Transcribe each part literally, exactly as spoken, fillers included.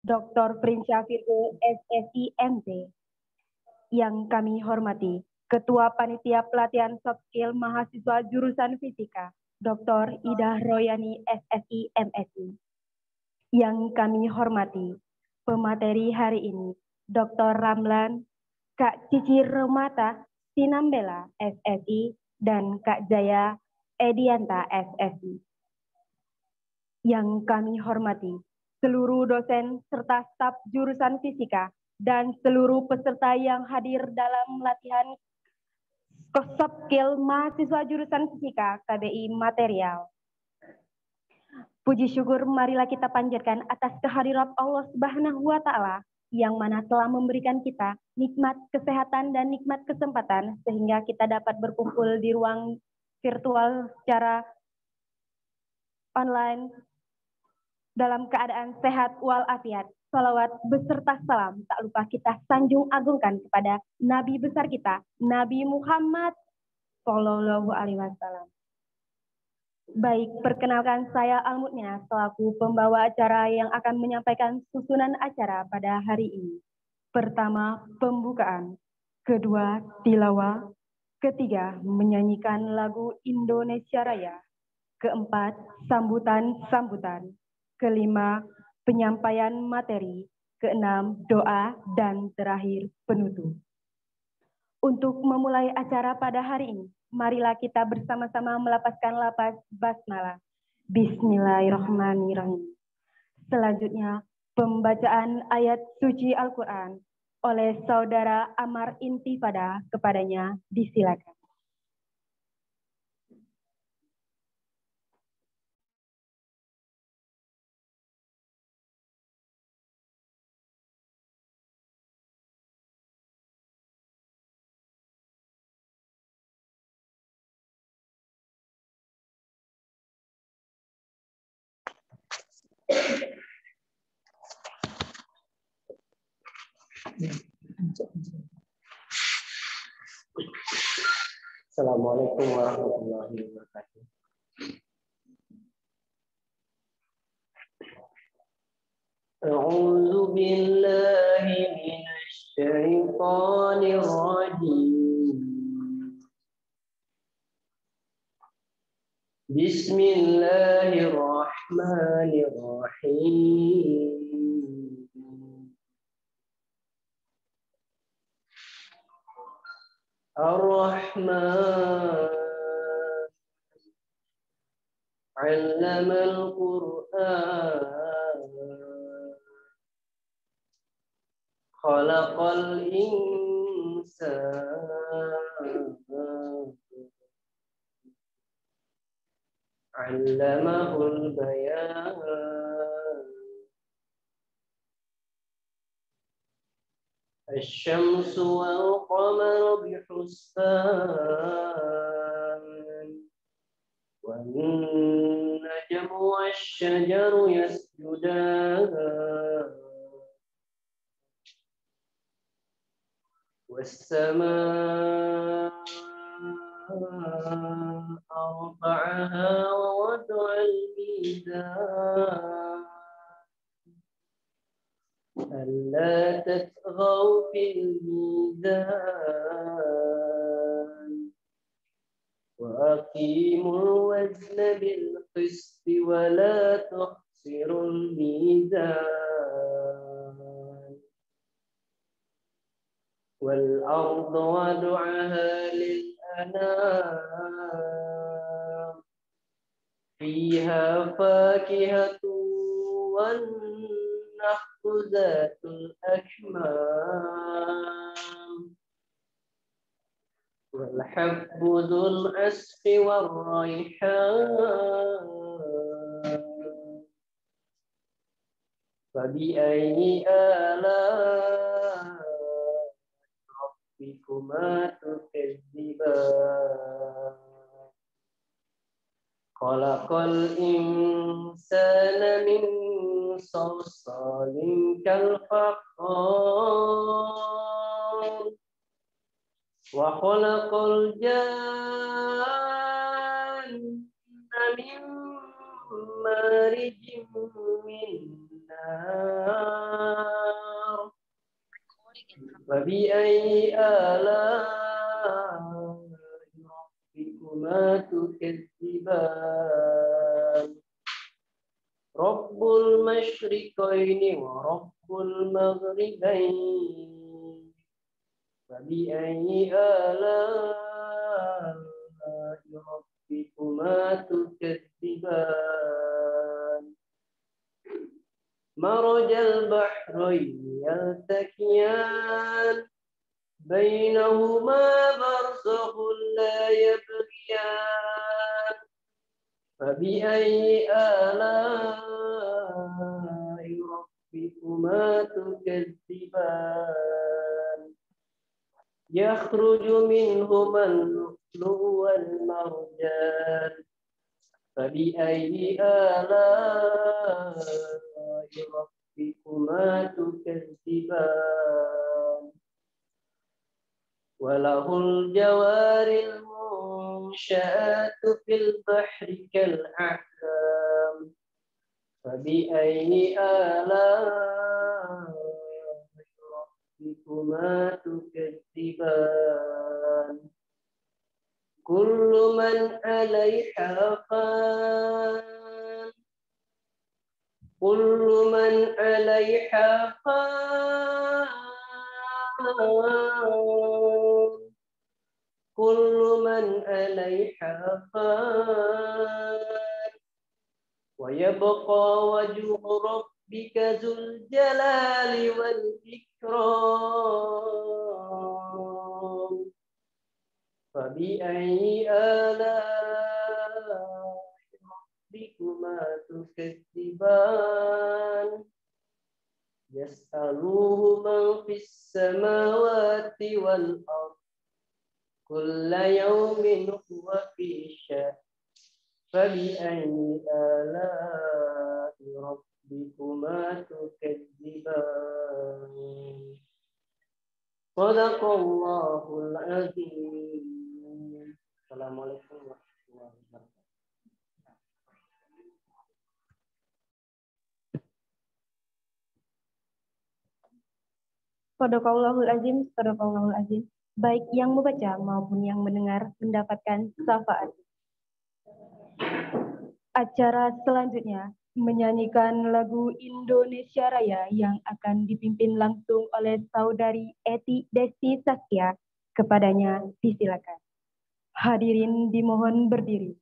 Doktor Prinsya Virgo S S I M T. Yang kami hormati, Ketua Panitia Pelatihan Soft Skill Mahasiswa Jurusan Fisika, Doktor Ida Royani S S I M S I. Yang kami hormati, pemateri hari ini, Doktor Ramlan, Kak Cici Remata Sinambela S S I, dan Kak Jaya Edianta S S I. Yang kami hormati, seluruh dosen serta staf jurusan fisika dan seluruh peserta yang hadir dalam latihan soft skill mahasiswa jurusan fisika K B I material. Puji syukur marilah kita panjatkan atas kehadirat Allah Subhanahu wa taala yang mana telah memberikan kita nikmat kesehatan dan nikmat kesempatan sehingga kita dapat berkumpul di ruang virtual secara online dalam keadaan sehat walafiat. Salawat beserta salam tak lupa kita sanjung agungkan kepada Nabi besar kita, Nabi Muhammad Shallallahu Alaihi Wasallam. Baik, perkenalkan saya Al-Mutmina selaku pembawa acara yang akan menyampaikan susunan acara pada hari ini. Pertama, pembukaan. Kedua, tilawah. Ketiga, menyanyikan lagu Indonesia Raya. Keempat, sambutan-sambutan. Kelima, penyampaian materi. Keenam, doa. Dan terakhir, penutup. Untuk memulai acara pada hari ini, marilah kita bersama-sama melapaskan lapas basmalah. Bismillahirrahmanirrahim. Selanjutnya, pembacaan ayat suci Al-Quran oleh Saudara Amar Intifada. Kepadanya disilakan. Assalamualaikum warahmatullahi wabarakatuh. A'udzu billahi minasy syaithanir rajim. Bismillahirrahmanirrahim. Ar-Rahman 'allamal Qur'an, khalaqal insana, 'allamahul bayan. الشمس والقمر بحسبان والنجم والشجر يسجدان والسماء رفعها ووضع الميزان ألا تطغوا في الميزان وأقيموا الوزن بالقسط ولا تخسروا الميزان والأرض وضعها للأنام فيها فاكهة والنخل ذات الأكمام والحب ذو العصف والريحان فبأي آلاء ربكما تكذبان خلق الإنسان من صلصال كالفخار وخلق الجان من مارج من نار فبأي آلاء ربكما تكذبان رب المشرقين ورب المغربين فبأي آلاء ربكما تكذبان مرج البحرين يلتقيان بينهما برزخ لا يبغيان فبأي آلاء ربكما تكذبان يخرج منهما اللؤلؤ والمرجان فبأي آلاء ربكما تكذبان وله الجوار المنشآت في البحر كالأعلام فبأي آلاء ربكما تكذبان كل من عليها فان كل من عليها فان كل من عليها فان ويبقى وجه ربك ذو الجلال والإكرام فبأي آلاء ربكما تكذبان يسأله من في السماوات والأرض كل يوم هو في شأن فبأي آلاء ربكما تكذبان صدق الله العظيم. Assalamualaikum warahmatullahi wabarakatuh. Sadaqallahul azim, sadaqallahul azim. Baik yang membaca maupun yang mendengar mendapatkan syafaat. Acara selanjutnya menyanyikan lagu Indonesia Raya yang akan dipimpin langsung oleh Saudari Eti Desti Saskia. Kepadanya disilakan. Hadirin dimohon berdiri.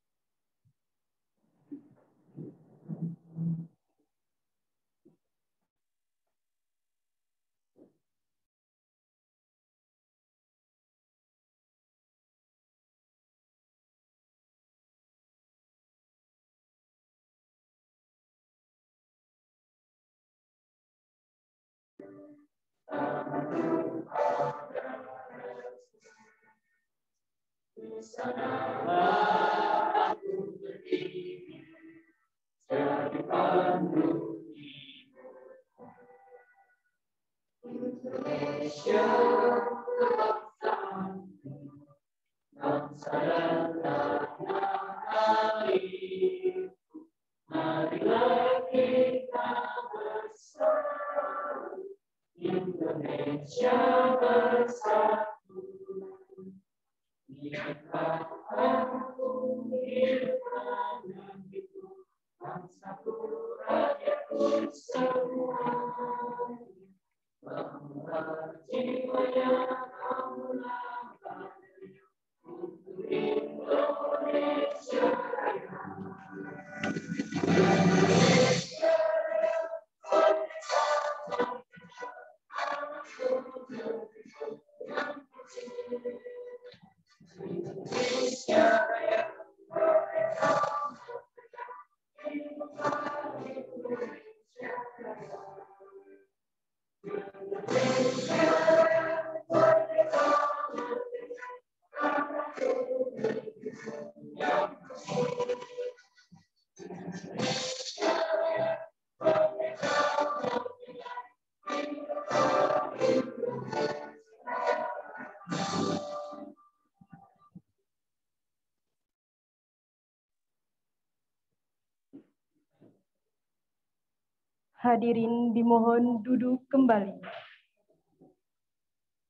Hadirin dimohon duduk kembali.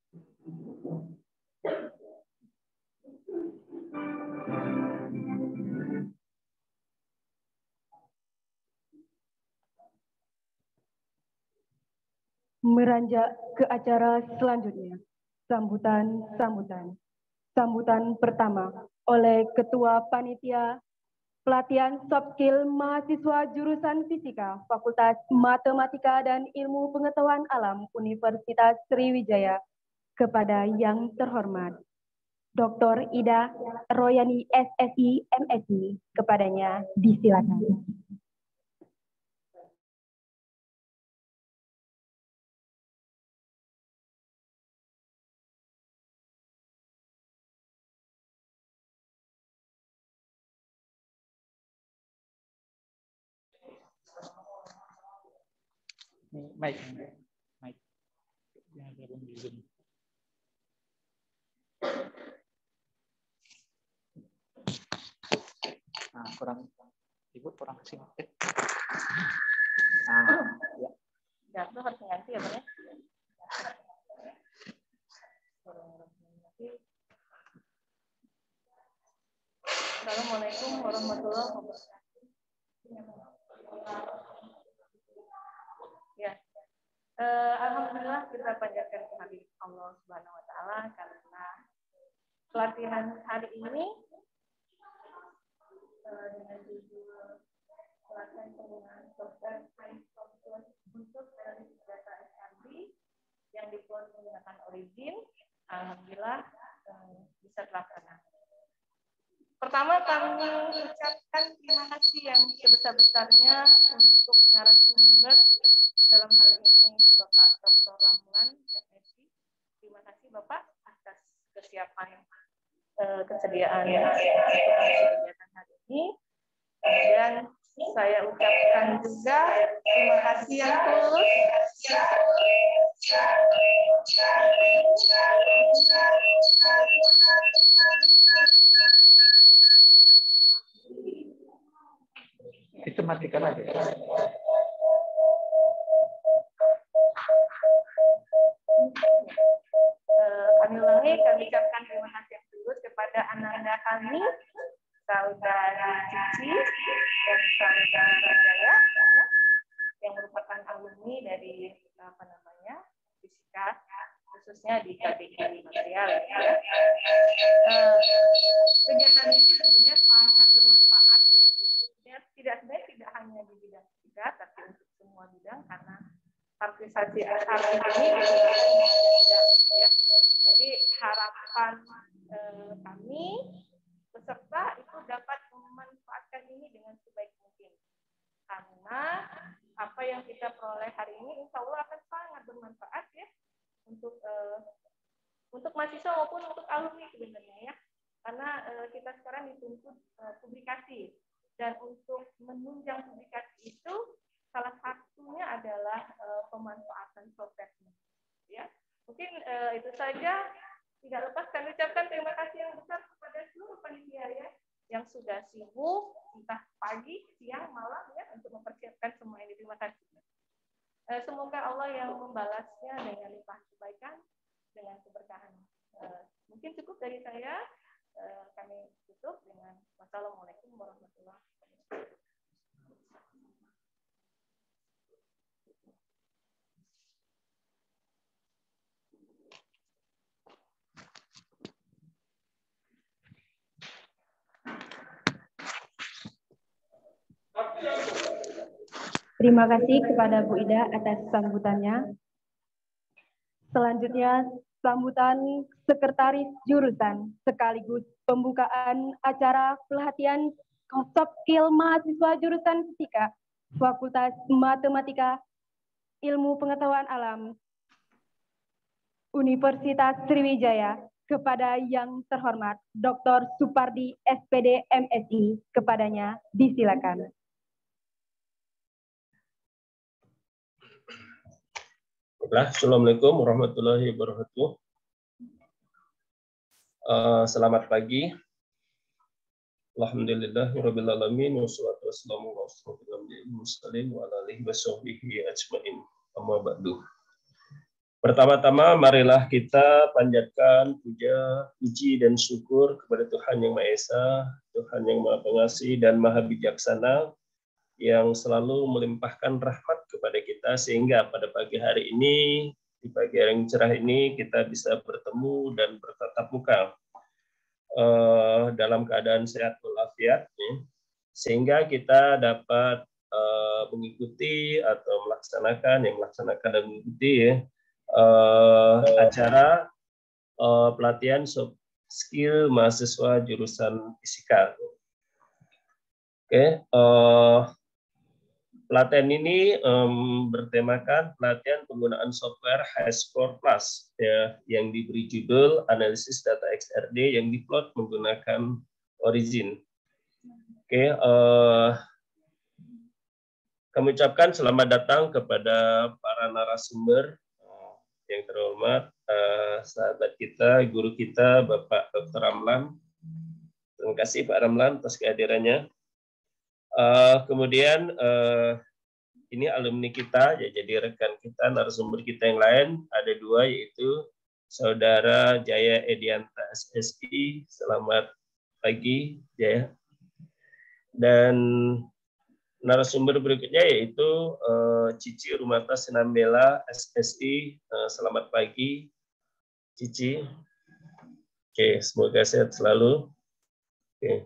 Meranjak ke acara selanjutnya, sambutan-sambutan. Sambutan pertama oleh Ketua Panitia Pelatihan Soft Skill Mahasiswa Jurusan Fisika Fakultas Matematika dan Ilmu Pengetahuan Alam Universitas Sriwijaya kepada yang terhormat Doktor Ida Royani S S I M Si, kepadanya disilakan. Mic, mic, yang gabung di Zoom. Nah, kurang, ibu kurang kesini. Nah, ya. Ya, itu harus ganti ya, Bang ya. Assalamualaikum warahmatullahi wabarakatuh. Ya, eh, alhamdulillah kita panjatkan kehadirat Allah Subhanahu Wa Taala karena pelatihan hari ini eh, dengan judul pelatihan penggunaan software software untuk analisis data S R D yang dibuat menggunakan Origin, alhamdulillah eh, bisa terlaksana. Pertama, kami mengucapkan terima kasih yang sebesar-besarnya untuk narasumber dalam hal ini Bapak Doktor Ramlan M Si. Terima kasih Bapak atas kesiapan eh, kesediaan untuk kegiatan hari ini. Kemudian saya ucapkan juga terima kasih yang tulus Itu matikan aja. Kami ulangi, kami ucapkan terima kasih yang tulus kepada anak-anak kami, saudara Cici dan saudara Jaya, ya, yang merupakan alumni dari apa namanya fisika, khususnya di K B I material. Ya. Uh, kegiatan ini sebenarnya sangat bermanfaat, ya. Tidak sebenarnya tidak hanya di bidang fisika, tapi untuk semua bidang karena partisipasi S R D ini digunakan di banyak bidang, ya. Jadi harapan eh, kami peserta itu dapat memanfaatkan ini dengan sebaik mungkin, karena apa yang kita peroleh hari ini insya Allah akan sangat bermanfaat, ya, untuk eh, untuk mahasiswa maupun untuk alumni sebenarnya, ya, karena eh, kita sekarang dituntut eh, publikasi, dan untuk menunjang publikasi itu salah satunya adalah uh, pemanfaatan software, ya. Mungkin uh, itu saja. Tidak lepas kami ucapkan terima kasih yang besar kepada seluruh panitia, ya, yang sudah sibuk entah pagi, siang, malam, ya, untuk mempersiapkan semua ini. Terima kasih. Uh, semoga Allah yang membalasnya dengan limpah kebaikan, dengan keberkahan. Uh, mungkin cukup dari saya. Uh, kami tutup dengan wassalamualaikum warahmatullahi wabarakatuh. Terima kasih kepada Bu Ida atas sambutannya. Selanjutnya, sambutan Sekretaris Jurusan sekaligus pembukaan acara pelatihan soft skill mahasiswa jurusan Fisika Fakultas Matematika Ilmu Pengetahuan Alam Universitas Sriwijaya kepada yang terhormat Doktor Supardi S P D M Si, kepadanya disilakan. Assalamualaikum warahmatullahi wabarakatuh. Uh, selamat pagi. Alhamdulillahirabbil alamin wassalatu wassalamu ala asyrofil anbiya'i wal mursalin wa ala alihi washabbihi ajmain. Amma ba'du. Pertama-tama marilah kita panjatkan puja, puji dan syukur kepada Tuhan Yang Maha Esa, Tuhan Yang Maha Pengasih dan Maha Bijaksana yang selalu melimpahkan rahmat kepada kita sehingga pada pagi hari ini, di pagi hari yang cerah ini kita bisa bertemu dan bertatap muka uh, dalam keadaan sehat walafiat, ya, sehingga kita dapat uh, mengikuti atau melaksanakan yang melaksanakan dan mengikuti ya, Uh, acara uh, pelatihan soft skill mahasiswa jurusan fisika. Oke, okay. uh, pelatihan ini um, bertemakan pelatihan penggunaan software HighScore Plus ya, yang diberi judul analisis data X R D yang diplot menggunakan Origin. Oke, okay. uh, kami ucapkan selamat datang kepada para narasumber yang terhormat, uh, sahabat kita, guru kita, Bapak Doktor Ramlan. Terima kasih Pak Ramlan atas kehadirannya. Uh, kemudian uh, ini alumni kita, ya, jadi rekan kita, narasumber kita yang lain, ada dua, yaitu Saudara Jaya Edianta S S I. Selamat pagi, Jaya. Dan narasumber berikutnya yaitu uh, Cici Rumata Sinambela S S I. Uh, selamat pagi, Cici. Oke, semoga sehat selalu. Oke.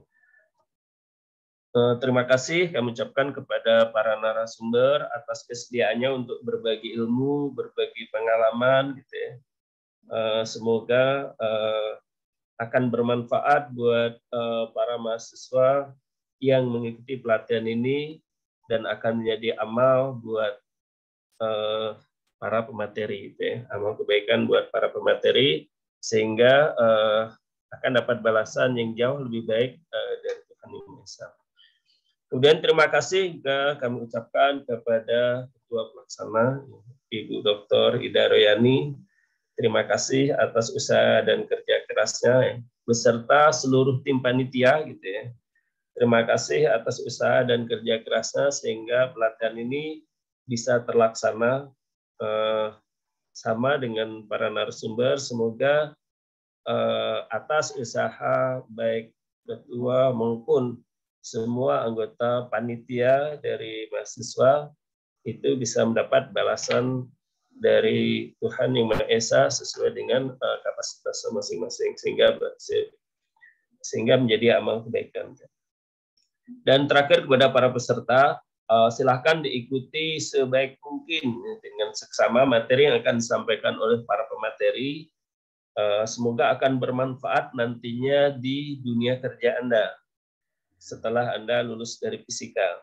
Uh, terima kasih kami ucapkan kepada para narasumber atas kesediaannya untuk berbagi ilmu, berbagi pengalaman, gitu ya. Uh, semoga uh, akan bermanfaat buat uh, para mahasiswa yang mengikuti pelatihan ini dan akan menjadi amal buat uh, para pemateri, gitu ya. Amal kebaikan buat para pemateri, sehingga uh, akan dapat balasan yang jauh lebih baik uh, dari Tuhan Yang Maha Esa. Kemudian terima kasih juga kami ucapkan kepada Ketua Pelaksana, Ibu Doktor Ida Royani. Terima kasih atas usaha dan kerja kerasnya, ya, beserta seluruh tim panitia, gitu ya. Terima kasih atas usaha dan kerja kerasnya sehingga pelatihan ini bisa terlaksana eh, sama dengan para narasumber. Semoga eh, atas usaha baik ketua maupun semua anggota panitia dari mahasiswa itu bisa mendapat balasan dari Tuhan Yang Maha Esa sesuai dengan uh, kapasitasnya masing-masing, sehingga sehingga menjadi amal kebaikan. Dan terakhir kepada para peserta, uh, silahkan diikuti sebaik mungkin dengan seksama materi yang akan disampaikan oleh para pemateri. Uh, semoga akan bermanfaat nantinya di dunia kerja Anda setelah Anda lulus dari fisika.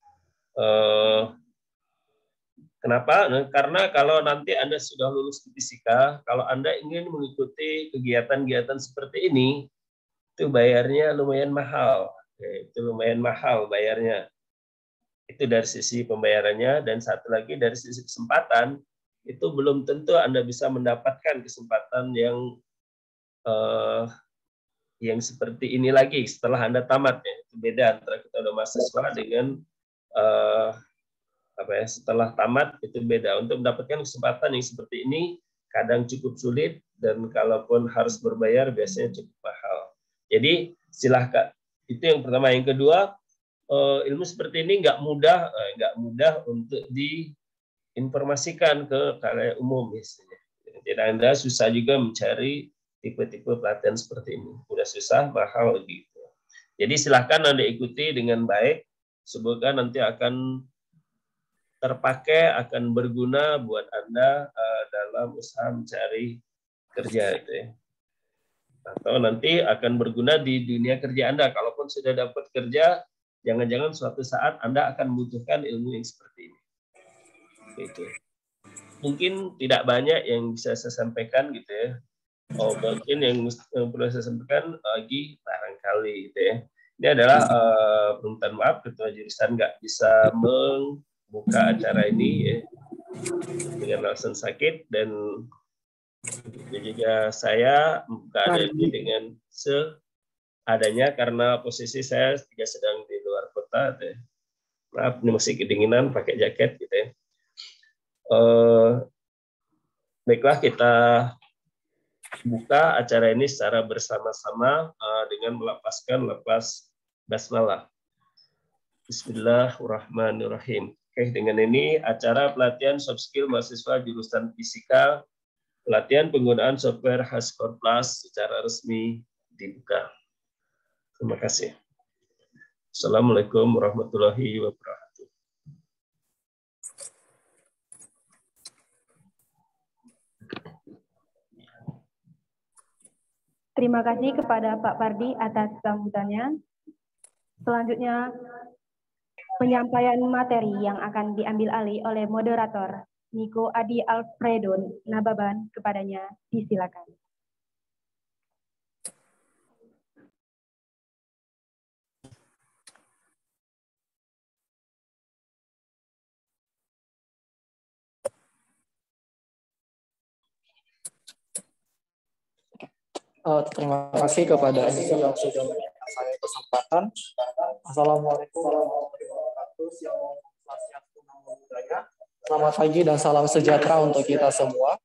Uh, kenapa? Nah, karena kalau nanti Anda sudah lulus di fisika, kalau Anda ingin mengikuti kegiatan-kegiatan seperti ini, itu bayarnya lumayan mahal. Itu lumayan mahal bayarnya. Itu dari sisi pembayarannya, dan satu lagi dari sisi kesempatan, itu belum tentu Anda bisa mendapatkan kesempatan yang uh, yang seperti ini lagi setelah Anda tamat, ya. Itu beda antara kita udah mahasiswa dengan uh, apa ya, setelah tamat, itu beda. Untuk mendapatkan kesempatan yang seperti ini kadang cukup sulit, dan kalaupun harus berbayar biasanya cukup mahal. Jadi silahkan. Itu yang pertama. Yang kedua, ilmu seperti ini nggak mudah, nggak mudah untuk diinformasikan ke khalayak umum biasanya. Jadi Anda susah juga mencari tipe-tipe pelatihan seperti ini. Udah susah, mahal gitu. Jadi silahkan Anda ikuti dengan baik. Semoga nanti akan terpakai, akan berguna buat Anda uh, dalam usaha mencari kerja, gitu ya. Atau nanti akan berguna di dunia kerja Anda. Kalaupun sudah dapat kerja, jangan-jangan suatu saat Anda akan membutuhkan ilmu yang seperti ini. Gitu. Mungkin tidak banyak yang bisa saya sampaikan, gitu ya. Oh, mungkin yang, yang perlu saya sampaikan lagi barangkali, gitu ya. Ini adalah uh, permintaan maaf, ketua jurusan nggak bisa membuka acara ini, ya, dengan alasan sakit, dan juga saya membuka ini dengan seadanya karena posisi saya juga sedang di luar kota. Ya. Maaf, ini masih kedinginan, pakai jaket, gitu ya. Uh, Baiklah, kita buka acara ini secara bersama-sama uh, dengan melafazkan lafaz basmalah. Bismillahirrahmanirrahim. Oke, dengan ini acara pelatihan soft skill mahasiswa jurusan fisika, pelatihan penggunaan software Haskor Plus secara resmi dibuka. Terima kasih. Assalamualaikum warahmatullahi wabarakatuh. Terima kasih kepada Pak Pardi atas sambutannya. Selanjutnya, penyampaian materi yang akan diambil alih oleh moderator Niko Adi Alfredo Nababan, kepadanya disilakan. Uh, terima kasih kepada M C yang sudah memberikan saya kesempatan. Assalamualaikum warahmatullahi wabarakatuh. Selamat pagi dan salam sejahtera untuk kita semua.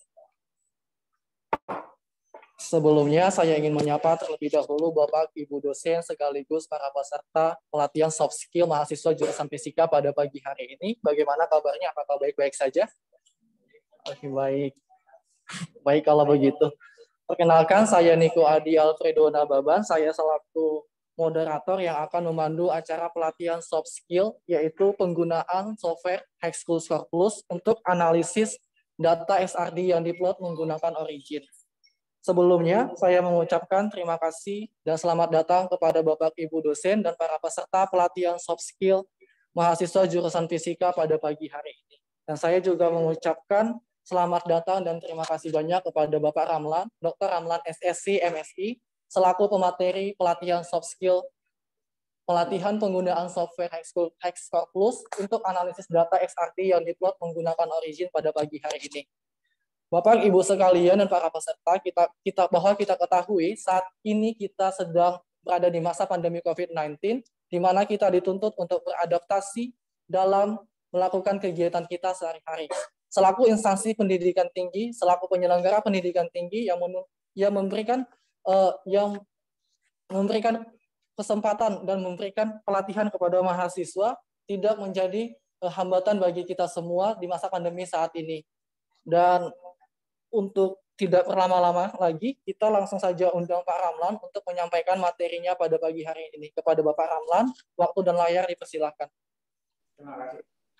Sebelumnya saya ingin menyapa terlebih dahulu Bapak Ibu dosen sekaligus para peserta pelatihan soft skill mahasiswa jurusan fisika pada pagi hari ini. Bagaimana kabarnya? Apakah baik-baik saja? Oke, baik. Baik kalau begitu. Perkenalkan, saya Niko Adi Alfredo Nababan. Saya selaku moderator yang akan memandu acara pelatihan soft skill, yaitu penggunaan software Haskell Plus untuk analisis data X R D yang diplot menggunakan Origin. Sebelumnya, saya mengucapkan terima kasih dan selamat datang kepada Bapak Ibu dosen dan para peserta pelatihan soft skill mahasiswa jurusan fisika pada pagi hari ini. Dan saya juga mengucapkan selamat datang dan terima kasih banyak kepada Bapak Ramlan, Doktor Ramlan S S C M Si, selaku pemateri pelatihan soft skill, pelatihan penggunaan software Haskell Plus untuk analisis data X R D yang diplot menggunakan Origin pada pagi hari ini. Bapak, Ibu sekalian, dan para peserta, kita, kita bahwa kita ketahui saat ini kita sedang berada di masa pandemi COVID sembilan belas, di mana kita dituntut untuk beradaptasi dalam melakukan kegiatan kita sehari-hari. Selaku instansi pendidikan tinggi, selaku penyelenggara pendidikan tinggi yang, yang memberikan uh, yang memberikan kesempatan dan memberikan pelatihan kepada mahasiswa tidak menjadi uh, hambatan bagi kita semua di masa pandemi saat ini. Dan untuk tidak berlama-lama lagi, kita langsung saja undang Pak Ramlan untuk menyampaikan materinya pada pagi hari ini. Kepada Bapak Ramlan, waktu dan layar dipersilakan. Terima kasih.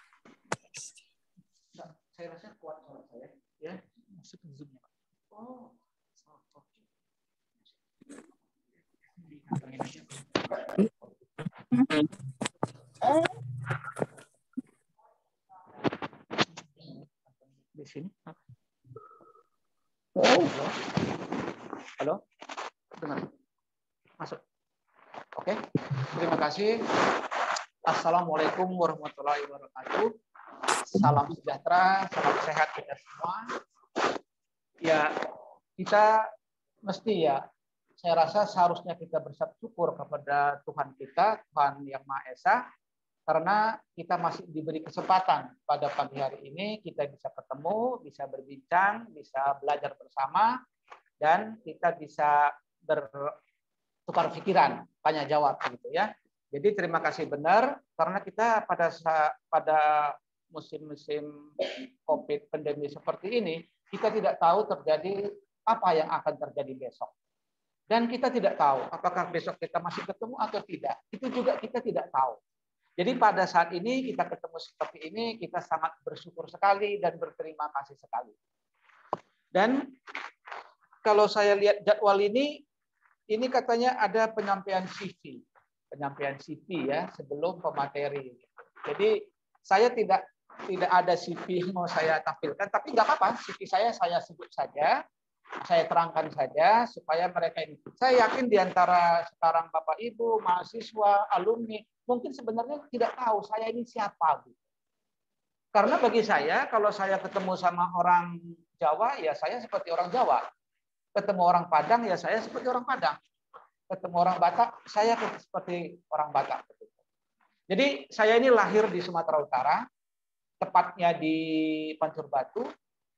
Saya rasa kuat suara saya, ya. Masuk ke Zoom-nya, Pak. Oh, oke. Dikantongin aja. Di sini. Halo. Halo. Dengar. Masuk. Oke. Terima kasih. Assalamualaikum warahmatullahi wabarakatuh. Salam sejahtera, salam sehat kita semua. Ya, kita mesti ya, saya rasa seharusnya kita bersyukur kepada Tuhan kita, Tuhan Yang Maha Esa, karena kita masih diberi kesempatan pada pagi hari ini, kita bisa ketemu, bisa berbincang, bisa belajar bersama, dan kita bisa bertukar pikiran, tanya jawab gitu ya. Jadi terima kasih benar, karena kita pada pada musim-musim COVID pandemi seperti ini, kita tidak tahu terjadi apa yang akan terjadi besok. Dan kita tidak tahu apakah besok kita masih ketemu atau tidak. Itu juga kita tidak tahu. Jadi pada saat ini kita ketemu seperti ini, kita sangat bersyukur sekali dan berterima kasih sekali. Dan kalau saya lihat jadwal ini, ini katanya ada penyampaian C V. Penyampaian C V ya, sebelum pemateri. Jadi saya tidak tidak ada C V yang mau saya tampilkan, tapi nggak apa-apa, C V saya saya sebut saja, saya terangkan saja supaya mereka ini. Saya yakin di antara sekarang Bapak Ibu, mahasiswa, alumni, mungkin sebenarnya tidak tahu saya ini siapa. Karena bagi saya, kalau saya ketemu sama orang Jawa, ya saya seperti orang Jawa. Ketemu orang Padang, ya saya seperti orang Padang. Ketemu orang Batak, saya seperti orang Batak. Jadi saya ini lahir di Sumatera Utara, tepatnya di Pancur Batu,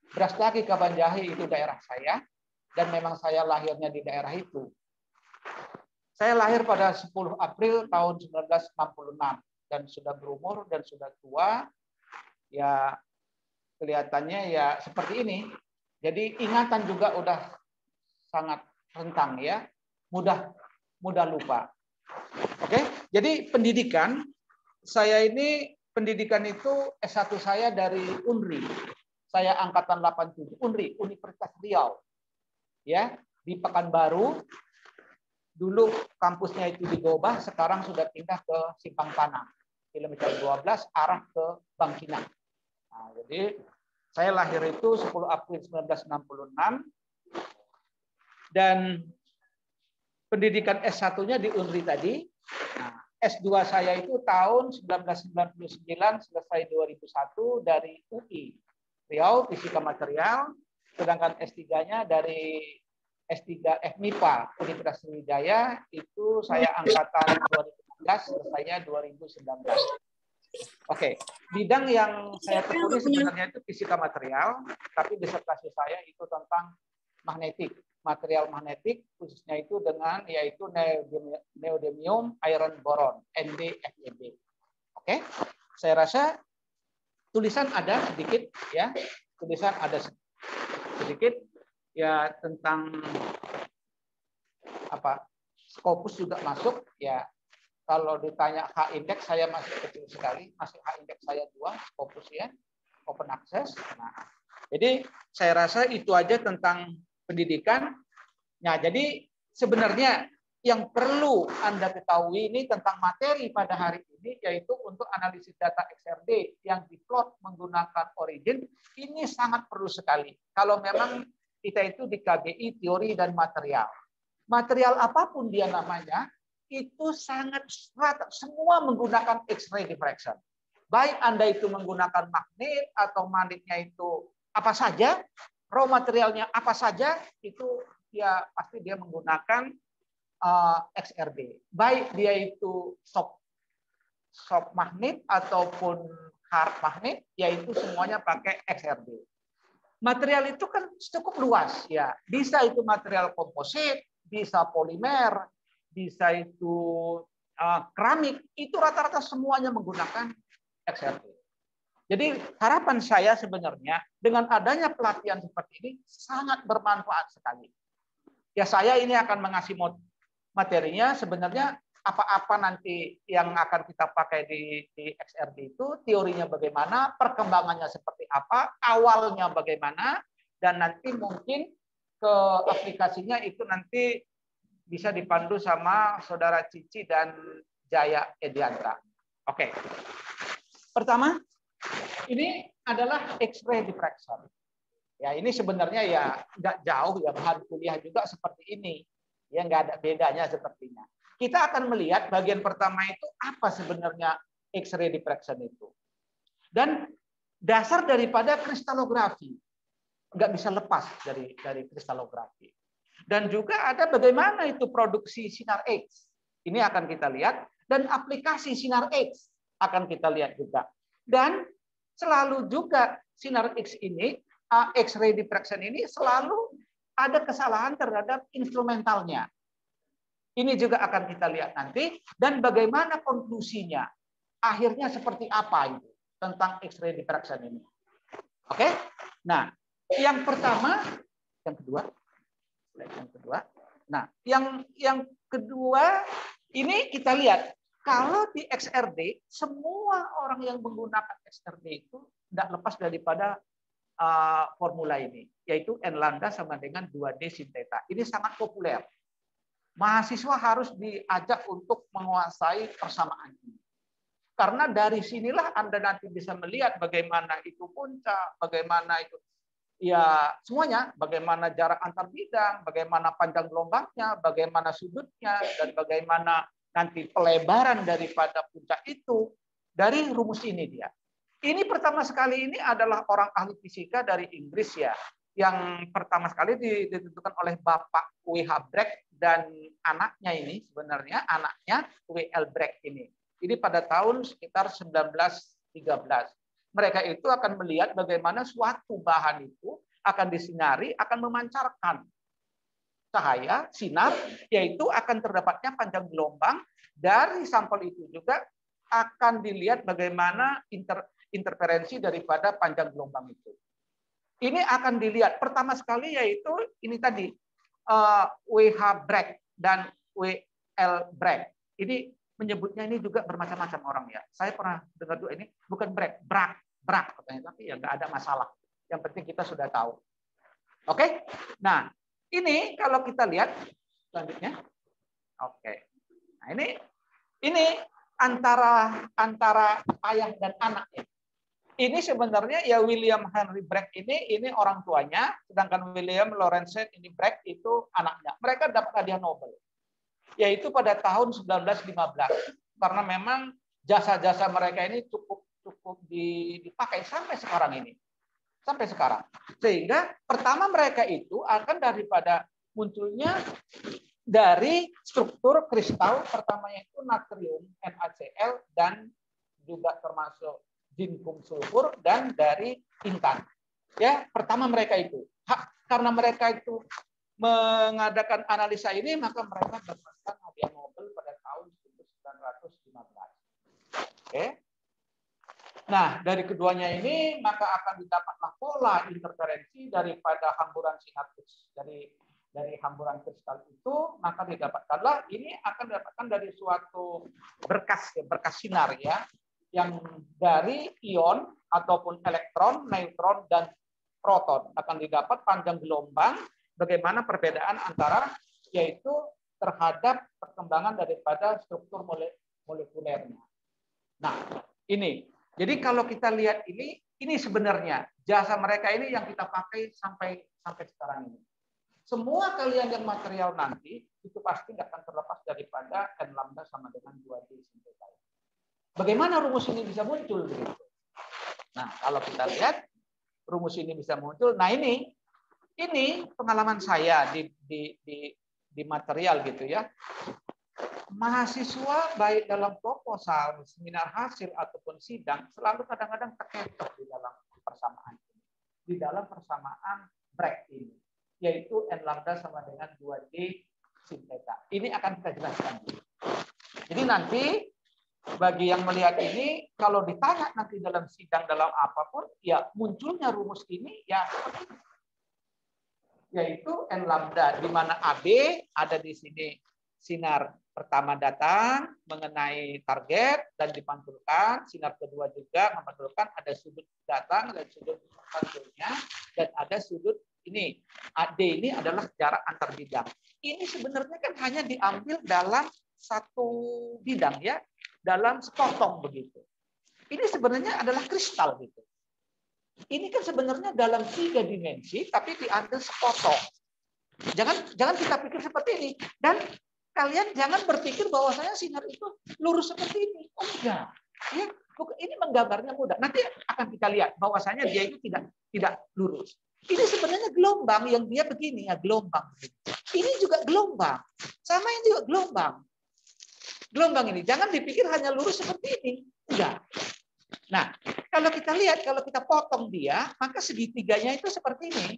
Brastagi Kabanjahe itu daerah saya, dan memang saya lahirnya di daerah itu. Saya lahir pada sepuluh April tahun seribu sembilan ratus enam puluh enam dan sudah berumur dan sudah tua. Ya kelihatannya ya seperti ini. Jadi ingatan juga udah sangat rentang ya, mudah mudah lupa. Oke, jadi pendidikan saya ini pendidikan itu S satu saya dari U N R I. Saya angkatan delapan puluh tujuh U N R I, Universitas Riau. Ya, di Pekanbaru. Dulu kampusnya itu di Gobah, sekarang sudah pindah ke Simpang Tanah. Kilometer dua belas arah ke Bangkinang. Nah, jadi saya lahir itu sepuluh April seribu sembilan ratus enam puluh enam dan pendidikan S satu-nya di U N R I tadi. Nah, S dua saya itu tahun seribu sembilan ratus sembilan puluh sembilan selesai dua ribu satu dari U I Riau Fisika Material, sedangkan S tiga-nya dari S tiga F M I P A Universitas Sriwijaya itu saya angkatan dua ribu enam belas, selesainya dua ribu sembilan belas. Oke, bidang yang saya tekuni sebenarnya itu fisika material, tapi disertasi saya itu tentang magnetik, material magnetik, khususnya itu dengan yaitu neodymium iron boron, N D F E B. Oke, saya rasa tulisan ada sedikit ya, tulisan ada sedikit ya tentang apa Scopus juga masuk ya. Kalau ditanya H index saya masih kecil sekali, masih H index saya dua, Scopus ya, open access. Nah, jadi saya rasa itu aja tentang pendidikan. Nah, jadi sebenarnya yang perlu Anda ketahui ini tentang materi pada hari ini yaitu untuk analisis data X R D yang diplot menggunakan origin ini sangat perlu sekali. Kalau memang kita itu di K G I teori dan material. Material apapun dia namanya, itu sangat rata, semua menggunakan X-ray diffraction. Baik Anda itu menggunakan magnet atau magnetnya itu apa saja, raw materialnya apa saja, itu ya pasti dia menggunakan uh, X R D. Baik dia itu soft soft magnet ataupun hard magnet, yaitu semuanya pakai X R D. Material itu kan cukup luas ya, bisa itu material komposit, bisa polimer, bisa itu uh, keramik, itu rata-rata semuanya menggunakan X R D. Jadi harapan saya sebenarnya dengan adanya pelatihan seperti ini sangat bermanfaat sekali. Ya saya ini akan mengasih materinya sebenarnya apa-apa nanti yang akan kita pakai di, di X R D itu, teorinya bagaimana, perkembangannya seperti apa, awalnya bagaimana, dan nanti mungkin ke aplikasinya itu nanti bisa dipandu sama saudara Cici dan Jaya Edianta. Oke. Pertama, ini adalah X-ray diffraction. Ya, ini sebenarnya ya nggak jauh ya, bahan kuliah juga seperti ini. Ya, nggak ada bedanya sepertinya. Kita akan melihat bagian pertama itu apa sebenarnya X-ray diffraction itu. Dan dasar daripada kristalografi. Nggak bisa lepas dari dari kristalografi. Dan juga ada bagaimana itu produksi sinar X. Ini akan kita lihat. Dan aplikasi sinar X akan kita lihat juga. Dan selalu juga sinar X ini, X-ray diffraction ini selalu ada kesalahan terhadap instrumentalnya. Ini juga akan kita lihat nanti. Dan bagaimana konklusinya. Akhirnya seperti apa itu tentang X-ray diffraction ini. Oke? Nah, yang pertama, yang kedua, yang kedua. Nah, yang yang kedua ini kita lihat kalau di X R D semua orang yang menggunakan X R D itu tidak lepas daripada uh, formula ini, yaitu N lambda sama dengan dua D sin theta. Ini sangat populer. Mahasiswa harus diajak untuk menguasai persamaan ini. Karena dari sinilah Anda nanti bisa melihat bagaimana itu puncak, bagaimana itu ya semuanya, bagaimana jarak antar bidang, bagaimana panjang gelombangnya, bagaimana sudutnya, dan bagaimana nanti pelebaran daripada puncak itu dari rumus ini dia. Ini pertama sekali ini adalah orang ahli fisika dari Inggris ya, yang pertama sekali ditentukan oleh Bapak W H Bragg dan anaknya ini sebenarnya anaknya W L Bragg ini. Ini pada tahun sekitar seribu sembilan ratus tiga belas. Mereka itu akan melihat bagaimana suatu bahan itu akan disinari, akan memancarkan cahaya, sinar, yaitu akan terdapatnya panjang gelombang. Dari sampel itu juga akan dilihat bagaimana inter, interferensi daripada panjang gelombang itu. Ini akan dilihat pertama sekali yaitu ini tadi uh, W H Bragg dan W L Bragg. Ini menyebutnya ini juga bermacam-macam orang ya. Saya pernah dengar juga ini bukan Bragg, Bragg, Bragg katanya, tapi ya nggak ada masalah. Yang penting kita sudah tahu. Oke? Nah, ini kalau kita lihat selanjutnya. Oke. Nah, ini ini antara antara ayah dan anak ya. Ini sebenarnya ya William Henry Bragg ini ini orang tuanya, sedangkan William Lawrence ini Bragg itu anaknya. Mereka dapat hadiah Nobel, yaitu pada tahun seribu sembilan ratus lima belas. Karena memang jasa-jasa mereka ini cukup cukup dipakai sampai sekarang ini, sampai sekarang. Sehingga pertama mereka itu akan daripada munculnya dari struktur kristal pertamanya itu natrium NaCl dan juga termasuk zinkum sulfur dan dari intan. Ya, pertama mereka itu. Ha, karena mereka itu mengadakan analisa ini, maka mereka dapatkan hadiah Nobel pada tahun seribu sembilan ratus lima belas. Oke. Nah, dari keduanya ini maka akan didapatlah pola interferensi daripada hamburan sinar dari dari hamburan kristal itu, maka didapatkanlah ini akan didapatkan dari suatu berkas berkas sinar ya, yang dari ion ataupun elektron, neutron, dan proton akan didapat panjang gelombang bagaimana perbedaan antara yaitu terhadap perkembangan daripada struktur molekulernya. Nah, ini. Jadi kalau kita lihat ini, ini sebenarnya jasa mereka ini yang kita pakai sampai sampai sekarang ini. Semua kalian yang material nanti itu pasti nggak akan terlepas daripada n lambda sama dengan dua D sinteta. Bagaimana rumus ini bisa muncul? Nah, kalau kita lihat rumus ini bisa muncul. Nah, ini ini pengalaman saya di di di, di material gitu ya. Mahasiswa baik dalam proposal, seminar hasil ataupun sidang selalu kadang-kadang terkecoh di dalam persamaan ini. Di dalam persamaan Bragg ini, yaitu n lambda sama dengan dua D sin theta. Ini akan kita jelaskan. Jadi nanti bagi yang melihat ini, kalau ditanya nanti dalam sidang dalam apapun, ya munculnya rumus ini ya seperti ini. Yaitu n lambda di mana A B ada di sini sinar pertama datang mengenai target dan dipantulkan, sinar kedua juga memantulkan, ada sudut datang dan sudut pantulnya, dan ada sudut ini. A D ini adalah jarak antar bidang. Ini sebenarnya kan hanya diambil dalam satu bidang ya, dalam sepotong begitu. Ini sebenarnya adalah kristal gitu. Ini kan sebenarnya dalam tiga dimensi, tapi diambil sepotong. Jangan jangan kita pikir seperti ini. Dan kalian jangan berpikir bahwasanya sinar itu lurus seperti ini. Oh enggak. Ya, ini menggambarnya mudah. Nanti akan kita lihat bahwasanya dia itu tidak tidak lurus. Ini sebenarnya gelombang yang dia begini ya, gelombang. Ini juga gelombang. Sama ini juga gelombang. Gelombang ini jangan dipikir hanya lurus seperti ini. Enggak. Nah, kalau kita lihat, kalau kita potong dia, maka segitiganya itu seperti ini.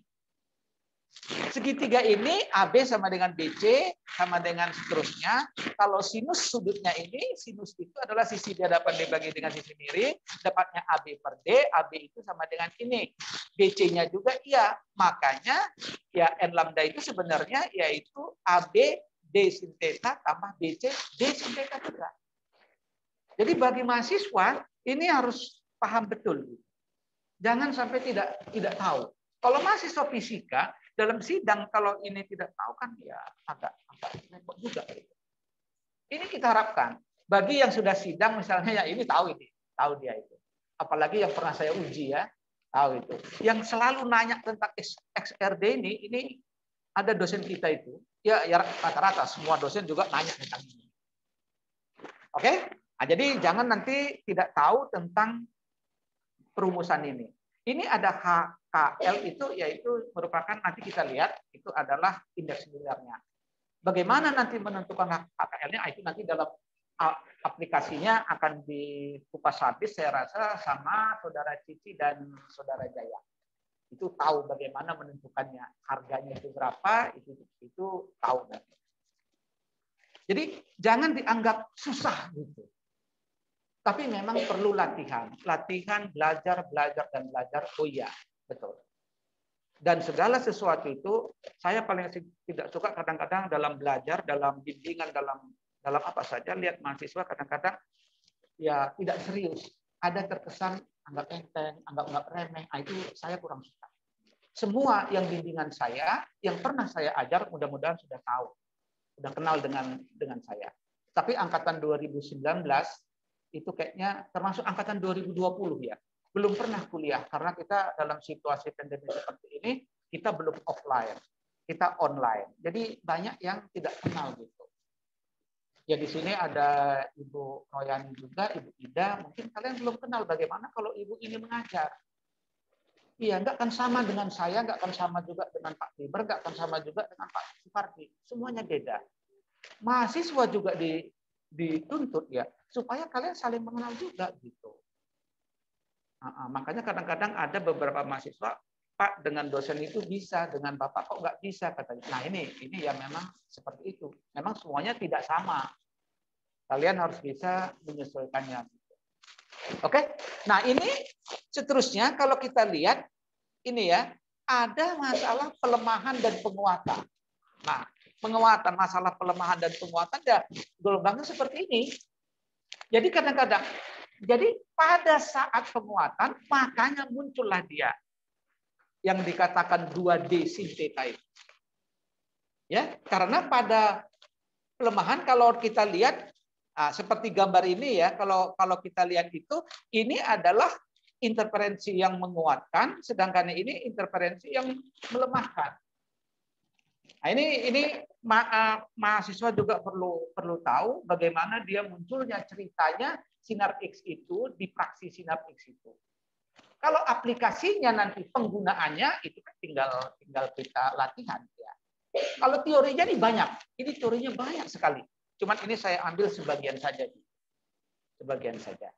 Segitiga ini A B sama dengan B C sama dengan seterusnya. Kalau sinus sudutnya ini, sinus itu adalah sisi di hadapan dibagi dengan sisi miring, dapatnya A B per D, A B itu sama dengan ini. B C-nya juga iya. Makanya ya n lambda itu sebenarnya yaitu A B D sin theta tambah B C D sin theta juga. Jadi bagi mahasiswa ini harus paham betul. Jangan sampai tidak tidak tahu. Kalau mahasiswa fisika dalam sidang kalau ini tidak tahu kan ya agak agak repot juga. Ini kita harapkan bagi yang sudah sidang misalnya ya ini tahu ini, tahu dia itu. Apalagi yang pernah saya uji ya, tahu itu. Yang selalu nanya tentang X R D ini, ini ada dosen kita itu. Ya, ya rata-rata semua dosen juga nanya tentang ini. Oke? Nah, jadi jangan nanti tidak tahu tentang perumusan ini. Ini ada H K L itu yaitu merupakan nanti kita lihat itu adalah indeks nilainya. Bagaimana nanti menentukan H K L-nya itu nanti dalam aplikasinya akan dikupas habis saya rasa sama saudara Cici dan saudara Jaya. Itu tahu bagaimana menentukannya, harganya itu berapa, itu itu tahu. Jadi jangan dianggap susah gitu. Tapi memang perlu latihan, latihan, belajar, belajar dan belajar. Oh iya, betul. Dan segala sesuatu itu saya paling tidak suka kadang-kadang dalam belajar, dalam bimbingan, dalam dalam apa saja lihat mahasiswa kadang-kadang ya tidak serius. Ada terkesan anggap enteng, anggap anggap remeh. Nah, itu saya kurang suka. Semua yang bimbingan saya, yang pernah saya ajar, mudah-mudahan sudah tahu, sudah kenal dengan dengan saya. Tapi angkatan dua ribu sembilan belas itu kayaknya termasuk angkatan dua ribu dua puluh ya. Belum pernah kuliah karena kita dalam situasi pandemi seperti ini kita belum offline, kita online. Jadi banyak yang tidak kenal gitu. Ya di sini ada Ibu Royani juga, Ibu Ida. Mungkin kalian belum kenal bagaimana kalau Ibu ini mengajar. Iya, nggak akan sama dengan saya, nggak akan sama juga dengan Pak Tiber, nggak akan sama juga dengan Pak Supardi. Semuanya beda. Mahasiswa juga di, dituntut ya supaya kalian saling mengenal juga gitu. Nah, makanya kadang-kadang ada beberapa mahasiswa, Pak dengan dosen itu bisa, dengan Bapak kok nggak bisa katanya. Nah ini ini ya memang seperti itu. Memang semuanya tidak sama. Kalian harus bisa menyesuaikannya. Oke. Nah ini seterusnya kalau kita lihat ini ya ada masalah pelemahan dan penguatan. Nah penguatan masalah pelemahan dan penguatan ya gelombangnya seperti ini. Jadi kadang-kadang jadi pada saat penguatan makanya muncullah dia yang dikatakan dua D sin theta itu. Ya, karena pada pelemahan kalau kita lihat nah, seperti gambar ini ya, kalau kalau kita lihat itu ini adalah interferensi yang menguatkan, sedangkan ini interferensi yang melemahkan. Nah, ini ini ma mahasiswa juga perlu perlu tahu bagaimana dia munculnya ceritanya sinar X itu di praksi sinar X itu. Kalau aplikasinya nanti penggunaannya itu kan tinggal tinggal kita latihan ya. Kalau teorinya ini banyak, ini teorinya banyak sekali. Cuman ini saya ambil sebagian saja, sebagian saja.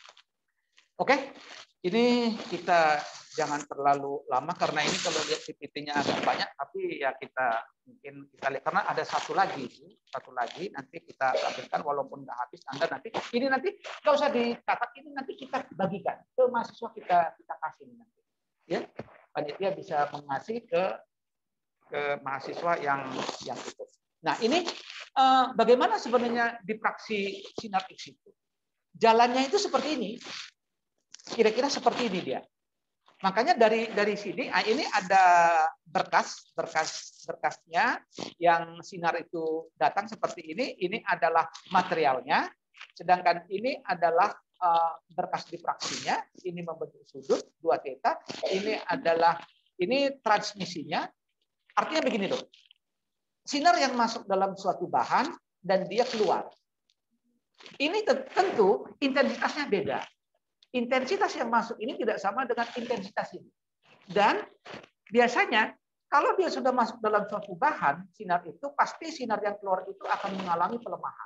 Oke, ini kita jangan terlalu lama karena ini kalau lihat P P T-nya agak banyak, tapi ya kita mungkin kita lihat karena ada satu lagi, satu lagi nanti kita tampilkan walaupun nggak habis Anda nanti ini nanti nggak usah dicatat, ini nanti kita bagikan ke mahasiswa kita kita kasih nanti, ya panitia bisa mengasih ke ke mahasiswa yang yang itu. Nah ini eh, bagaimana sebenarnya di praksi sinar X itu? Jalannya itu seperti ini, kira-kira seperti ini dia. Makanya dari dari sini ini ada berkas berkas berkasnya yang sinar itu datang seperti ini. Ini adalah materialnya, sedangkan ini adalah uh, berkas diffraksinya. Ini membentuk sudut dua theta. Ini adalah ini transmisinya. Artinya begini dong. Sinar yang masuk dalam suatu bahan dan dia keluar. Ini tentu intensitasnya beda. Intensitas yang masuk ini tidak sama dengan intensitas ini. Dan biasanya kalau dia sudah masuk dalam suatu bahan, sinar itu pasti sinar yang keluar itu akan mengalami pelemahan.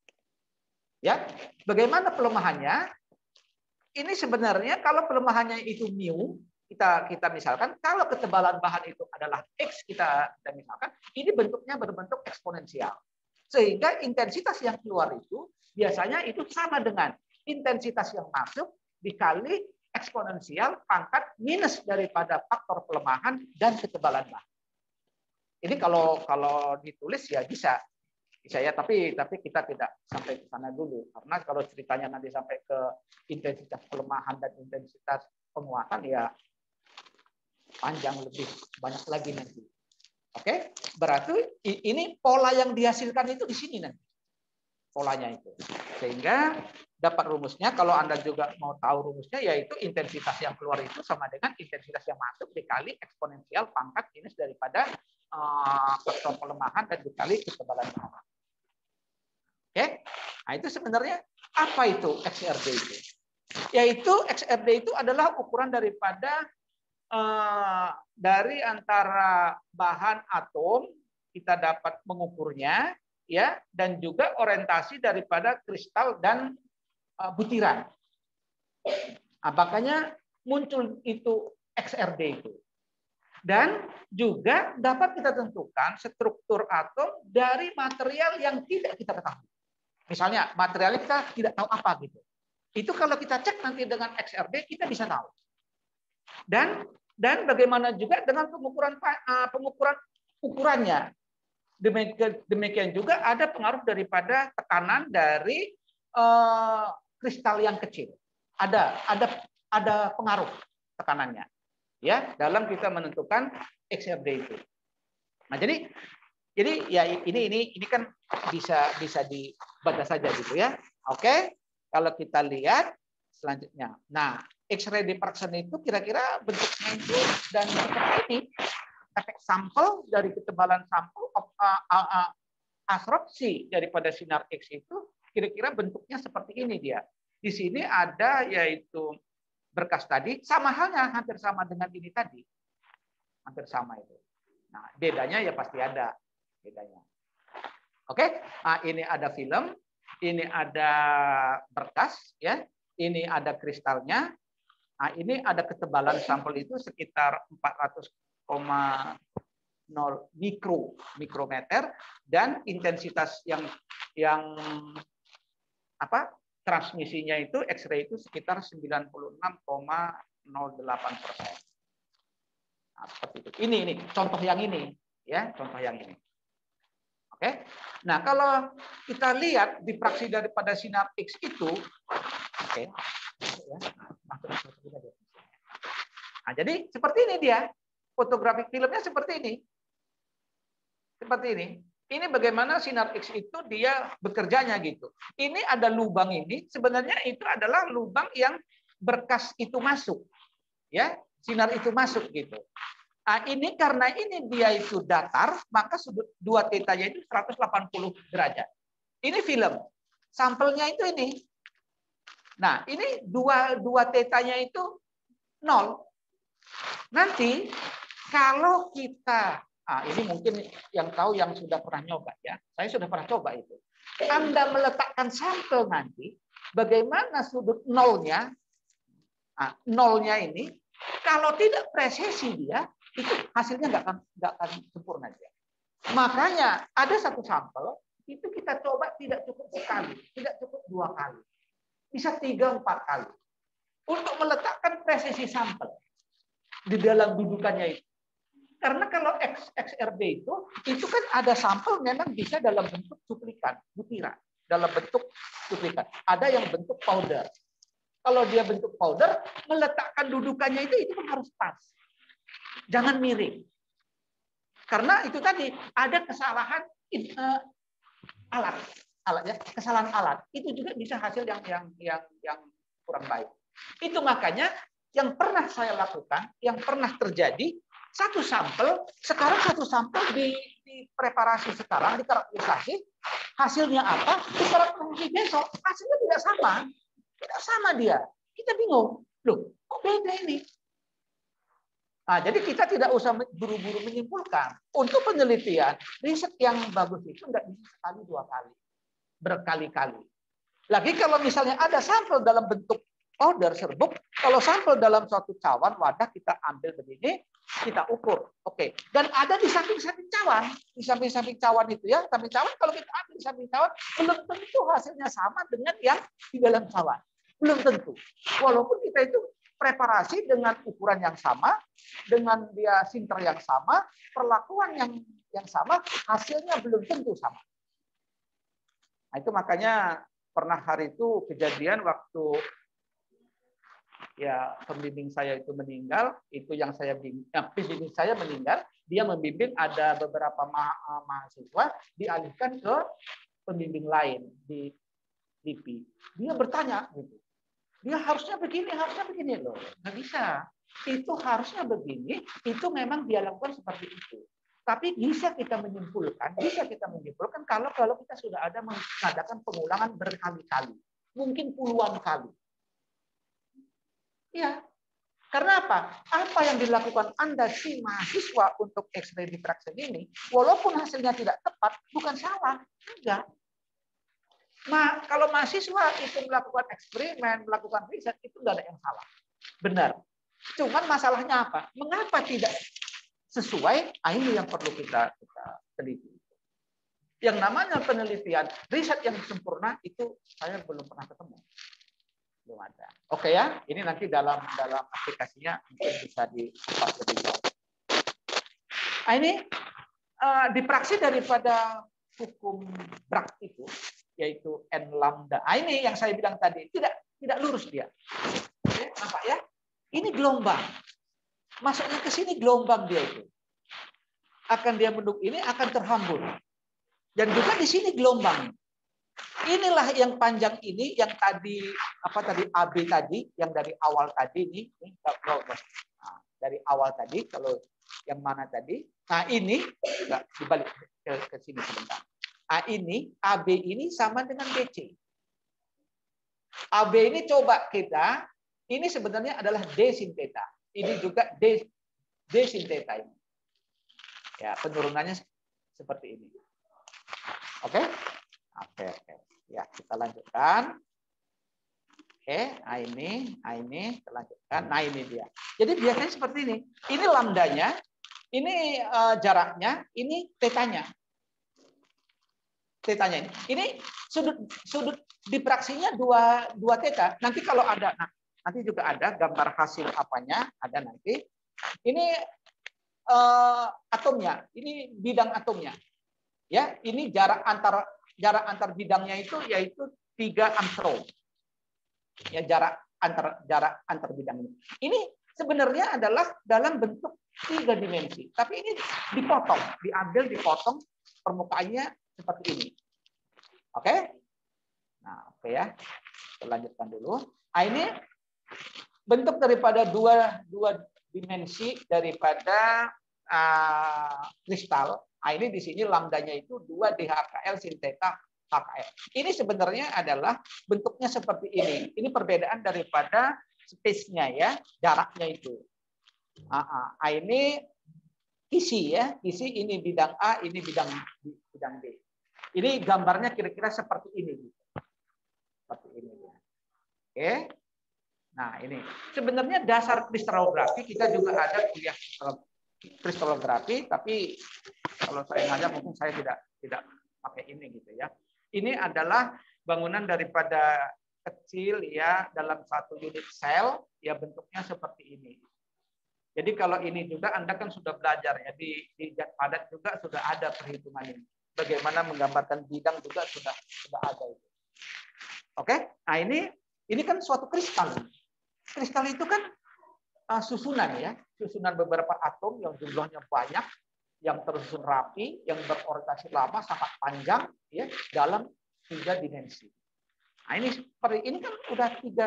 Ya, bagaimana pelemahannya? Ini sebenarnya kalau pelemahannya itu mu, kita kita misalkan kalau ketebalan bahan itu adalah X kita, kita misalkan, ini bentuknya berbentuk eksponensial. Sehingga intensitas yang keluar itu biasanya itu sama dengan intensitas yang masuk dikali eksponensial pangkat minus daripada faktor pelemahan dan ketebalan bahan. Ini kalau kalau ditulis ya bisa, bisa ya. Tapi tapi kita tidak sampai ke sana dulu karena kalau ceritanya nanti sampai ke intensitas pelemahan dan intensitas penguatan ya panjang lebih banyak lagi nanti. Oke, berarti ini pola yang dihasilkan itu di sini nanti polanya itu sehingga dapat rumusnya. Kalau Anda juga mau tahu rumusnya, yaitu intensitas yang keluar itu sama dengan intensitas yang masuk dikali eksponensial pangkat minus daripada uh, faktor pelemahan dan dikali ketebalan bahan. Oke, nah itu sebenarnya apa itu X R D itu? Yaitu X R D itu adalah ukuran daripada uh, dari antara bahan atom kita dapat mengukurnya ya, dan juga orientasi daripada kristal dan uh, butiran. Nah, makanya muncul itu X R D itu. Dan juga dapat kita tentukan struktur atom dari material yang tidak kita ketahui. Misalnya materialnya kita tidak tahu apa gitu. Itu kalau kita cek nanti dengan X R D kita bisa tahu. Dan dan bagaimana juga dengan pengukuran pengukuran ukurannya. Demikian, demikian juga ada pengaruh daripada tekanan dari uh, kristal yang kecil. Ada ada ada pengaruh tekanannya. Ya, dalam kita menentukan X R D itu. Nah, jadi jadi ya ini ini ini kan bisa bisa dibaca saja gitu ya. Oke. Kalau kita lihat selanjutnya. Nah, X-ray diffraction itu kira-kira bentuknya itu dan seperti ini. Efek sampel dari ketebalan sampel absorpsi daripada sinar X itu kira-kira bentuknya seperti ini dia. Di sini ada yaitu berkas tadi, sama halnya hampir sama dengan ini tadi. Hampir sama itu. Nah, bedanya ya pasti ada bedanya. Oke, nah, ini ada film, ini ada berkas, ya, ini ada kristalnya. Nah, ini ada ketebalan sampel itu sekitar empat ratus koma nol mikro mikrometer dan intensitas yang yang apa? Transmisinya itu X-ray itu sekitar sembilan puluh enam koma nol delapan persen. Nah, seperti itu. Ini ini contoh yang ini, ya, contoh yang ini. Oke. Nah, kalau kita lihat diffraksi daripada sinar X itu, oke. Ya. Nah, jadi seperti ini dia. Fotografi filmnya seperti ini. Seperti ini. Ini bagaimana sinar X itu dia bekerjanya gitu. Ini ada lubang ini, sebenarnya itu adalah lubang yang berkas itu masuk. Ya, sinar itu masuk gitu. Nah, ini karena ini dia itu datar, maka sudut dua tetanya itu seratus delapan puluh derajat. Ini film. Sampelnya itu ini. Nah, ini dua dua tetanya itu nol. Nanti kalau kita ah, ini mungkin yang tahu yang sudah pernah nyoba ya. Saya sudah pernah coba itu. Anda meletakkan sampel nanti, bagaimana sudut nolnya, nah, nolnya ini, kalau tidak presisi dia, itu hasilnya nggak akan nggak akan sempurna dia. Makanya ada satu sampel itu kita coba tidak cukup sekali, tidak cukup dua kali, bisa tiga empat kali untuk meletakkan presisi sampel di dalam dudukannya itu. Karena kalau X R D itu, itu kan ada sampel memang bisa dalam bentuk cuplikan, butiran, dalam bentuk cuplikan. Ada yang bentuk powder. Kalau dia bentuk powder, meletakkan dudukannya itu itu harus pas. Jangan miring. Karena itu tadi ada kesalahan uh, alat, alat ya, kesalahan alat. Itu juga bisa hasil yang yang yang yang kurang baik. Itu makanya yang pernah saya lakukan, yang pernah terjadi, satu sampel, sekarang satu sampel di, di preparasi sekarang, di karakterisasi, hasilnya apa? Di karakterisasi besok, hasilnya tidak sama. Tidak sama dia. Kita bingung. Loh, kok beda ini? Nah, jadi kita tidak usah buru-buru menyimpulkan. Untuk penelitian, riset yang bagus itu tidak bisa sekali dua kali. Berkali-kali. Lagi kalau misalnya ada sampel dalam bentuk powder serbuk, kalau sampel dalam suatu cawan, wadah kita ambil begini, kita ukur. Oke. Dan ada di samping-samping cawan. Di samping-samping cawan itu ya, samping cawan kalau kita ambil di samping cawan, belum tentu hasilnya sama dengan yang di dalam cawan. Belum tentu. Walaupun kita itu preparasi dengan ukuran yang sama, dengan dia sinter yang sama, perlakuan yang yang sama, hasilnya belum tentu sama. Nah, itu makanya pernah hari itu kejadian waktu ya pembimbing saya itu meninggal, itu yang saya bimbing, ya, pembimbing saya meninggal, dia membimbing ada beberapa ma mahasiswa dialihkan ke pembimbing lain di D P. Dia bertanya gitu. Dia harusnya begini, harusnya begini loh. Nggak bisa. Itu harusnya begini, itu memang dia lakukan seperti itu. Tapi bisa kita menyimpulkan, bisa kita menyimpulkan kalau kalau kita sudah ada mengadakan pengulangan berkali-kali, mungkin puluhan kali. Ya, Karena apa? Apa yang dilakukan Anda si mahasiswa untuk X-ray diffraction ini, walaupun hasilnya tidak tepat, bukan salah. Enggak. Nah, kalau mahasiswa itu melakukan eksperimen, melakukan riset, itu enggak ada yang salah. Benar. Cuman masalahnya apa? Mengapa tidak sesuai? Ah, ini yang perlu kita, kita teliti. Yang namanya penelitian, riset yang sempurna, itu saya belum pernah ketemu. Belum ada. Oke ya, ini nanti dalam dalam aplikasinya mungkin bisa dikupas lebih jauh. Nah, ini uh, dipraksi daripada hukum Bragg itu, yaitu n lambda. Nah, ini yang saya bilang tadi, tidak tidak lurus dia. Oke, nampak ya? Ini gelombang. Masuknya ke sini gelombang dia itu. Akan dia menduk ini akan terhambur. Dan juga di sini gelombang. Inilah yang panjang ini, yang tadi apa tadi A B tadi, yang dari awal tadi ini, ini nah, dari awal tadi, kalau yang mana tadi, nah ini enggak, dibalik ke, ke sini sebentar. A ini, A B ini sama dengan B C. A B ini coba kita, ini sebenarnya adalah D sin theta. Ini juga D, D sin theta ini. Ya, penurunannya seperti ini. Oke? Oke, oke. Ya, kita lanjutkan. Oke, nah ini, nah ini, kita lanjutkan. Nah ini dia. Jadi biasanya seperti ini. Ini lambdanya, ini uh, jaraknya, ini tetanya. Tetanya ini. Ini sudut sudut dipraksinya dua dua teta. Nanti kalau ada, nah nanti juga ada gambar hasil apanya, ada nanti. Ini uh, atomnya, ini bidang atomnya. Ya, ini jarak antar jarak antar bidangnya itu yaitu tiga angstrom. Ya, jarak antar jarak antar bidang ini. Ini sebenarnya adalah dalam bentuk tiga dimensi, tapi ini dipotong, diambil, dipotong permukaannya seperti ini. Oke? Nah, oke ya. Kita lanjutkan dulu. Nah, ini bentuk daripada dua dua dimensi daripada uh, kristal. Nah, ini di sini lambdanya itu dua D H K L sin theta H K L. Ini sebenarnya adalah bentuknya seperti ini. Ini perbedaan daripada space-nya ya, jaraknya itu. Nah, ini isi ya, isi ini bidang A, ini bidang bidang B. Ini gambarnya kira-kira seperti ini. Seperti ini. Oke. Nah, ini sebenarnya dasar kristalografi kita juga ada kuliah kristalografi, tapi kalau saya ngajar mungkin saya tidak tidak pakai ini gitu ya. Ini adalah bangunan daripada kecil ya dalam satu unit sel ya bentuknya seperti ini. Jadi kalau ini juga Anda kan sudah belajar ya di di zat padat juga sudah ada perhitungan ini. Bagaimana menggambarkan bidang juga sudah sudah ada itu. Oke? Nah, ini ini kan suatu kristal. Kristal itu kan uh, susunan ya, susunan beberapa atom yang jumlahnya banyak, yang tersusun rapi, yang berorientasi lama, sangat panjang, ya, dalam tiga dimensi. Nah, ini seperti ini kan udah tiga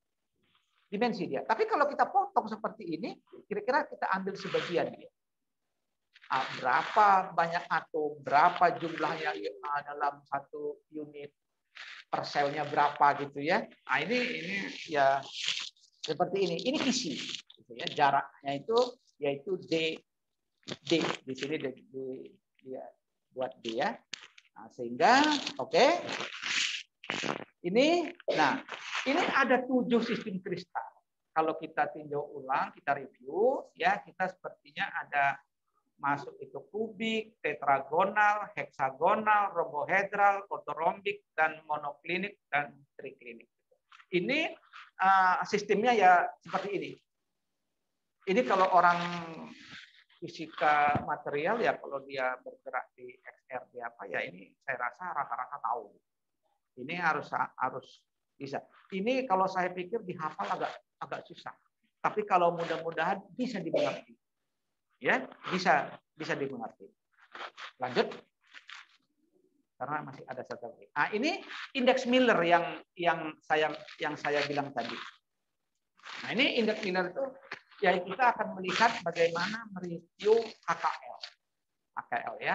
dimensi dia. Tapi kalau kita potong seperti ini, kira-kira kita ambil sebagian dia. Nah, berapa banyak atom, berapa jumlahnya dalam satu unit per selnya berapa gitu ya. Nah, ini ini ya seperti ini. Ini isi, gitu ya. Jaraknya itu yaitu D. D di sini di, di, dia buat D ya. Nah, sehingga oke. Okay. Ini nah, ini ada tujuh sistem kristal. Kalau kita tinjau ulang, kita review ya, kita sepertinya ada masuk itu kubik, tetragonal, heksagonal, rombohedral, ortorombik dan monoklinik dan triklinik. Ini uh, sistemnya ya seperti ini. Ini kalau orang fisika material ya kalau dia bergerak di X R di apa ya ini saya rasa rata-rata tahu. Ini harus harus bisa. Ini kalau saya pikir dihafal agak agak susah. Tapi kalau mudah-mudahan bisa dimengerti. Ya, bisa bisa dimengerti. Lanjut. Karena masih ada satu lagi. Nah, ini indeks Miller yang yang saya yang saya bilang tadi. Nah, ini indeks Miller itu ya kita akan melihat bagaimana mereview H K L. H K L ya.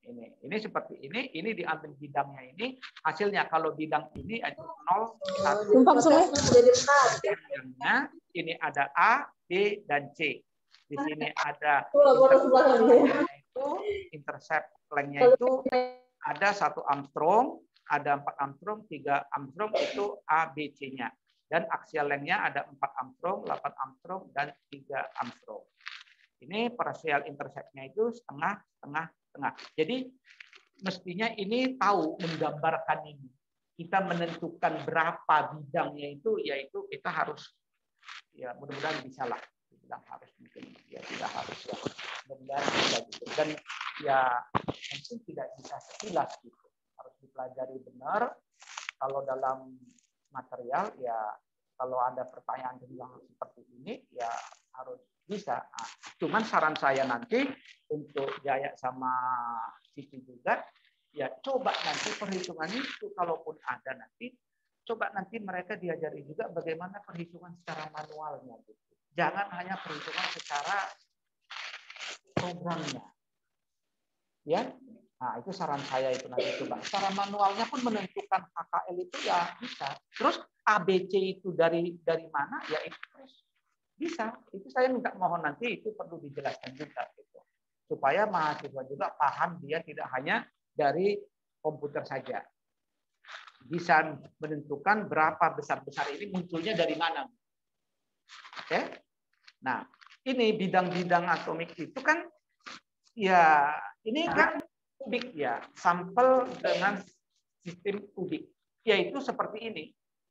Ini, ini seperti ini, ini diambil bidangnya ini, hasilnya kalau bidang ini ada nol, satu, bidangnya ini ada A, B, dan C. Di sini ada intercept itu, intercept lengthnya itu ada satu Armstrong, ada empat Armstrong, tiga Armstrong itu A, B, C-nya. Dan axial lengthnya ada empat Armstrong, delapan Armstrong, dan tiga Armstrong. Ini partial intercept-nya itu setengah, setengah, setengah. Jadi mestinya ini tahu menggambarkan ini. Kita menentukan berapa bidangnya itu, yaitu kita harus, ya mudah-mudahan bisa lah. Bilang harus mungkin, ya tidak harus ya. Mudah-mudahan bisa gitu. Dan ya mungkin tidak bisa sekilas gitu. Harus dipelajari benar. Kalau dalam material, ya kalau ada pertanyaan yang seperti ini, ya harus bisa. Nah, cuman saran saya nanti untuk Jaya sama Siti juga, ya coba nanti perhitungan itu kalaupun ada nanti, coba nanti mereka diajari juga bagaimana perhitungan secara manualnya. Gitu. Jangan hanya perhitungan secara programnya. Ya, nah itu saran saya itu nanti coba. Secara manualnya pun menentukan H K L itu ya bisa. Terus A B C itu dari dari mana? Ya itu terus. Bisa, itu saya minta mohon nanti itu perlu dijelaskan juga gitu. Supaya mahasiswa juga paham dia tidak hanya dari komputer saja. Bisa menentukan berapa besar-besar ini munculnya dari mana. Oke? Nah, ini bidang-bidang atomik itu kan ya ini kan kubik ya, sampel dengan sistem kubik. Yaitu seperti ini.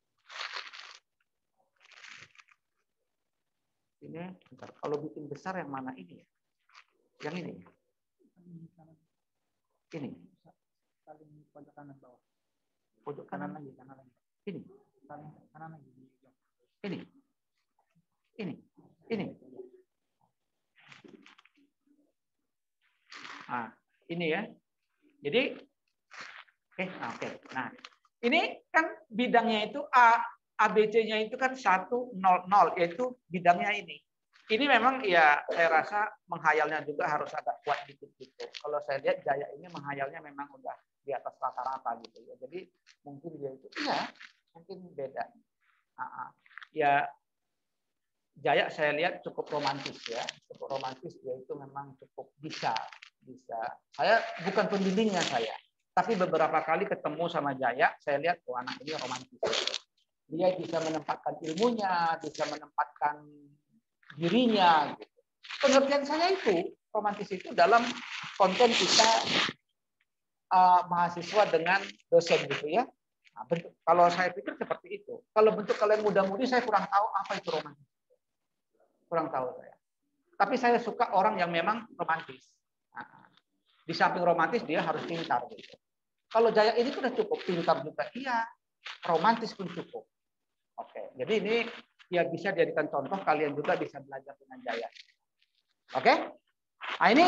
Ini, bentar. Kalau bikin besar yang mana ini? Yang ini. Ini. Pojok kanan bawah. Pojok kanan lagi, kanan lagi. Ini. Kanan lagi. Ini. Ini. Ini. Nah, ini ya. Jadi, oke, okay, oke. Okay. Nah, ini kan bidangnya itu A. A B C-nya itu kan satu nol nol, yaitu bidangnya ini. Ini memang ya saya rasa menghayalnya juga harus agak kuat dikit gitu. Kalau saya lihat Jaya ini menghayalnya memang udah di atas rata-rata gitu ya. Jadi mungkin dia itu iya, mungkin beda. Nah, ya Jaya saya lihat cukup romantis ya, cukup romantis dia itu memang cukup bisa, bisa. Saya bukan pembimbingnya saya, tapi beberapa kali ketemu sama Jaya, saya lihat oh anak ini romantis. Dia bisa menempatkan ilmunya, bisa menempatkan dirinya. Gitu. Pengertian saya itu, romantis itu dalam konten kita uh, mahasiswa dengan dosen gitu ya. Nah, bentuk, kalau saya pikir seperti itu. Kalau bentuk kalian muda-mudi, saya kurang tahu apa itu romantis. Kurang tahu saya. Tapi saya suka orang yang memang romantis. Nah, di samping romantis, dia harus pintar. Gitu. Kalau Jaya ini sudah cukup pintar juga. Iya, romantis pun cukup. Oke, jadi ini ya bisa dijadikan contoh, kalian juga bisa belajar dengan Jaya. Oke, nah ini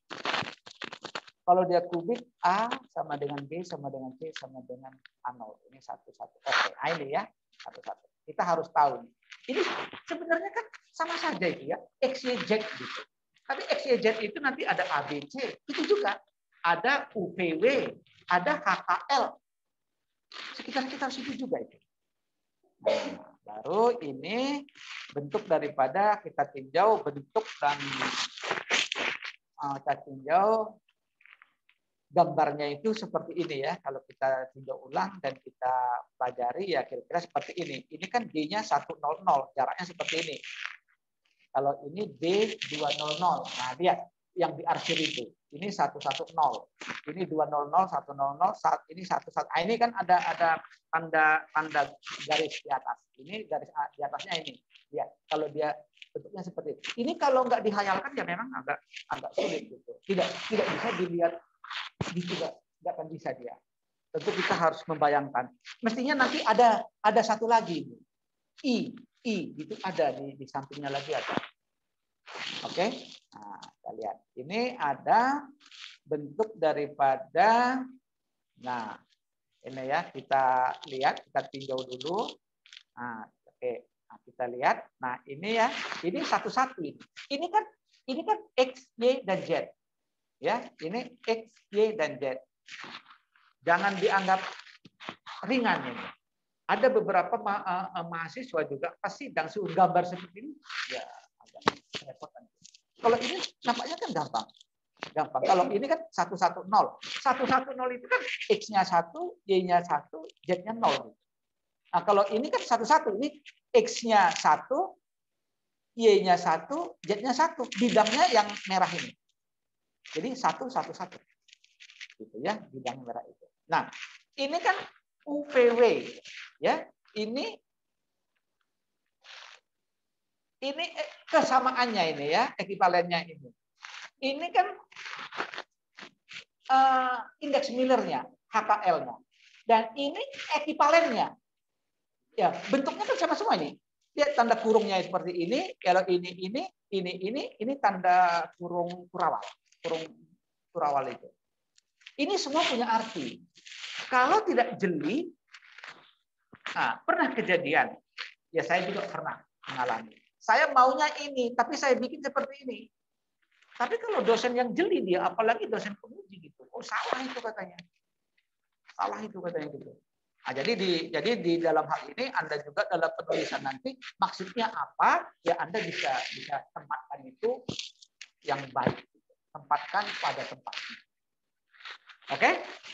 kalau dia kubik A sama dengan B sama dengan C sama dengan A nol. Ini satu-satu. Oke, nah ini ya satu-satu. Kita harus tahu. Ini sebenarnya kan sama saja itu ya, X, Y, Z gitu. Tapi X, Y, Z itu nanti ada A, B, C. Itu juga ada U, P, W, ada H K L. Sekitar-sekitar situ juga itu. Nah, baru ini bentuk daripada kita tinjau bentuk dan uh, kita tinjau gambarnya itu seperti ini ya. Kalau kita tinjau ulang dan kita pelajari ya kira-kira seperti ini. Ini kan D-nya seratus, jaraknya seperti ini. Kalau ini D dua nol. Nah, lihat yang diarsir itu. Ini seratus, ini dua nol nol, seratus, ini seratus. Nah, ini kan ada ada tanda tanda garis di atas. Ini garis di atasnya ini. Ya, kalau dia bentuknya seperti itu. Ini kalau nggak dihayalkan ya memang agak agak sulit gitu. Tidak tidak bisa dilihat, tidak tidak akan bisa dia. Tentu kita harus membayangkan. Mestinya nanti ada ada satu lagi. I, I itu ada di di sampingnya lagi ada. Oke, nah, kita lihat. Ini ada bentuk daripada, nah ini ya kita lihat, kita tinjau dulu. Nah, oke, nah, kita lihat. Nah ini ya, ini satu-satu ini. Ini kan, ini kan X, Y dan Z. Ya, ini X, Y, dan Z. Jangan dianggap ringan ini. Ada beberapa ma uh, mahasiswa juga pasti sedang suruh gambar seperti ini, ya agak repotan. Kalau ini nampaknya kan gampang. Gampang. Kalau ini kan satu satu nol. satu satu nol itu kan X-nya satu, Y-nya satu, Z-nya nol. Nah, kalau ini kan satu satu, ini X-nya satu, Y-nya satu, Z-nya satu. Bidangnya yang merah ini. Jadi satu satu satu. Gitu ya, bidang merah itu. Nah, ini kan U P W ya. Ini ini kesamaannya ini ya, ekivalennya ini. Ini kan uh, indeks Miller-nya, H K L-nya. Dan ini ekivalennya. Ya, bentuknya kan sama semua ini. Lihat tanda kurungnya seperti ini, kalau ini ini, ini ini, ini tanda kurung Kurawal, kurung Kurawal itu. Ini semua punya arti. Kalau tidak jeli, nah, pernah kejadian, ya saya juga pernah mengalami. Saya maunya ini, tapi saya bikin seperti ini. Tapi kalau dosen yang jeli dia, apalagi dosen penguji gitu, oh salah itu katanya, salah itu katanya gitu. Nah, jadi di jadi di dalam hal ini Anda juga dalam penulisan nanti maksudnya apa, ya Anda bisa bisa tempatkan itu yang baik, tempatkan pada tempatnya. Oke?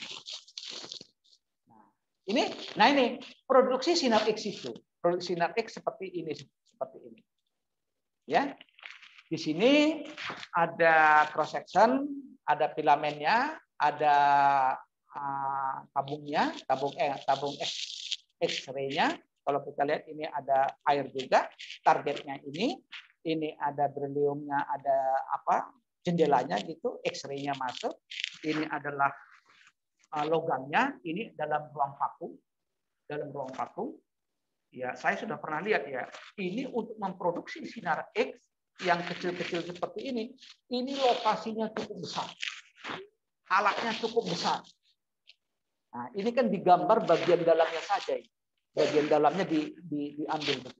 Ini, nah ini produksi sinar X itu, produksi sinar X seperti ini, seperti ini, ya. Di sini ada cross section, ada filamennya, ada uh, tabungnya, tabung eh, tabung X-ray-nya. Kalau kita lihat ini ada air juga, targetnya ini, ini ada berylliumnya, ada apa jendelanya gitu, X-ray-nya masuk. Ini adalah logamnya, ini dalam ruang vakum, dalam ruang vakum. Ya, saya sudah pernah lihat ya. Ini untuk memproduksi sinar X yang kecil-kecil seperti ini. Ini lokasinya cukup besar, alatnya cukup besar. Nah, ini kan digambar bagian dalamnya saja, bagian dalamnya di, di, diambil.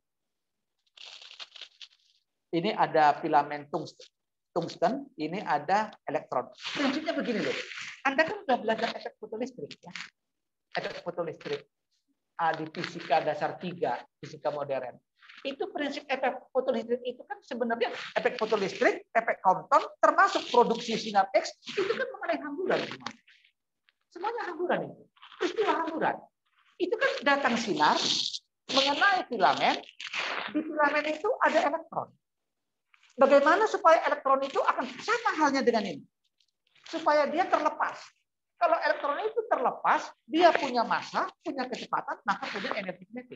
Ini ada filamen tungsten. Tungsten, ini ada elektron. Prinsipnya begini loh. Anda kan sudah belajar efek fotolistrik ya. Efek fotolistrik di fisika dasar tiga, fisika modern. Itu prinsip efek fotolistrik itu kan sebenarnya efek fotolistrik, efek Compton, termasuk produksi sinar X, itu kan mengenai hamburan semua. Semuanya hamburan itu. Peristiwa hamburan. Itu kan datang sinar mengenai filamen, di filamen itu ada elektron. Bagaimana supaya elektron itu akan sama halnya dengan ini? Supaya dia terlepas. Kalau elektron itu terlepas, dia punya massa, punya kecepatan, maka punya energi kinetik.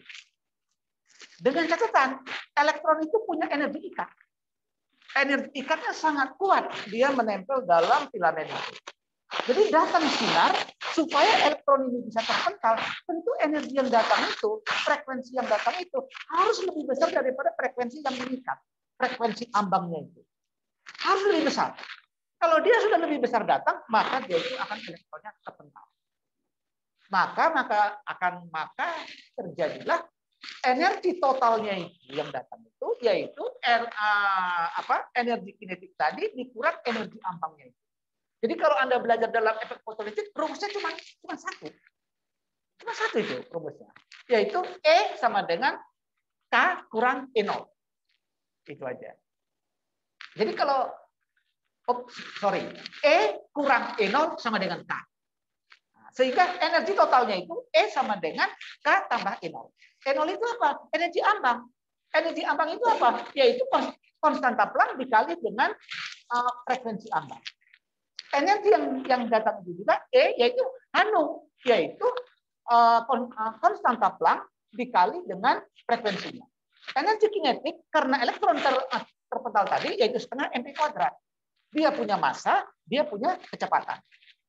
Dengan catatan, elektron itu punya energi ikat. Energi ikatnya sangat kuat. Dia menempel dalam filamen itu. Jadi datang sinar, supaya elektron ini bisa terpental, tentu energi yang datang itu, frekuensi yang datang itu, harus lebih besar daripada frekuensi yang mengikat. Frekuensi ambangnya itu harus lebih besar. Kalau dia sudah lebih besar datang, maka dia itu akan elektronnya terpental. Maka maka akan maka terjadilah energi totalnya itu yang datang itu yaitu R, uh, apa energi kinetik tadi dikurang energi ambangnya itu. Jadi kalau Anda belajar dalam efek fotolistrik, rumusnya cuma cuma satu. Cuma satu itu rumusnya, yaitu E sama dengan K kurang E nol. Itu aja. Jadi kalau oh, sorry, E kurang E nol sama dengan K. Sehingga energi totalnya itu E sama dengan K tambah E nol. E nol itu apa? Energi ambang. Energi ambang itu apa? Yaitu konstanta Planck dikali dengan uh, frekuensi ambang. Energi yang yang datang itu juga E yaitu anu, yaitu uh, konstanta Planck dikali dengan frekuensinya. Energi kinetik karena elektron ter, terpental tadi yaitu setengah mp kuadrat. Dia punya massa, dia punya kecepatan.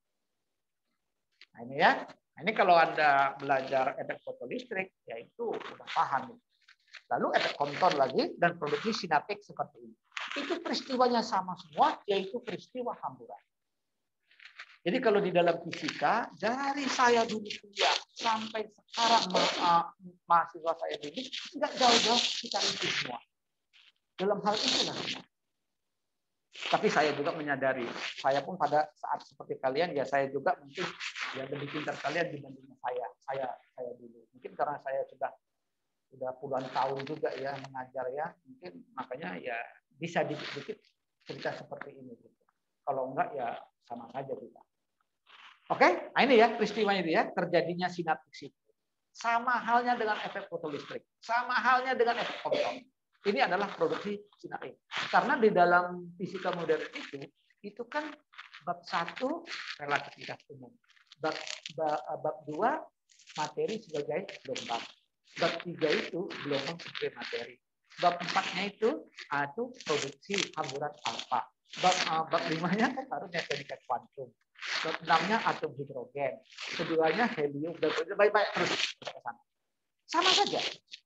Nah ini ya. Nah, ini kalau Anda belajar efek fotolistrik, yaitu sudah paham. Lalu efek Compton lagi dan produksi sinar X seperti ini. Itu peristiwanya sama semua, yaitu peristiwa hamburan. Jadi kalau di dalam fisika, dari saya dulu kuliah sampai sekarang ma mahasiswa saya ini, tidak jauh-jauh kita itu semua. Dalam hal inilah semua. Tapi saya juga menyadari, saya pun pada saat seperti kalian, ya saya juga mungkin ya lebih pintar kalian dibanding saya, saya saya dulu. Mungkin karena saya sudah sudah puluhan tahun juga ya mengajar ya, mungkin makanya ya bisa dikit-dikit cerita seperti ini. Gitu. Kalau enggak ya sama saja kita. Oke, nah ini ya peristiwanya itu ya, terjadinya sinapsis itu. Sama halnya dengan efek fotolistrik, sama halnya dengan efek Compton. Ini adalah produksi sinapsis. Karena di dalam fisika modern itu, itu kan bab satu relativitas umum, bab bab, bab dua materi sebagai gelombang, bab tiga itu gelombang sebagai materi, bab empatnya itu itu produksi hamburan alfa, bab uh, bab limanya kan harusnya mekanika kuantum, bab enamnya atom hidrogen, keduanya helium, dan baik-baik terus ke sana. Sama saja.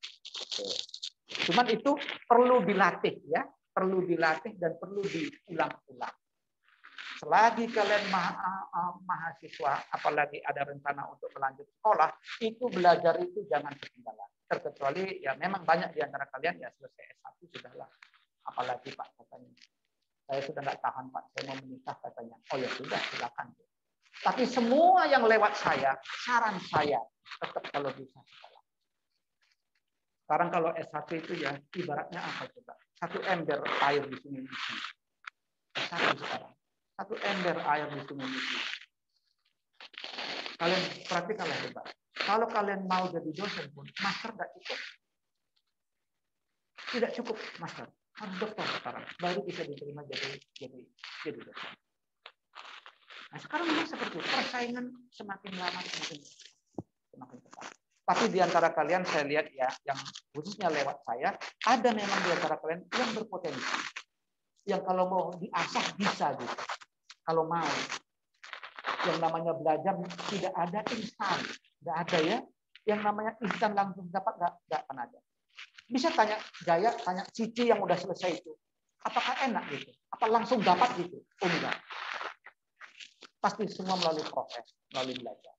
Cuman itu perlu dilatih ya, perlu dilatih dan perlu diulang-ulang. Selagi kalian ma uh, mahasiswa, apalagi ada rencana untuk melanjut sekolah, itu belajar itu jangan ketinggalan. Terkecuali ya memang banyak di antara kalian ya selesai S satu sudahlah. Apalagi Pak katanya, saya sudah nggak tahan Pak, saya mau menikah katanya. Oh ya sudah, silakan. Tapi semua yang lewat saya, saran saya tetap kalau bisa sekolah. Sekarang kalau S satu itu ya ibaratnya apa coba? Satu ember air di sungai Musi. S satu sekarang. Satu ember air di sungai Musi. Kalian perhatikanlah coba. Kalau kalian mau jadi dosen pun, master nggak cukup. Tidak cukup master. Harus dokter sekarang. Baru bisa diterima jadi jadi jadi dosen. Nah sekarang ini seperti itu. Persaingan semakin lama semakin semakin ketat. Tapi di antara kalian saya lihat ya, yang khususnya lewat saya, ada memang di antara kalian yang berpotensi. Yang kalau mau diasah bisa gitu. Kalau mau. Yang namanya belajar tidak ada instan. Nggak ada ya. Yang namanya instan langsung dapat, nggak, nggak akan ada. Bisa tanya Jaya, tanya Cici yang udah selesai itu. Apakah enak gitu? Apa langsung dapat gitu? Oh enggak. Pasti semua melalui proses, melalui belajar.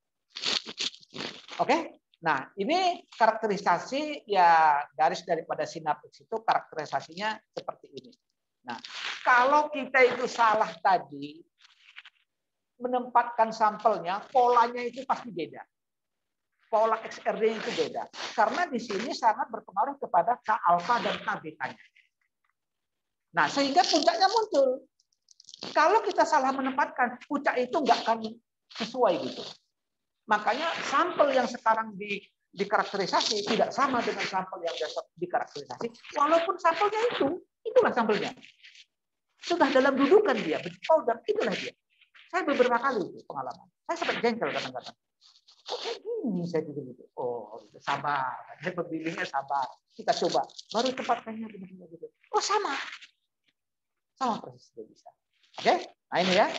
Oke? Nah, ini karakterisasi ya garis daripada sinapsis itu karakterisasinya seperti ini. Nah, kalau kita itu salah tadi menempatkan sampelnya, polanya itu pasti beda. Pola X R D itu beda. Karena di sini sangat berpengaruh kepada K alfa dan K beta-nya. Nah, sehingga puncaknya muncul. Kalau kita salah menempatkan, puncak itu nggak akan sesuai gitu. Makanya sampel yang sekarang di, dikarakterisasi tidak sama dengan sampel yang biasa dikarakterisasi. Walaupun sampelnya itu, itulah sampelnya. Sudah dalam dudukan dia, powder, itulah dia. Saya beberapa kali itu pengalaman. Saya sampai jengkel kadang-kadang. Kok kayak gini saya pikir gitu. Oh, sabar. Saya pemilihnya sabar. Kita coba. Baru tempatkannya benar-benar gitu. Oh, sama. Sama persis sudah bisa. Oke? Nah ini ya.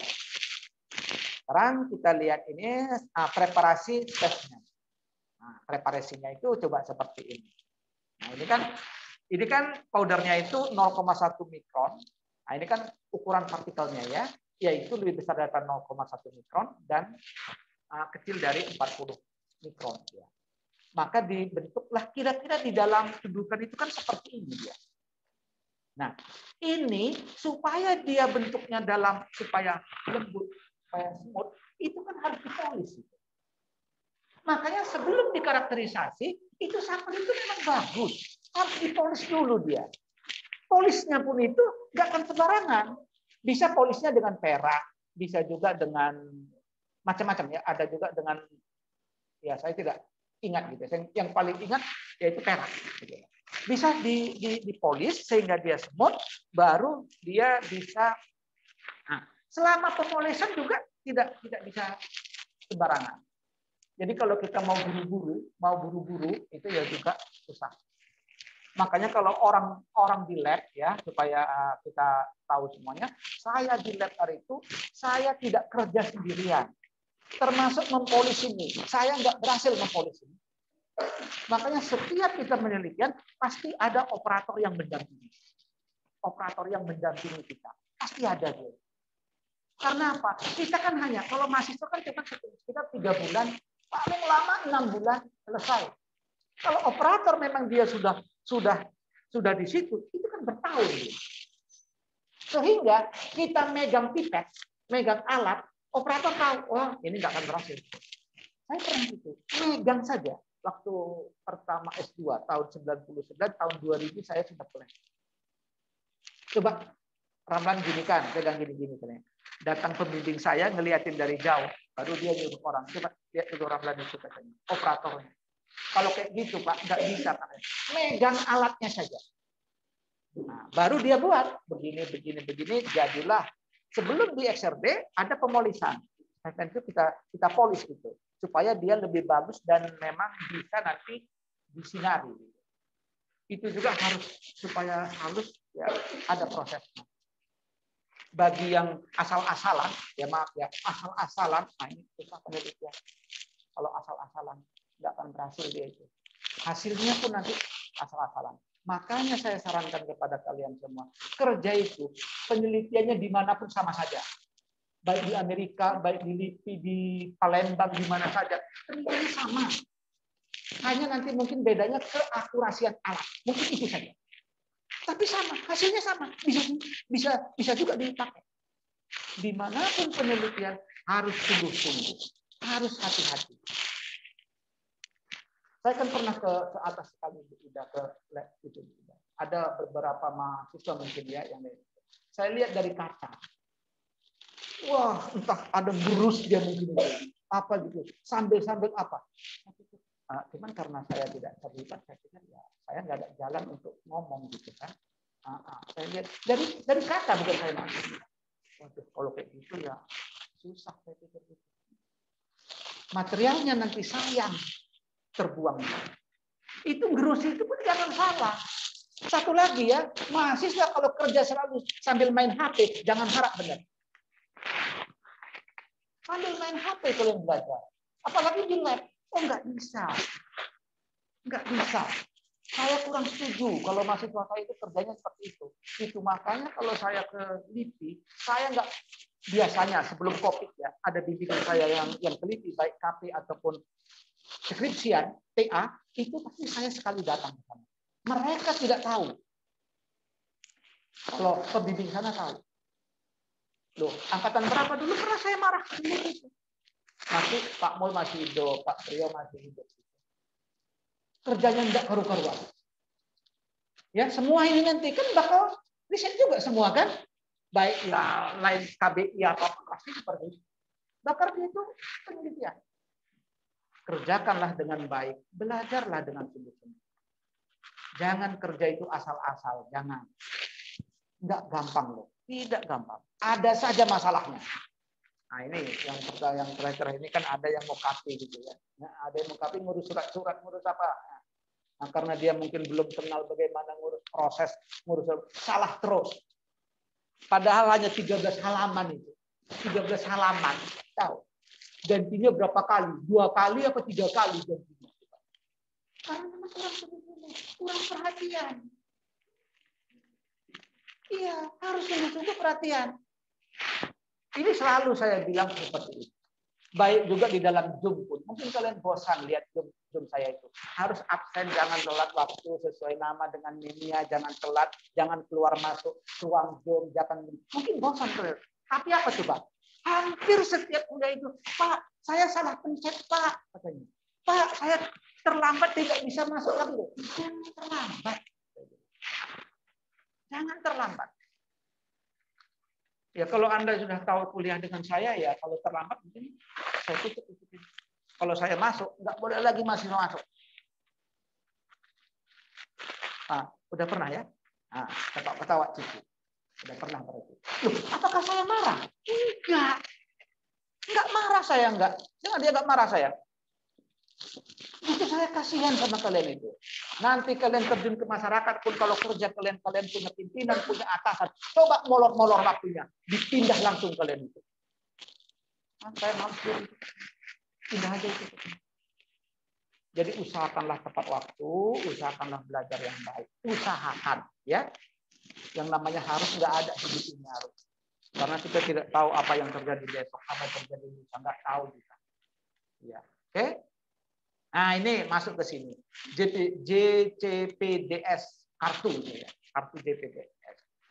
Sekarang kita lihat ini nah, preparasi spesimen. Nah, preparasinya itu coba seperti ini. Nah, ini kan ini kan powdernya itu nol koma satu mikron. Nah, ini kan ukuran partikelnya ya, yaitu lebih besar dari nol koma satu mikron dan uh, kecil dari empat puluh mikron ya. Maka dibentuklah kira-kira di dalam kedudukan itu kan seperti ini dia. Nah, ini supaya dia bentuknya dalam supaya lembut supaya smooth, itu kan harus dipolis. Makanya sebelum dikarakterisasi, itu sampel itu memang bagus. Harus dipolis dulu dia. Polisnya pun itu nggak akan sembarangan. Bisa polisnya dengan perak, bisa juga dengan macam-macam ya. Ada juga dengan, ya saya tidak ingat gitu. Yang, yang paling ingat yaitu perak. Gitu. Bisa di, di, dipolis sehingga dia smooth, baru dia bisa. Nah, selama pemolesan juga tidak tidak bisa sembarangan. Jadi kalau kita mau buru-buru, mau buru-buru itu ya juga susah. Makanya kalau orang orang di lab ya supaya kita tahu semuanya, saya di lab hari itu saya tidak kerja sendirian. Termasuk mempolis ini, saya nggak berhasil mempolis ini. Makanya setiap kita penelitian pasti ada operator yang mendampingi. Operator yang mendampingi kita pasti ada dia. Karena apa? Kita kan hanya, kalau mahasiswa kan cuma sekitar tiga bulan, paling lama enam bulan selesai. Kalau operator memang dia sudah sudah sudah di situ, itu kan bertahun. Sehingga kita megang pipet, megang alat, operator tahu, wah ini nggak akan berhasil. Saya pernah gitu, megang saja. Waktu pertama S dua tahun sembilan puluh sembilan, tahun dua ribu saya sudah pernah. Coba Ramlan gini kan, pegang gini-gini. Datang pembimbing saya ngeliatin dari jauh, baru dia nyuruh orang. Coba lihat itu Ramlan itu katanya, operatornya. Kalau kayak gitu Pak, nggak bisa katanya. Megang alatnya saja. Nah, baru dia buat begini, begini, begini, jadilah. Sebelum di X R D ada pemolisan. Nah, itu kita kita polis gitu, supaya dia lebih bagus dan memang bisa nanti disinari. Itu juga harus supaya halus, ya ada prosesnya. Bagi yang asal-asalan, ya maaf ya, asal-asalan, nah ini susah penelitian. Kalau asal-asalan, nggak akan berhasil dia itu. Hasilnya pun nanti asal-asalan. Makanya saya sarankan kepada kalian semua, kerja itu penelitiannya dimanapun sama saja. Baik di Amerika, baik di Lipi, di Palembang, di mana saja, penelitiannya sama. Hanya nanti mungkin bedanya keakurasian alat, mungkin itu saja. Tapi sama, hasilnya sama, bisa bisa bisa juga dipakai. Dimanapun penelitian harus sungguh-sungguh, harus hati-hati. Saya kan pernah ke, ke atas sekali, udah ke lab itu. Ada beberapa mahasiswa mungkin ya yang saya lihat dari kaca. Wah, entah ada burus dia mungkin apa gitu, sambil-sambil apa. Nah, cuman karena saya tidak terlibat, saya pikir ya saya nggak ada jalan untuk ngomong gitu kan. Nah, nah, saya lihat dari dari kaca bukan saya masuk. Waduh, kalau kayak gitu ya susah saya pikir gitu. Materialnya nanti sayang terbuang. Itu gerusi itu pun jangan salah. Satu lagi ya, mahasiswa kalau kerja selalu sambil main H P, jangan harap benar. Sambil main H P kalian belajar. Apalagi di lab. Oh, nggak bisa. Nggak bisa. Saya kurang setuju kalau mahasiswa saya itu kerjanya seperti itu. Itu makanya kalau saya ke Lipi, saya nggak biasanya sebelum COVID ya, ada bimbingan saya yang yang teliti baik K P ataupun skripsian, T A, itu pasti saya sekali datang ke sana. Mereka tidak tahu. Kalau pembimbing sana tahu. Loh, angkatan berapa dulu pernah saya marah itu. Masih Pak Mul masih hidup, Pak Trio masih hidup. Kerjanya tidak karu-karuan. Ya, semua ini nanti kan bakal riset juga semua kan? Baik ya, lain K B I apa pasti seperti itu. Bakal itu penelitian. Kerjakanlah dengan baik, belajarlah dengan sungguh-sungguh. Jangan kerja itu asal-asal, jangan. Enggak gampang loh, tidak gampang. Ada saja masalahnya. Nah ini yang yang terakhir ini kan ada yang mau kapi gitu ya. Nah, ada yang mau kapi ngurus surat-surat, ngurus apa? Nah, karena dia mungkin belum kenal bagaimana ngurus proses, ngurus salah terus. Padahal hanya tiga belas halaman itu. tiga belas halaman. Tahu. Gantinya berapa kali? Dua kali apa tiga kali gantinya? Karena memang kurang kurang perhatian. Iya, harus sungguh-sungguh perhatian. Ini selalu saya bilang seperti itu. Baik juga di dalam Zoom pun. Mungkin kalian bosan lihat Zoom, Zoom saya itu. Harus absen, jangan telat waktu sesuai nama dengan media, jangan telat, jangan keluar masuk ruang Zoom, jangan mungkin bosan kalian. Tapi apa coba? Hampir setiap kuliah itu, Pak, saya salah pencet, Pak, katanya. Pak, saya terlambat tidak bisa masuk lagi. Jangan terlambat. Jangan terlambat. Ya kalau Anda sudah tahu kuliah dengan saya ya kalau terlambat mungkin saya tutup itu. Kalau saya masuk nggak boleh lagi masih masuk. Ah, udah pernah ya? Ah, ketawa-ketawa cucu. Udah pernah berarti. Loh, apakah saya marah? Enggak. Enggak marah saya enggak. Jangan dia enggak marah saya. Itu saya kasihan sama kalian itu. Nanti kalian terjun ke masyarakat pun kalau kerja kalian kalian punya pimpinan, punya atasan, coba molor-molor waktunya, dipindah langsung kalian itu. Nah, saya malas itu. Pindah aja itu. Jadi usahakanlah tepat waktu, usahakanlah belajar yang baik. Usahakan, ya. Yang namanya harus nggak ada hidup ini harus. Karena kita tidak tahu apa yang terjadi besok, apa yang terjadi lusa, nggak tahu kita. Ya, oke. Okay? Nah ini masuk ke sini J C P D S kartu ya. Kartu J C P D S.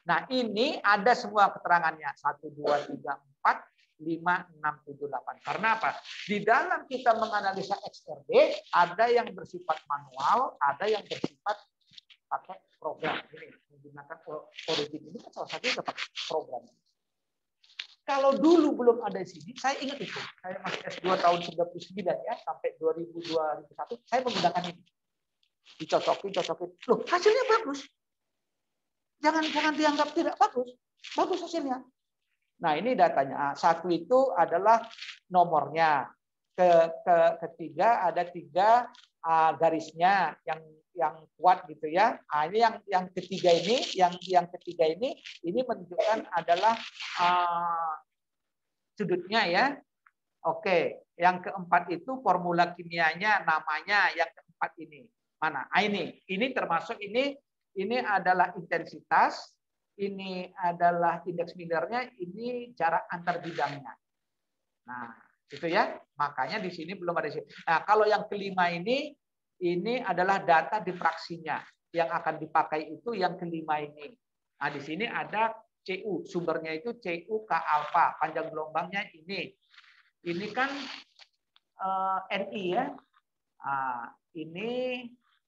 Nah, ini ada semua keterangannya. satu, dua, tiga, empat, lima, enam, tujuh, delapan. Karena apa? Di dalam kita menganalisa X R D, ada yang bersifat manual, ada yang bersifat pakai program. Ini menggunakan origin. Ini kan salah satunya pakai program. Kalau dulu belum ada di sini, saya ingat itu. Saya masih S dua tahun sembilan puluh sembilan ya, sampai dua ribu dua, dua ribu satu, saya menggunakan ini. Dicocokin, cocokin. Loh, hasilnya bagus. Jangan jangan dianggap tidak bagus. Bagus hasilnya. Nah, ini datanya. Satu itu adalah nomornya. Ke, ke ketiga ada tiga uh, garisnya yang yang kuat gitu ya. Nah, ini yang yang ketiga ini, yang yang ketiga ini ini menunjukkan adalah uh, sudutnya ya. Oke, yang keempat itu formula kimianya, namanya yang keempat ini. Mana? Ah, ini. Ini termasuk ini ini adalah intensitas, ini adalah indeks Millernya, ini jarak antar bidangnya. Nah, itu ya. Makanya di sini belum ada sini. Nah, kalau yang kelima ini ini adalah data diffraksinya. Yang akan dipakai itu yang kelima ini. Nah, di sini ada C U, sumbernya itu C U K alfa, panjang gelombangnya ini. Ini kan uh, N I ya. Nah, ini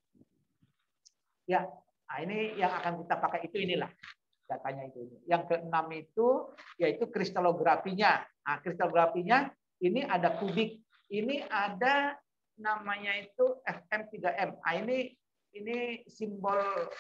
ya, nah ini yang akan kita pakai itu inilah datanya itu. Yang keenam itu yaitu kristalografinya. Nah, kristalografinya ini ada kubik, ini ada namanya itu F M tiga M. Nah, ini ini simbol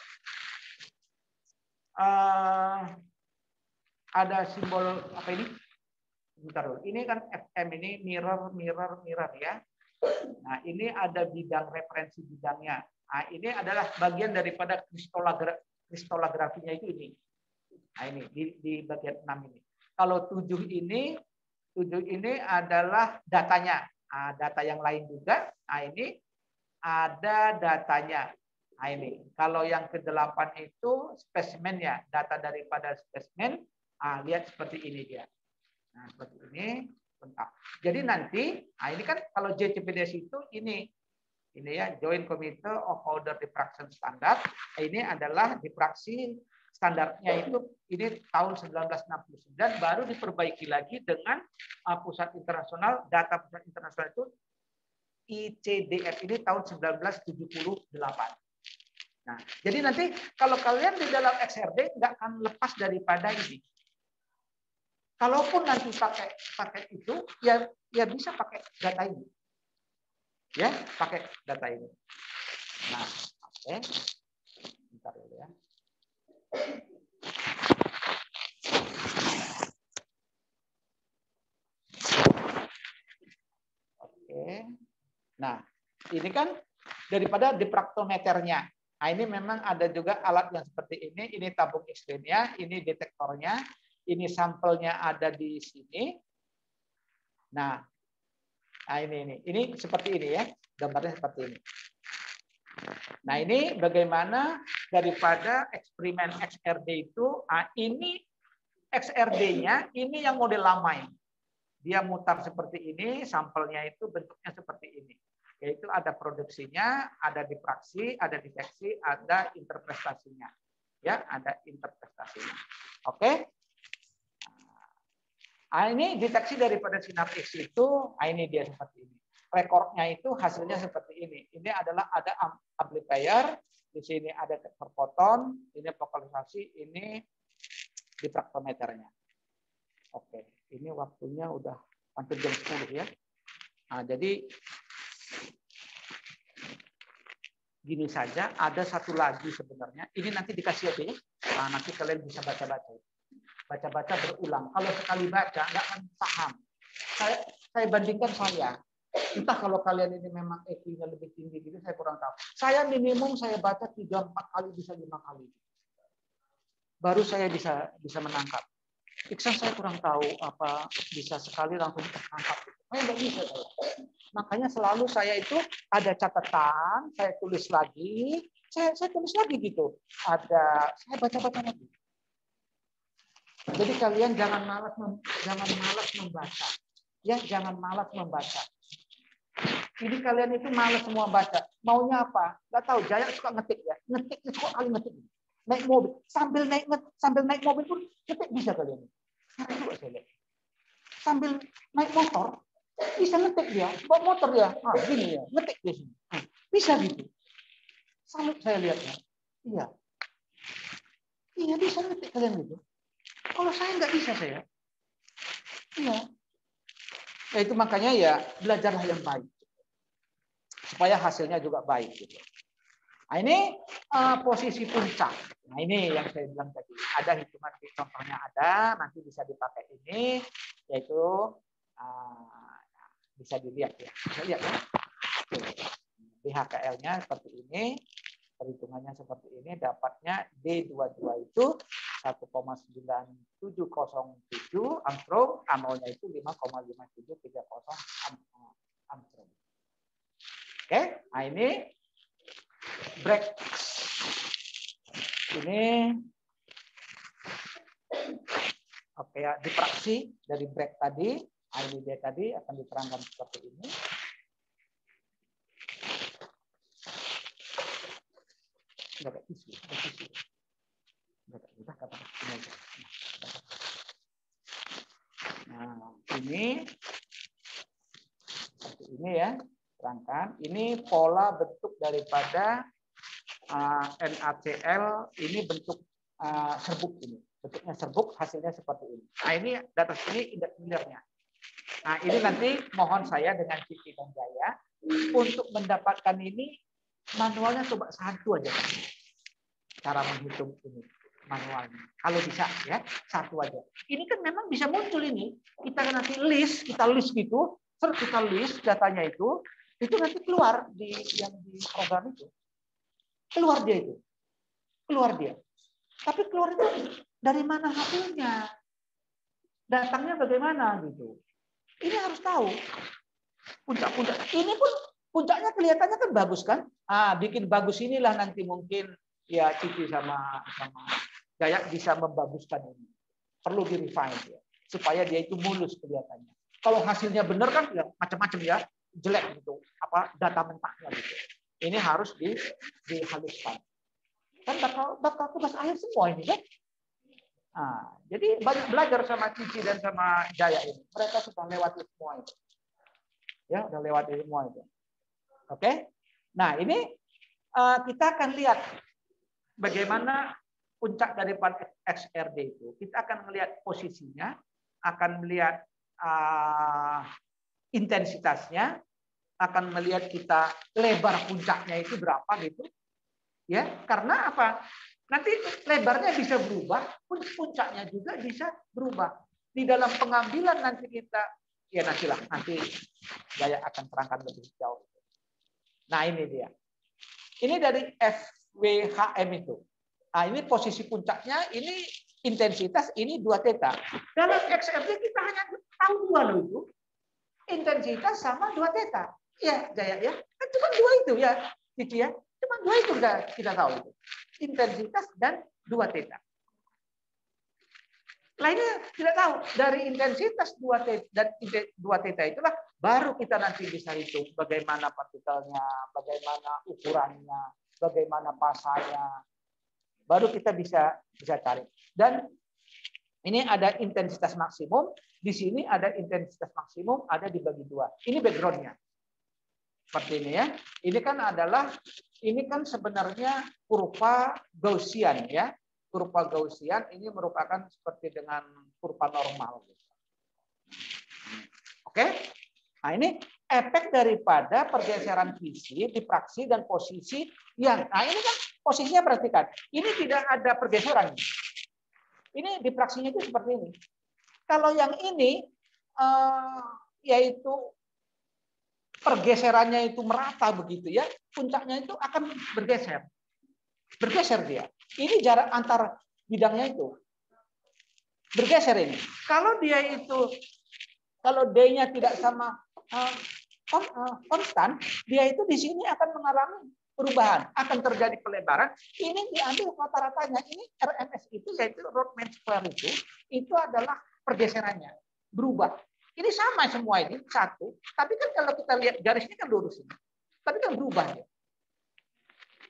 uh, ada simbol apa ini? Bentar dulu. Ini kan F M ini mirror mirror mirror ya. Nah, ini ada bidang referensi bidangnya. Nah, ini adalah bagian daripada kristalogra kristalografinya itu ini. Nah, ini di, di bagian enam ini. Kalau tujuh ini, tujuh ini adalah datanya. Nah, data yang lain juga. Nah, ini ada datanya. Nah, ini. Kalau yang kedelapan itu spesimennya, data daripada spesimen. Nah, lihat seperti ini dia. Nah, seperti ini. Bentar. Jadi nanti, nah ini kan kalau J C P D S itu ini. Ini ya, Joint Committee of Powder Diffraction Standard. Ini adalah diffraksi standarnya itu ini tahun seribu sembilan ratus enam puluh sembilan, baru diperbaiki lagi dengan uh, pusat internasional, data pusat internasional itu I C D F ini tahun seribu sembilan ratus tujuh puluh delapan. Nah, jadi nanti kalau kalian di dalam X R D nggak akan lepas daripada ini. Kalaupun nanti pakai pakai itu, ya ya bisa pakai data ini. Ya, pakai data ini. Nah, oke. Okay. Bentar dulu ya. Oke. Nah, ini kan daripada diffractometernya. Nah, ini memang ada juga alat yang seperti ini. Ini tabung X-ray-nya, ini detektornya, ini sampelnya ada di sini. Nah, nah ini ini. Ini seperti ini ya. Gambarnya seperti ini. Nah, ini bagaimana daripada eksperimen X R D itu, nah ini X R D-nya, ini yang model lama ini. Dia mutar seperti ini, sampelnya itu bentuknya seperti ini. Yaitu ada produksinya, ada diffraksi, ada deteksi, ada interpretasinya. Ya, ada interpretasinya. Oke? Nah, ini deteksi daripada sinar X itu, nah ini dia seperti ini. Rekornya itu hasilnya seperti ini. Ini adalah ada amplifier, di sini ada detektor foton, ini fokalisasi, ini diffractometernya. Oke, ini waktunya udah hampir jam sepuluh ya. Nah, jadi gini saja, ada satu lagi sebenarnya. Ini nanti dikasih aja ya. Nah, nanti kalian bisa baca-baca. Baca-baca berulang. Kalau sekali baca, nggak akan paham. Saya, saya bandingkan saya. Entah kalau kalian ini memang E Q-nya lebih tinggi gitu, saya kurang tahu. Saya minimum saya baca tiga empat kali, bisa lima kali. Baru saya bisa bisa menangkap. Iksan saya kurang tahu apa bisa sekali langsung menangkap. Saya nggak bisa. Saya. Makanya selalu saya itu ada catatan, saya tulis lagi, saya, saya tulis lagi gitu. Ada, saya baca-baca lagi. Jadi kalian jangan malas jangan malas membaca. Ya, jangan malas membaca. Ini kalian itu malas semua baca. Maunya apa? Nggak tahu. Jaya suka ngetik ya. Ngetik, suka kali ngetik. naik mobil, sambil naik sambil naik mobil pun ngetik bisa kalian. Sekarang juga saya lihat. Sambil naik motor bisa ngetik dia, bawa motor ya, ah gini ya, ngetik di sini, bisa gitu. Salut saya lihatnya, iya, iya bisa ngetik kalian gitu. Kalau saya nggak bisa saya, iya. Ya itu makanya ya belajarlah yang baik, supaya hasilnya juga baik gitu. Nah ini uh, posisi puncak. Nah ini yang saya bilang tadi. Ada hitungan contohnya ada, nanti bisa dipakai ini, yaitu uh, bisa dilihat ya. Bisa lihat ya. D H K L-nya seperti ini, perhitungannya seperti ini, dapatnya D dua puluh dua itu satu koma sembilan tujuh nol tujuh angstrom, A-nya itu lima koma lima tujuh tiga nol angstrom. Oke, nah ini break ini oke ya, difraksi dari break tadi, I D D tadi akan diterangkan seperti ini. Enggak ada isu, ada isu. Enggak ada, kata ini aja. Nah, ini seperti ini ya, terangkan. Ini pola bentuk daripada uh, N A C L, ini bentuk uh, serbuk ini. Bentuknya serbuk, hasilnya seperti ini. Nah, ini data sini index-nya. Nah, ini nanti mohon saya dengan Cici dan Jaya untuk mendapatkan ini manualnya coba satu aja. Cara menghitung ini manualnya. Kalau bisa ya, satu aja. Ini kan memang bisa muncul ini. Kita nanti list, kita list gitu, terus kita list datanya itu, itu nanti keluar di yang di program itu. Keluar dia itu. Keluar dia. Tapi keluar itu dari mana hasilnya? Datangnya bagaimana gitu. Ini harus tahu. Puncak-puncak. Ini pun puncaknya kelihatannya kan bagus kan? Ah, bikin bagus inilah nanti mungkin ya Cici sama sama Jaya bisa membaguskan ini. Perlu di refine ya, supaya dia itu mulus kelihatannya. Kalau hasilnya benar kan ya macam-macam ya, jelek gitu. Apa data mentahnya gitu. Ini harus di dihaluskan. Kan bakal bakal tugas akhir semua ini kan? Nah, jadi banyak belajar sama Cici dan sama Jaya ini. Mereka sudah lewati semua itu. Ya, udah lewati semua itu. Oke? Nah, ini uh, kita akan lihat bagaimana puncak daripada X R D itu. Kita akan melihat posisinya, akan melihat uh, intensitasnya, akan melihat kita lebar puncaknya itu berapa gitu. Ya, karena apa? Nanti lebarnya bisa berubah, puncaknya juga bisa berubah. Di dalam pengambilan nanti kita, ya nantilah, nanti saya akan terangkan lebih jauh. Nah ini dia. Ini dari F W H M itu. Nah ini posisi puncaknya, ini intensitas, ini dua theta. Dalam X R D kita hanya tahu dua loh itu. Intensitas sama dua theta. Ya, Jaya ya. Kan cuma dua itu ya, Cici ya. Cuma dua itu kita tahu itu. Intensitas dan dua theta. Lainnya tidak tahu. Dari intensitas dua theta dan dua theta itulah baru kita nanti bisa hitung bagaimana partikelnya, bagaimana ukurannya, bagaimana pasanya. Baru kita bisa bisa cari. Dan ini ada intensitas maksimum, di sini ada intensitas maksimum, ada dibagi dua. Ini backgroundnya. Seperti ini ya. Ini kan adalah ini kan sebenarnya kurva Gaussian ya. Kurva Gaussian ini merupakan seperti dengan kurva normal. Oke? Nah ini efek daripada pergeseran visi, difraksi dan posisi yang. Nah ini kan posisinya perhatikan. Ini tidak ada pergeseran. Ini difraksinya itu seperti ini. Kalau yang ini eh, yaitu pergeserannya itu merata begitu ya, puncaknya itu akan bergeser. Bergeser dia. Ini jarak antar bidangnya itu. Bergeser ini. Kalau dia itu, kalau D-nya tidak sama uh, konstan, dia itu di sini akan mengalami perubahan. Akan terjadi pelebaran. Ini diambil rata-ratanya. Ini R M S itu, yaitu Rodman Square itu, itu adalah pergeserannya. Berubah. Ini sama semua ini, satu. Tapi kan kalau kita lihat garisnya kan lurus ini. Tapi kan berubah ya.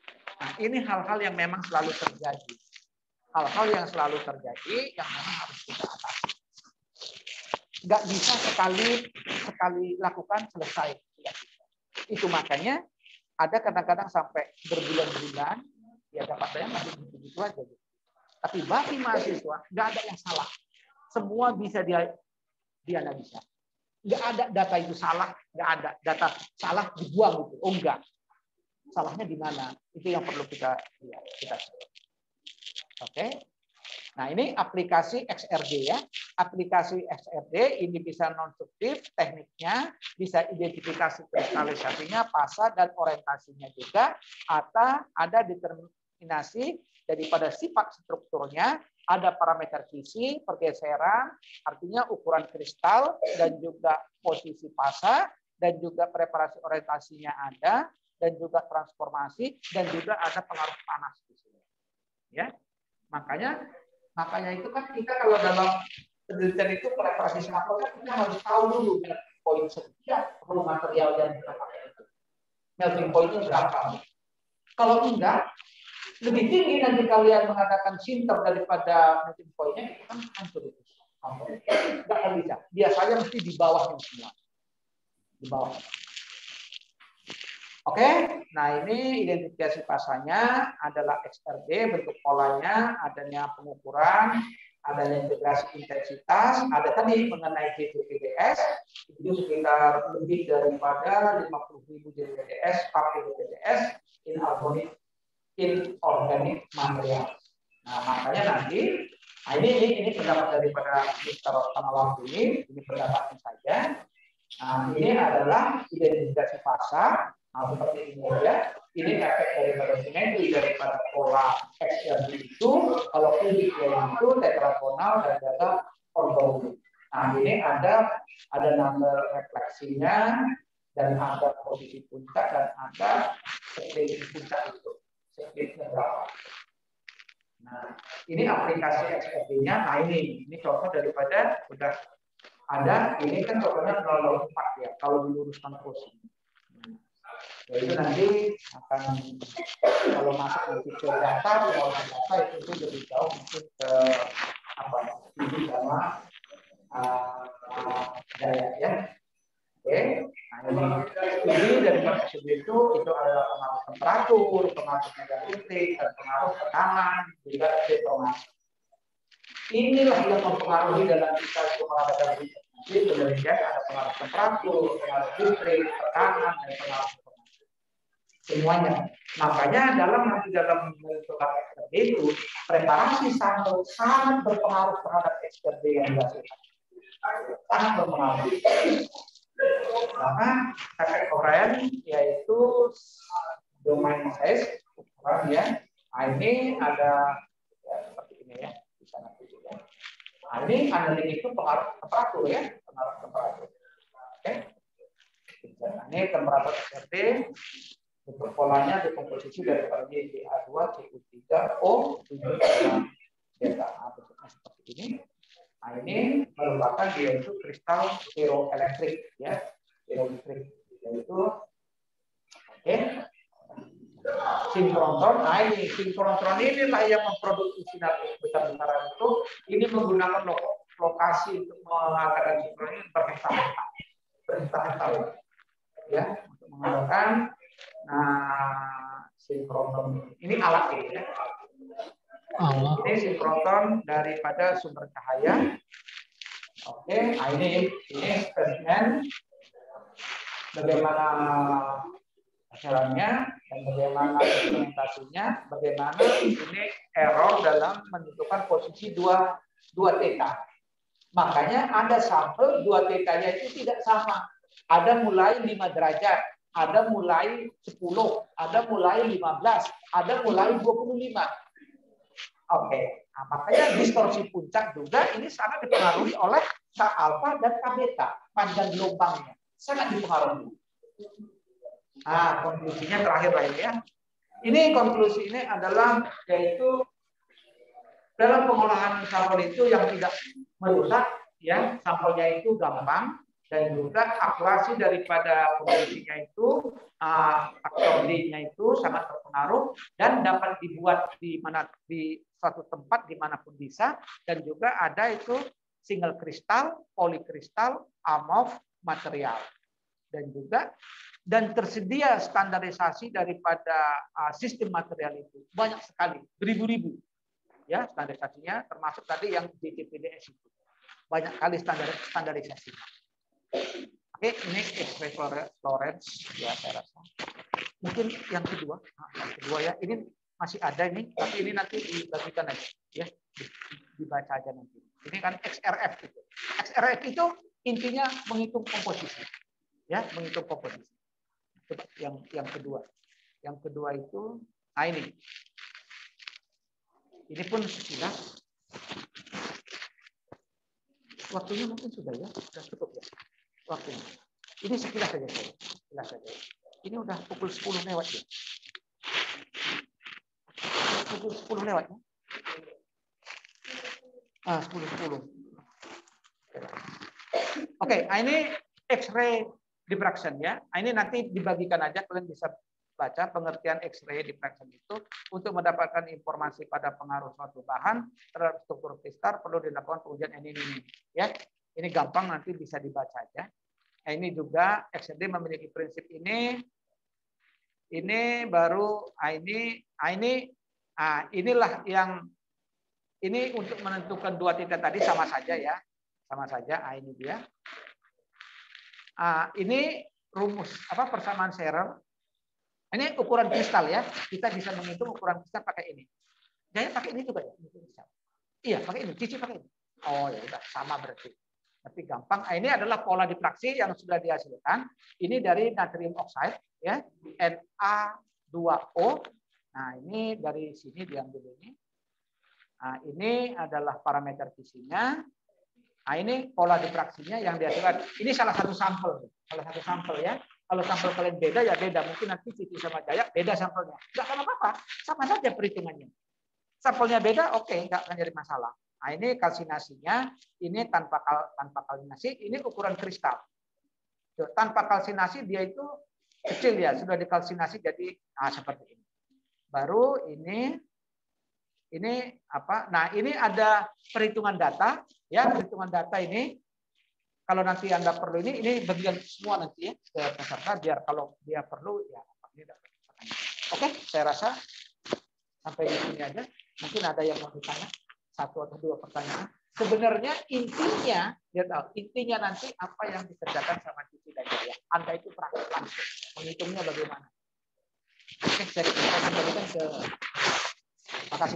Nah, ini hal-hal yang memang selalu terjadi. Hal-hal yang selalu terjadi yang memang harus kita atasi. Nggak bisa sekali sekali lakukan selesai. Itu makanya ada kadang-kadang sampai berbulan-bulan ya dapat saya masih begitu aja. Gitu. Tapi bagi mahasiswa nggak ada yang salah. Semua bisa dia dianalisa. Nggak ada data itu salah, nggak ada data salah dibuang gitu. Oh enggak. Salahnya di mana? Itu yang perlu kita lihat. Kita Oke. Nah, ini aplikasi X R D ya. Aplikasi X R D ini bisa non-subjektif, tekniknya bisa identifikasi kristalisasinya, fasa dan orientasinya juga, atau ada determinasi daripada sifat strukturnya, ada parameter visi, pergeseran, artinya ukuran kristal dan juga posisi fasa dan juga preparasi orientasinya ada dan juga transformasi dan juga ada pengaruh panas di sini. Ya. Makanya makanya itu kan kita kalau dalam penelitian itu preparasi sampel kan kita harus tahu dulu poin setiap raw material yang kita pakai itu. Melting pointnya berapa? Kalau enggak, lebih tinggi nanti kalian mengatakan sinter daripada melting pointnya, itu kan hancur itu. Enggak akan bisa. Biasanya mesti di bawahnya semua. Di bawah. Oke, nah ini identifikasi fasanya adalah X R D, bentuk polanya, adanya pengukuran, adanya integrasi intensitas, ada tadi mengenai J P D S, itu sekitar lebih daripada lima puluh ribu J P D S, pakai J P D S, inorganic, inorganic material. Nah, makanya nanti, nah ini, ini, ini pendapat daripada Mister Panalam ini, ini pendapatnya saja. Nah, ini adalah identifikasi fasa. Nah, seperti ini ya. Ini efek daripada simetri daripada pola X R D itu. Kalau kubik itu tetragonal dan data ortogonal. Nah, ini ada ada number refleksinya dan ada posisi puncak dan ada split puncak itu. Splitnya berapa? Nah, ini aplikasi X R D-nya. Nah, ini ini contoh daripada sudah ada. Ini kan contohnya nol nol empat ya. Kalau diluruskan terus. Ya, itu nanti akan kalau masuk nanti ke data, pengolahan data itu, itu lebih jauh mungkin ke apa ini sama uh, uh, daya ya. Oke, nah ini studi dari studi itu itu adalah pengaruh temperatur, pengaruh medan listrik, dan pengaruh tekanan juga deformasi. Inilah yang mempengaruhi dalam kita itu mengadakan penelitian ada pengaruh temperatur, pengaruh listrik, tekanan dan pengaruh semuanya. Makanya dalam nanti dalam menentukan X R D itu preparasi sampel sangat berpengaruh terhadap X R D yang dihasilkan. Sangat berpengaruh. Karena efek O'Brien yaitu domain size ukuran ya. Nah, ini ada ya, seperti ini ya di sana juga. Nah, ini analitik itu pengaruh temperatur ya, pengaruh temperatur. Oke. Nah, ini temperatur X R D. Bentuk polanya dekomposisi dari Y D A dua, C U tiga, O, tujuh, delta A. Bentuknya seperti ini. Nah, ini merupakan dia itu kristal ferroelektrik ya, ferroelektrik yaitu oke. Okay. Sinkrontron. Nah, ini sinkrontron inilah yang memproduksi sinar besar-besaran itu. Ini menggunakan lo lokasi untuk mengatakan sinkronin berhektar-hektar, berhektar-hektar ya, untuk menggunakan. Nah, sinkroton ini alat ini ya. Allah. Ini sinkroton daripada sumber cahaya. Oke, nah ini ini spesimen bagaimana hasilnya dan bagaimana implementasinya, bagaimana ini error dalam menentukan posisi dua dua theta. Makanya ada sampel dua theta-nya itu tidak sama. Ada mulai lima derajat. Ada mulai sepuluh, ada mulai lima belas, ada mulai dua puluh lima. Oke, nah, makanya distorsi puncak juga ini sangat dipengaruhi oleh K alfa dan K beta, panjang gelombangnya. Sangat dipengaruhi. Nah, konklusinya terakhir lah ini ya. Ini konklusi ini adalah yaitu dalam pengolahan sampel itu yang tidak merusak, ya sampelnya itu gampang dan juga akurasi daripada komposisinya itu, uh, faktor D-nya itu sangat berpengaruh dan dapat dibuat di mana di suatu tempat dimanapun bisa, dan juga ada itu single kristal, polikristal, amorf material, dan juga dan tersedia standarisasi daripada uh, sistem material itu banyak sekali, beribu-ribu ya standarisasinya, termasuk tadi yang D T P D S itu banyak kali standar standarisasinya. Oke, ini X-ray Florence ya saya rasa. Mungkin yang kedua, nah, yang kedua ya, ini masih ada ini, tapi ini nanti dibagikan aja ya, dibaca aja nanti. Ini kan X R F itu. X R F itu intinya menghitung komposisi, ya, menghitung komposisi. Coba yang yang kedua, yang kedua itu, nah ini, ini pun sekilas. Waktunya mungkin sudah ya, sudah cukup ya. Waktunya. Ini sekilas saja saya. Sekilas saja. Ini udah pukul sepuluh lewat ya. Pukul sepuluh lewat ya. Ah, sepuluh sepuluh. Oke, nah ini X-ray diffraction ya. Nah, ini nanti dibagikan aja, kalian bisa baca pengertian X-ray diffraction itu untuk mendapatkan informasi pada pengaruh suatu bahan terhadap struktur kristal perlu dilakukan pengujian ini ini ya. Ini gampang, nanti bisa dibaca aja. Nah, ini juga X R D memiliki prinsip ini. Ini baru nah ini nah ini nah inilah yang ini untuk menentukan dua titik tadi sama saja ya. Sama saja. Nah, ini dia. Nah, ini rumus apa persamaan Shearer. Ini ukuran kristal ya. Kita bisa menghitung ukuran kristal pakai ini. Jangan pakai ini juga ya. Iya, pakai ini. Cici pakai ini. Oh ya udah, sama berarti. Tapi gampang. Ini adalah pola diffraksi yang sudah dihasilkan. Ini dari natrium oxide ya, N A dua O. Nah, ini dari sini diambil ini. Nah, ini adalah parameter visinya. Nah, ini pola diffraksinya yang dihasilkan. Ini salah satu sampel, salah satu sampel ya. Kalau sampel kalian beda ya beda. Mungkin nanti Cici sama Jaya beda sampelnya. Enggak apa-apa, sama saja perhitungannya. Sampelnya beda, oke, enggak akan jadi masalah. Nah, ini kalsinasinya, ini tanpa kal, tanpa kalsinasi, ini ukuran kristal. Tuh, tanpa kalsinasi dia itu kecil ya, sudah dikalsinasi jadi nah, seperti ini. Baru ini ini apa? Nah, ini ada perhitungan data ya, perhitungan data ini. Kalau nanti Anda perlu ini, ini bagian semua nanti ya ke peserta biar kalau dia perlu ya ini dapat. Oke, saya rasa sampai di sini aja. Mungkin ada yang mau ditanya satu atau dua pertanyaan. Sebenarnya intinya dia tahu intinya nanti apa yang dikerjakan sama Cici dan Jaya. Anda itu praktek langsung menghitungnya bagaimana. Oke, saya kembalikan ke. Terima kasih.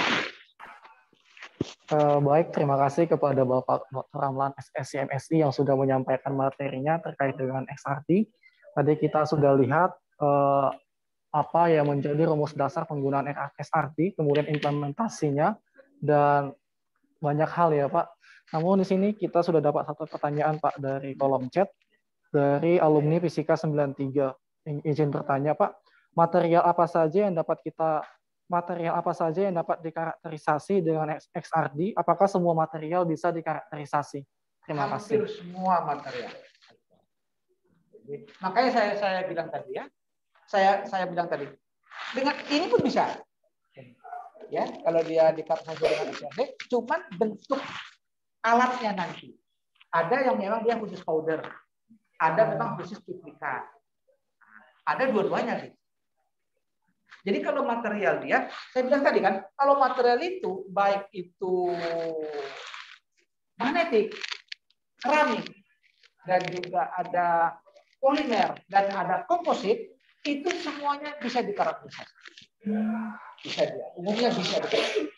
Uh, baik, terima kasih kepada Bapak Doktor Ramlan S S C M S I yang sudah menyampaikan materinya terkait dengan X R D. Tadi kita sudah lihat uh, apa yang menjadi rumus dasar penggunaan X R D, kemudian implementasinya, dan banyak hal ya Pak. Namun di sini kita sudah dapat satu pertanyaan Pak dari kolom chat dari alumni Fisika sembilan tiga. Izin bertanya Pak, material apa saja yang dapat kita material apa saja yang dapat dikarakterisasi dengan X R D? Apakah semua material bisa dikarakterisasi? Terima Hampir kasih. Semua material. Jadi, makanya saya saya bilang tadi ya, saya saya bilang tadi, dengan ini pun bisa. Ya, kalau dia dikarakterisasi dengan X R D, cuman bentuk alatnya nanti. Ada yang memang dia khusus powder, ada memang khusus duplikat. Ada dua-duanya sih. Jadi kalau material dia, saya bilang tadi kan, kalau material itu baik itu magnetik, keramik, dan juga ada polimer dan ada komposit, itu semuanya bisa dikarakterisasi. Bisa dia, umumnya bisa dikarakterisasi.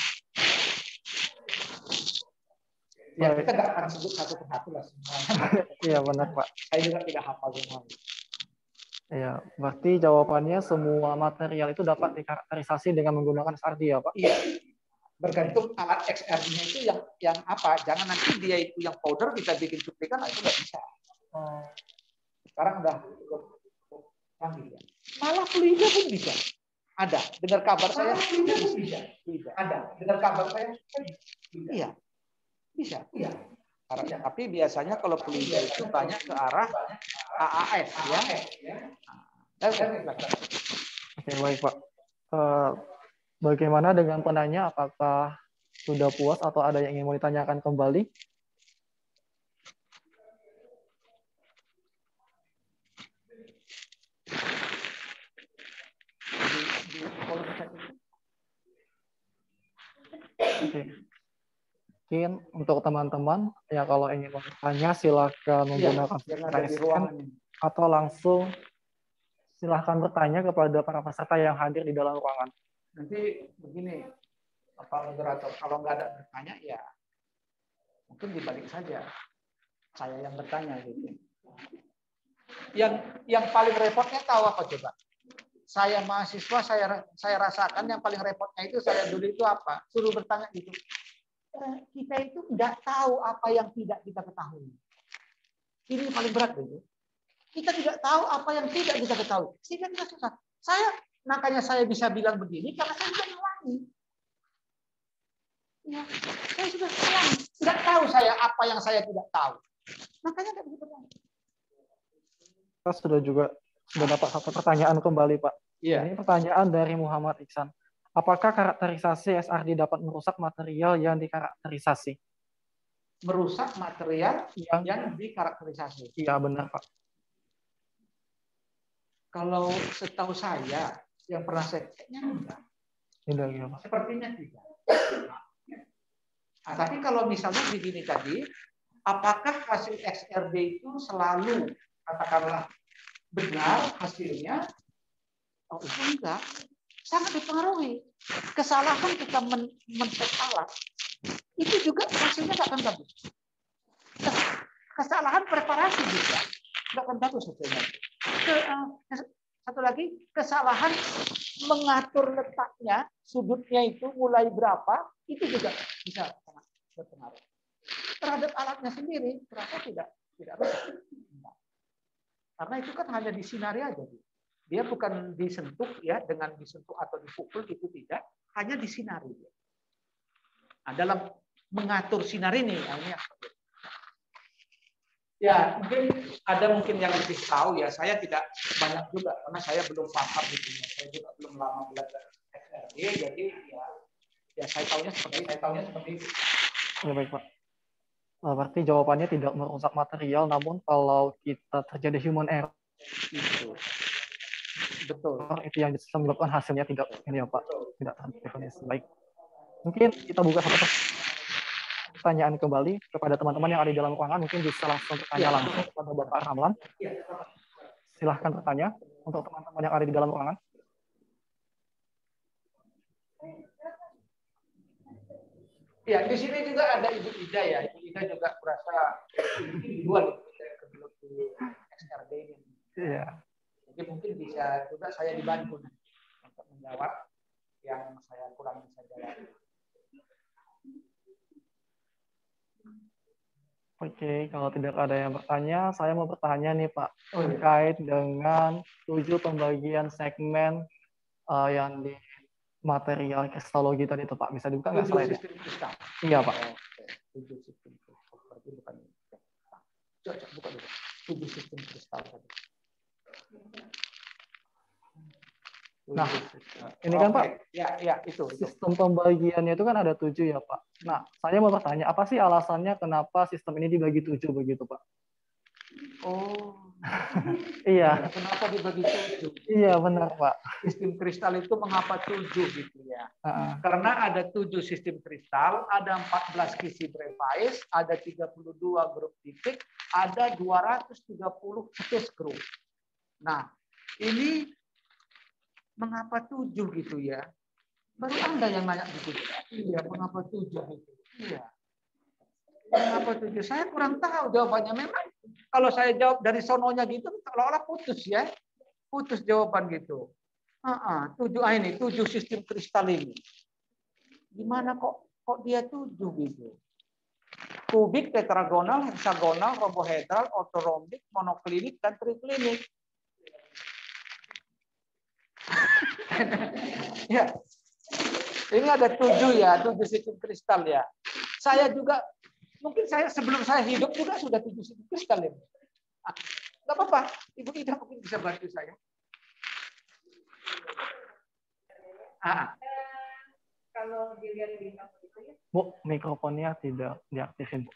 Ya kita nggak akan sebut satu persatu lah semuanya. Iya benar Pak. Saya juga tidak hafal semua. Ya, berarti jawabannya semua material itu dapat dikarakterisasi dengan menggunakan X R D ya, Pak? Iya. Bergantung alat X R D-nya itu yang yang apa. Jangan nanti dia itu yang powder kita bikin duplikat, nah itu nggak bisa. Oh. Sekarang udah canggih ya. Malah fluida pun bisa. Ada. Dengar kabar saya fluida pun bisa. Bisa. Ada. Dengar kabar saya. Iya. Bisa. Iya. Tapi biasanya kalau kuliah itu banyak ke arah A A S ya. Oke, baik Pak. Uh, bagaimana dengan penanya? Apakah sudah puas atau ada yang ingin mau ditanyakan kembali? Oke. Mungkin untuk teman-teman ya kalau ingin bertanya silakan menggunakan raise hand atau langsung silahkan bertanya kepada para peserta yang hadir di dalam ruangan. Nanti begini, apa moderator kalau nggak ada bertanya ya mungkin dibalik saja saya yang bertanya gitu. Yang yang paling repotnya tahu apa coba? Saya mahasiswa, saya saya rasakan yang paling repotnya itu saya dulu itu apa? Suruh bertanya gitu. Kita itu nggak tahu apa yang tidak kita ketahui. Ini paling berat gitu. Kita tidak tahu apa yang tidak kita ketahui. Sehingga kita susah. Saya makanya saya bisa bilang begini karena saya sudah mengalami. Ya, saya sudah mengalami. Nggak tahu saya apa yang saya tidak tahu. Makanya nggak bisa bertanya. Kita sudah juga sudah dapat satu pertanyaan kembali, Pak. Iya. Ini pertanyaan dari Muhammad Iksan. Apakah karakterisasi S R D dapat merusak material yang dikarakterisasi? Merusak material yang, yang dikarakterisasi. Iya, benar, Pak. Kalau setahu saya, yang pernah saya kayaknya enggak. Tidak, ya, Pak. Sepertinya tidak. Nah, tapi kalau misalnya begini tadi, apakah hasil X R D itu selalu, katakanlah, benar hasilnya? Oh, itu enggak. Sangat dipengaruhi. Kesalahan kita men-set alat, itu juga hasilnya nggak akan bagus. Kesalahan preparasi juga nggak akan bagus hasilnya. Ke, uh, satu lagi, kesalahan mengatur letaknya, sudutnya itu mulai berapa, itu juga bisa sangat berpengaruh. Terhadap alatnya sendiri, terasa tidak tidak bagus. Karena itu kan hanya disinari aja. Dia bukan disentuh ya dengan disentuh atau dipukul itu tidak, hanya disinari. Nah, dalam mengatur sinar ini, ini ya mungkin ada mungkin yang lebih tahu ya. Saya tidak banyak juga karena saya belum paham gitu. Saya juga belum lama belajar X R D, jadi ya, ya saya tahunya seperti saya tahunya seperti itu. Ya, baik Pak. Nah, berarti jawabannya tidak merusak material, namun kalau kita terjadi human error, itu betul. Itu yang bisa menyebabkan hasilnya tidak ini ya Pak, tidak terdefinisi. Baik. Mungkin kita buka satu pertanyaan kembali kepada teman-teman yang ada di dalam ruangan, mungkin bisa langsung bertanya langsung kepada Bapak Ramlan. Silahkan bertanya untuk teman-teman yang ada di dalam ruangan. Ya, di sini juga ada Ibu Ida ya. Ibu Ida juga merasa di luar di X R D ini. Iya. Jadi mungkin bisa juga saya dibantu untuk menjawab yang saya kurang bisa jawab. Oke, kalau tidak ada yang bertanya, saya mau bertanya nih Pak, terkait dengan tujuh pembagian segmen uh, yang di material kristalogi tadi itu Pak. Bisa dibuka nggak slide-nya? Iya Pak. Tujuh sistem kristal. Berarti bukan. Coba buka dulu. Tujuh sistem kristal tadi. Nah, ini kan Pak, ya, ya, itu, itu. Sistem pembagiannya itu kan ada tujuh ya Pak. Nah, saya mau bertanya, apa sih alasannya kenapa sistem ini dibagi tujuh begitu Pak? Oh, iya. Kenapa dibagi tujuh? Iya benar Pak. Sistem kristal itu mengapa tujuh gitu ya? Uh-uh. Karena ada tujuh sistem kristal, ada empat belas kisi Bravais, ada tiga puluh dua grup titik, ada dua ratus tiga puluh space group. Nah, ini mengapa tujuh gitu ya? Baru Anda yang nanya gitu. Iya, mengapa tujuh gitu? Iya. Mengapa tujuh? Saya kurang tahu jawabannya. Memang kalau saya jawab dari sononya gitu, seolah-olah putus ya. Putus jawaban gitu. Uh-uh, tujuh ah ini, tujuh sistem kristal ini. Gimana kok kok dia tujuh gitu? Kubik, tetragonal, heksagonal, rombohedral, ortorhombik, monoklinik, dan triklinik. Ya, ini ada tujuh ya, tujuh sistem kristal ya. Saya juga Mungkin saya sebelum saya hidup juga sudah tujuh siklus kali. Ah, nggak apa-apa, Ibu Ida mungkin bisa bantu saya. Ah. Kalau dilihat di tabel itu ya. Bu, mikrofonnya tidak diaktifin, Bu.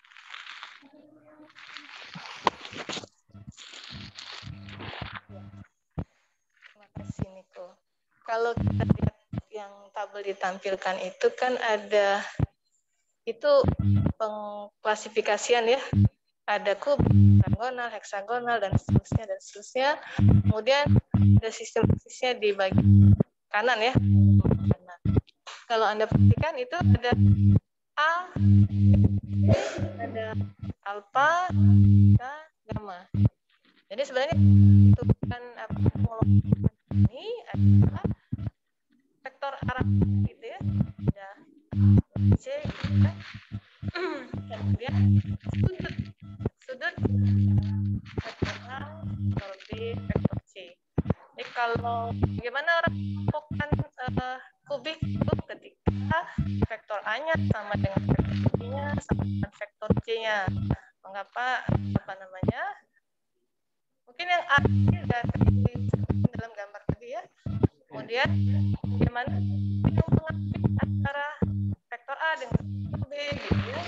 Terima kasih, Niko. Kalau kita lihat yang tabel ditampilkan itu kan ada itu pengklasifikasian ya. Ada kub, heksagonal, heksagonal dan seterusnya dan seterusnya. Kemudian ada sistem-sistemnya di bagian kanan ya. Kanan. Kalau Anda perhatikan itu ada A, ada alfa, beta, gamma. Jadi sebenarnya bentukan apa ini adalah vektor arah gitu ya. Ada C gitu kan. Kemudian sudut sudut vektor A, vektor B, vektor C. Jadi kalau bagaimana orang menemukan uh, kubik itu ketika vektor A-nya sama dengan vektor B-nya sama dengan vektor C-nya. Mengapa apa namanya? Mungkin yang A ini sudah terlihat dalam gambar tadi ya. Kemudian bagaimana yang mengambil antara vektor A dengan vektor B gitu ya.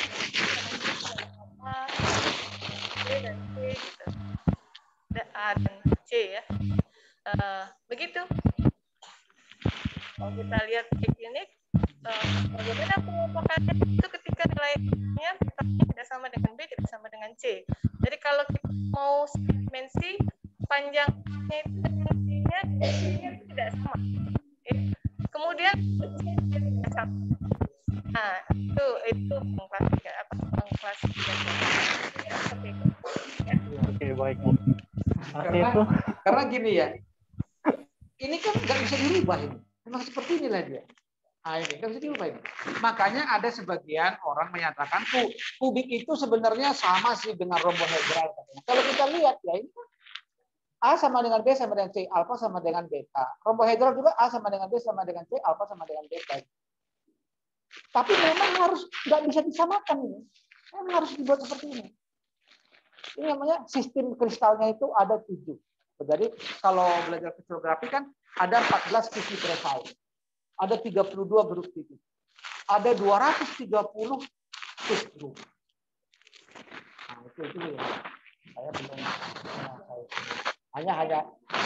A, B dan C gitu. Ada A dan C ya. Uh, begitu. Kalau kita lihat di klinik, uh, bagaimana pengelompokannya itu ketika nilainya tidak sama dengan B, tidak sama dengan C. Jadi kalau kita mau dimensi, panjangnya itu dimensinya, dimensinya itu tidak sama. Ya. Kemudian tidak sama. Nah, itu itu pengklasifikasi apa pengklasifikasi. Ya, seperti itu. Ya. Oke, baik, Bu. Karena, itu karena gini ya, ini kan nggak bisa dirubah ini. Memang seperti inilah dia. Nah, ini nggak bisa dirubah ini. Makanya ada sebagian orang menyatakan kubik itu sebenarnya sama sih dengan rombohedral. Kalau kita lihat ya ini A sama dengan B sama dengan C, alfa sama dengan beta. Rombohedral juga A sama dengan B sama dengan C, alfa sama dengan beta. Tapi memang harus nggak bisa disamakan ini. Memang harus dibuat seperti ini. Ini namanya sistem kristalnya itu ada tujuh. Jadi kalau belajar kristalgrafi kan ada empat belas titik profil, ada tiga puluh dua grup titik, ada dua ratus tiga puluh subgroup. Nah, itu itu ya. Saya belum hanya hanya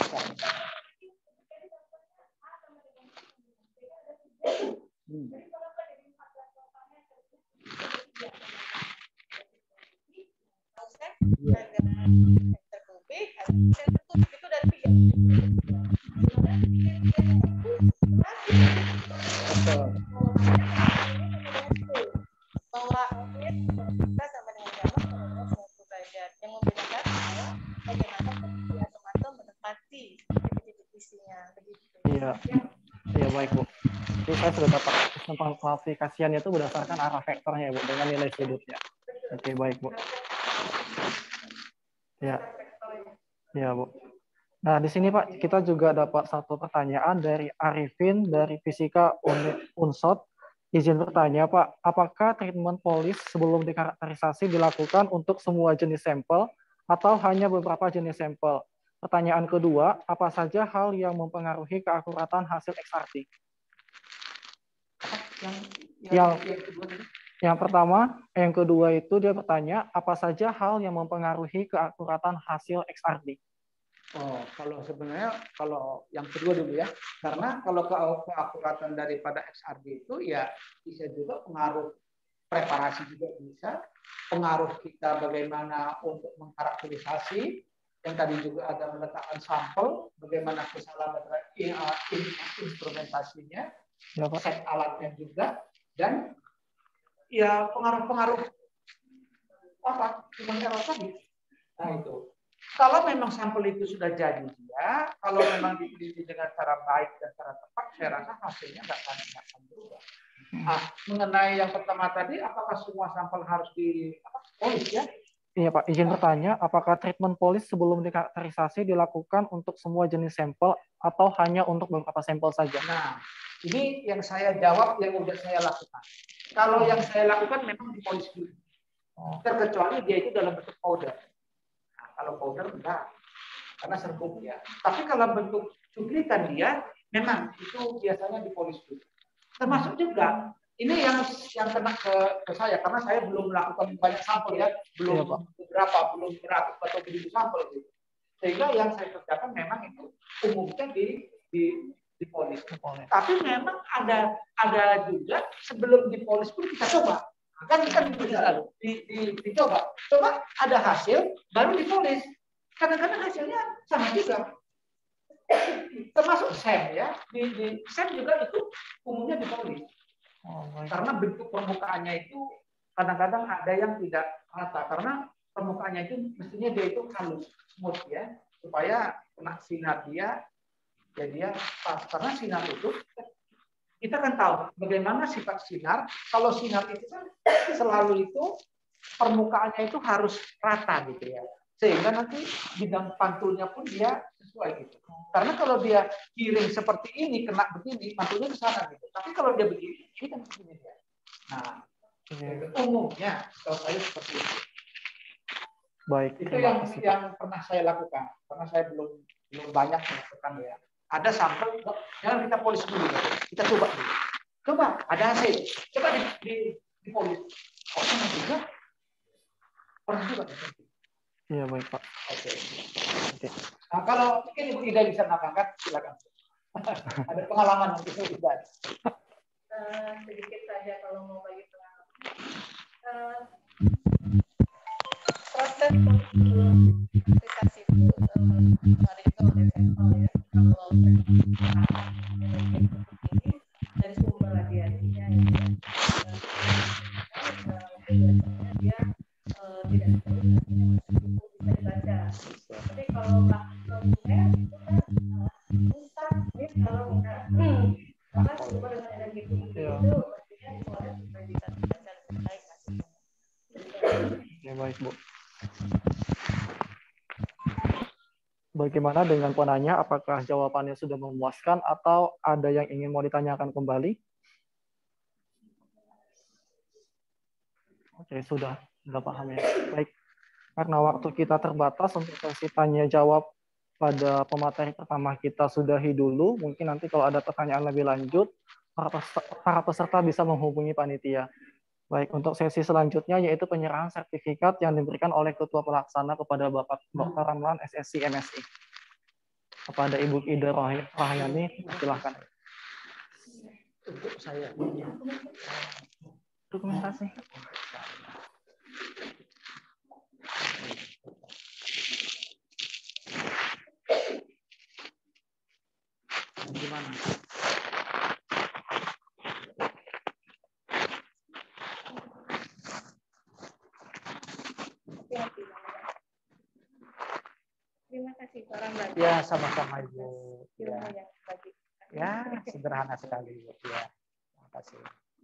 hmm. Ada kubik, ada kubik itu dari tiga. Bahwa kita sama dengan gamma sembilan puluh derajat. Yang membedakan adalah bagaimana atom-atom mendekati titik-titik-titiknya begitu. Iya. Iya, baik, Bu. Jadi saya sudah dapat sistem pengklasifikasiannya itu berdasarkan arah vektornya, Bu, dengan nilai sudutnya. Oke, baik, Bu. Ya. Ya, Bu. Nah, di sini Pak, kita juga dapat satu pertanyaan dari Arifin dari Fisika Unsod. Izin bertanya, Pak, apakah treatment polis sebelum dikarakterisasi dilakukan untuk semua jenis sampel atau hanya beberapa jenis sampel? Pertanyaan kedua, apa saja hal yang mempengaruhi keakuratan hasil X R T? Yang, yang, yang, yang, kedua, yang pertama, yang kedua itu dia bertanya, apa saja hal yang mempengaruhi keakuratan hasil X R T? Oh, kalau sebenarnya kalau yang kedua dulu ya, karena kalau keakuratan daripada X R D itu ya bisa juga pengaruh preparasi juga bisa, pengaruh kita bagaimana untuk mengkarakterisasi, yang tadi juga ada meletakkan sampel, bagaimana kesalahan instrumentasinya, ya, set alatnya juga, dan ya pengaruh-pengaruh apa human error tadi. Nah itu. Kalau memang sampel itu sudah jadi ya, kalau memang diteliti dengan cara baik dan cara tepat, saya rasa hasilnya nggak akan, nggak akan berubah. Nah, mengenai yang pertama tadi, apakah semua sampel harus di apa, polis ya? Iya Pak, izin bertanya, apakah treatment polis sebelum dikarakterisasi dilakukan untuk semua jenis sampel atau hanya untuk beberapa sampel saja? Nah, ini yang saya jawab yang sudah saya lakukan. Kalau yang saya lakukan memang di polis dulu. Oh. Terkecuali dia itu dalam bentuk powder. Nah, kalau powder enggak, karena serbuk ya. Tapi kalau bentuk cuplikan dia, memang itu biasanya dipolis dulu. Termasuk juga ini yang yang kena ke, ke saya karena saya belum melakukan banyak sampel ya, belum ya, beberapa, belum beratus atau beribu sampel gitu. Sehingga yang saya kerjakan memang itu umumnya di di dipolis. Tapi memang ada ada juga sebelum dipolis pun kita coba. Kan kan bisa di, di, dicoba. Coba ada hasil baru dipolis. Kadang-kadang hasilnya sama juga. Termasuk sem ya. Di, di sem juga itu umumnya dipolis. Oh, karena bentuk permukaannya itu kadang-kadang ada yang tidak rata karena permukaannya itu mestinya dia itu halus, smooth ya, supaya kena sinar dia, ya dia pas. Karena sinar itu kita kan tahu bagaimana sifat sinar. Kalau sinar itu kan selalu itu permukaannya itu harus rata gitu ya, sehingga nanti bidang pantulnya pun dia sesuai gitu. Karena kalau dia kirim seperti ini, kena begini, pantulnya ke sana gitu. Tapi kalau dia begini, ini kan begini dia. Nah, hmm. umumnya kalau saya seperti itu. Baik. Itu yang kasih, yang pernah saya lakukan. Karena saya belum belum banyak melakukan ya. Ada sampel, jangan kita polis dulu, kita coba dulu. Coba, ada hasil. Coba di, di, di polis. Oh, sama juga. Pernah juga. Iya, baik Pak. Oke. Oke. Nah, kalau mungkin Ibu Ida bisa menambahkan, silakan. Ada pengalaman mungkin Ibu Ida. Uh, sedikit saja kalau mau bagi pengalaman. Uh, proses sebelum aplikasi itu memeriksa oleh sampel ya. Kalau ini dari sumber radiasinya ya. Dia uh, tidak bisa dibaca. Tapi kalau konsumen itu kan susah ya kalau enggak. Karena sumber dengan energi tinggi itu maksudnya suara supaya bisa dibaca lebih baik hasilnya. Ya, baik Bu. Bagaimana dengan penanya? Apakah jawabannya sudah memuaskan atau ada yang ingin mau ditanyakan kembali? Oke, sudah. Sudah paham ya. Baik. Karena waktu kita terbatas untuk sesi tanya jawab pada pemateri pertama kita sudahi dulu. Mungkin nanti kalau ada pertanyaan lebih lanjut, para peserta bisa menghubungi panitia. Baik, untuk sesi selanjutnya yaitu penyerahan sertifikat yang diberikan oleh Ketua Pelaksana kepada Bapak Doktor Ramlan S S C M S I. Kepada Ibu Ida Rahyani, silakan. Untuk saya. Dokumentasi. Gimana? Terima kasih Pak Ramlan. Ya, sama-sama Ibu. Ya. Ya, ya, sederhana sekali Ibu. Ya, terima kasih.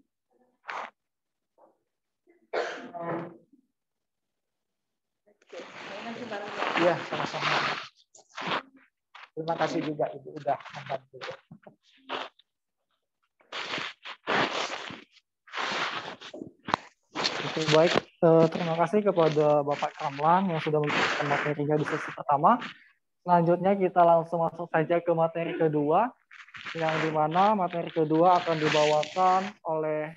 Ya, sama-sama. Terima kasih juga Ibu udah membantu. Oke, baik. Terima kasih kepada Bapak Ramlan yang sudah memberikan materinya di sesi pertama. Selanjutnya kita langsung masuk saja ke materi kedua, yang dimana materi kedua akan dibawakan oleh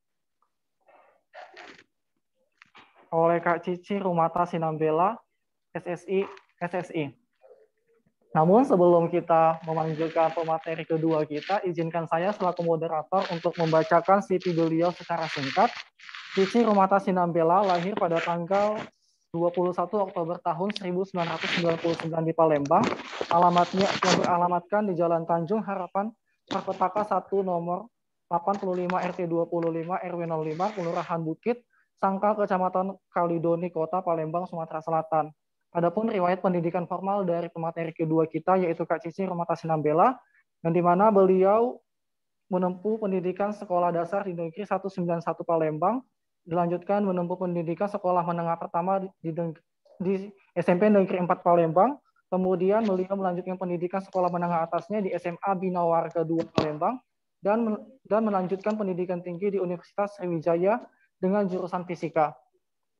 oleh Kak Cici Rumata Sinambela, S S I S S I. Namun sebelum kita memanggilkan pemateri kedua kita, izinkan saya selaku moderator untuk membacakan C V beliau secara singkat. Cici Rumata Sinambela lahir pada tanggal dua puluh satu Oktober tahun seribu sembilan ratus sembilan puluh sembilan di Palembang. Alamatnya yang beralamatkan di Jalan Tanjung Harapan, Perpetaka satu nomor delapan puluh lima R T dua puluh lima R W nol lima, Kelurahan Bukit, Sangkal, Kecamatan Kalidoni, Kota Palembang, Sumatera Selatan. Adapun riwayat pendidikan formal dari pemateri kedua kita yaitu Kak Cici Rumata Sinambela, yang dimana beliau menempuh pendidikan sekolah dasar di Negeri seratus sembilan puluh satu Palembang, dilanjutkan menempuh pendidikan sekolah menengah pertama di, di S M P Negeri empat Palembang, kemudian beliau melanjutkan pendidikan sekolah menengah atasnya di S M A Bina Warga dua Palembang, dan dan melanjutkan pendidikan tinggi di Universitas Sriwijaya dengan jurusan fisika.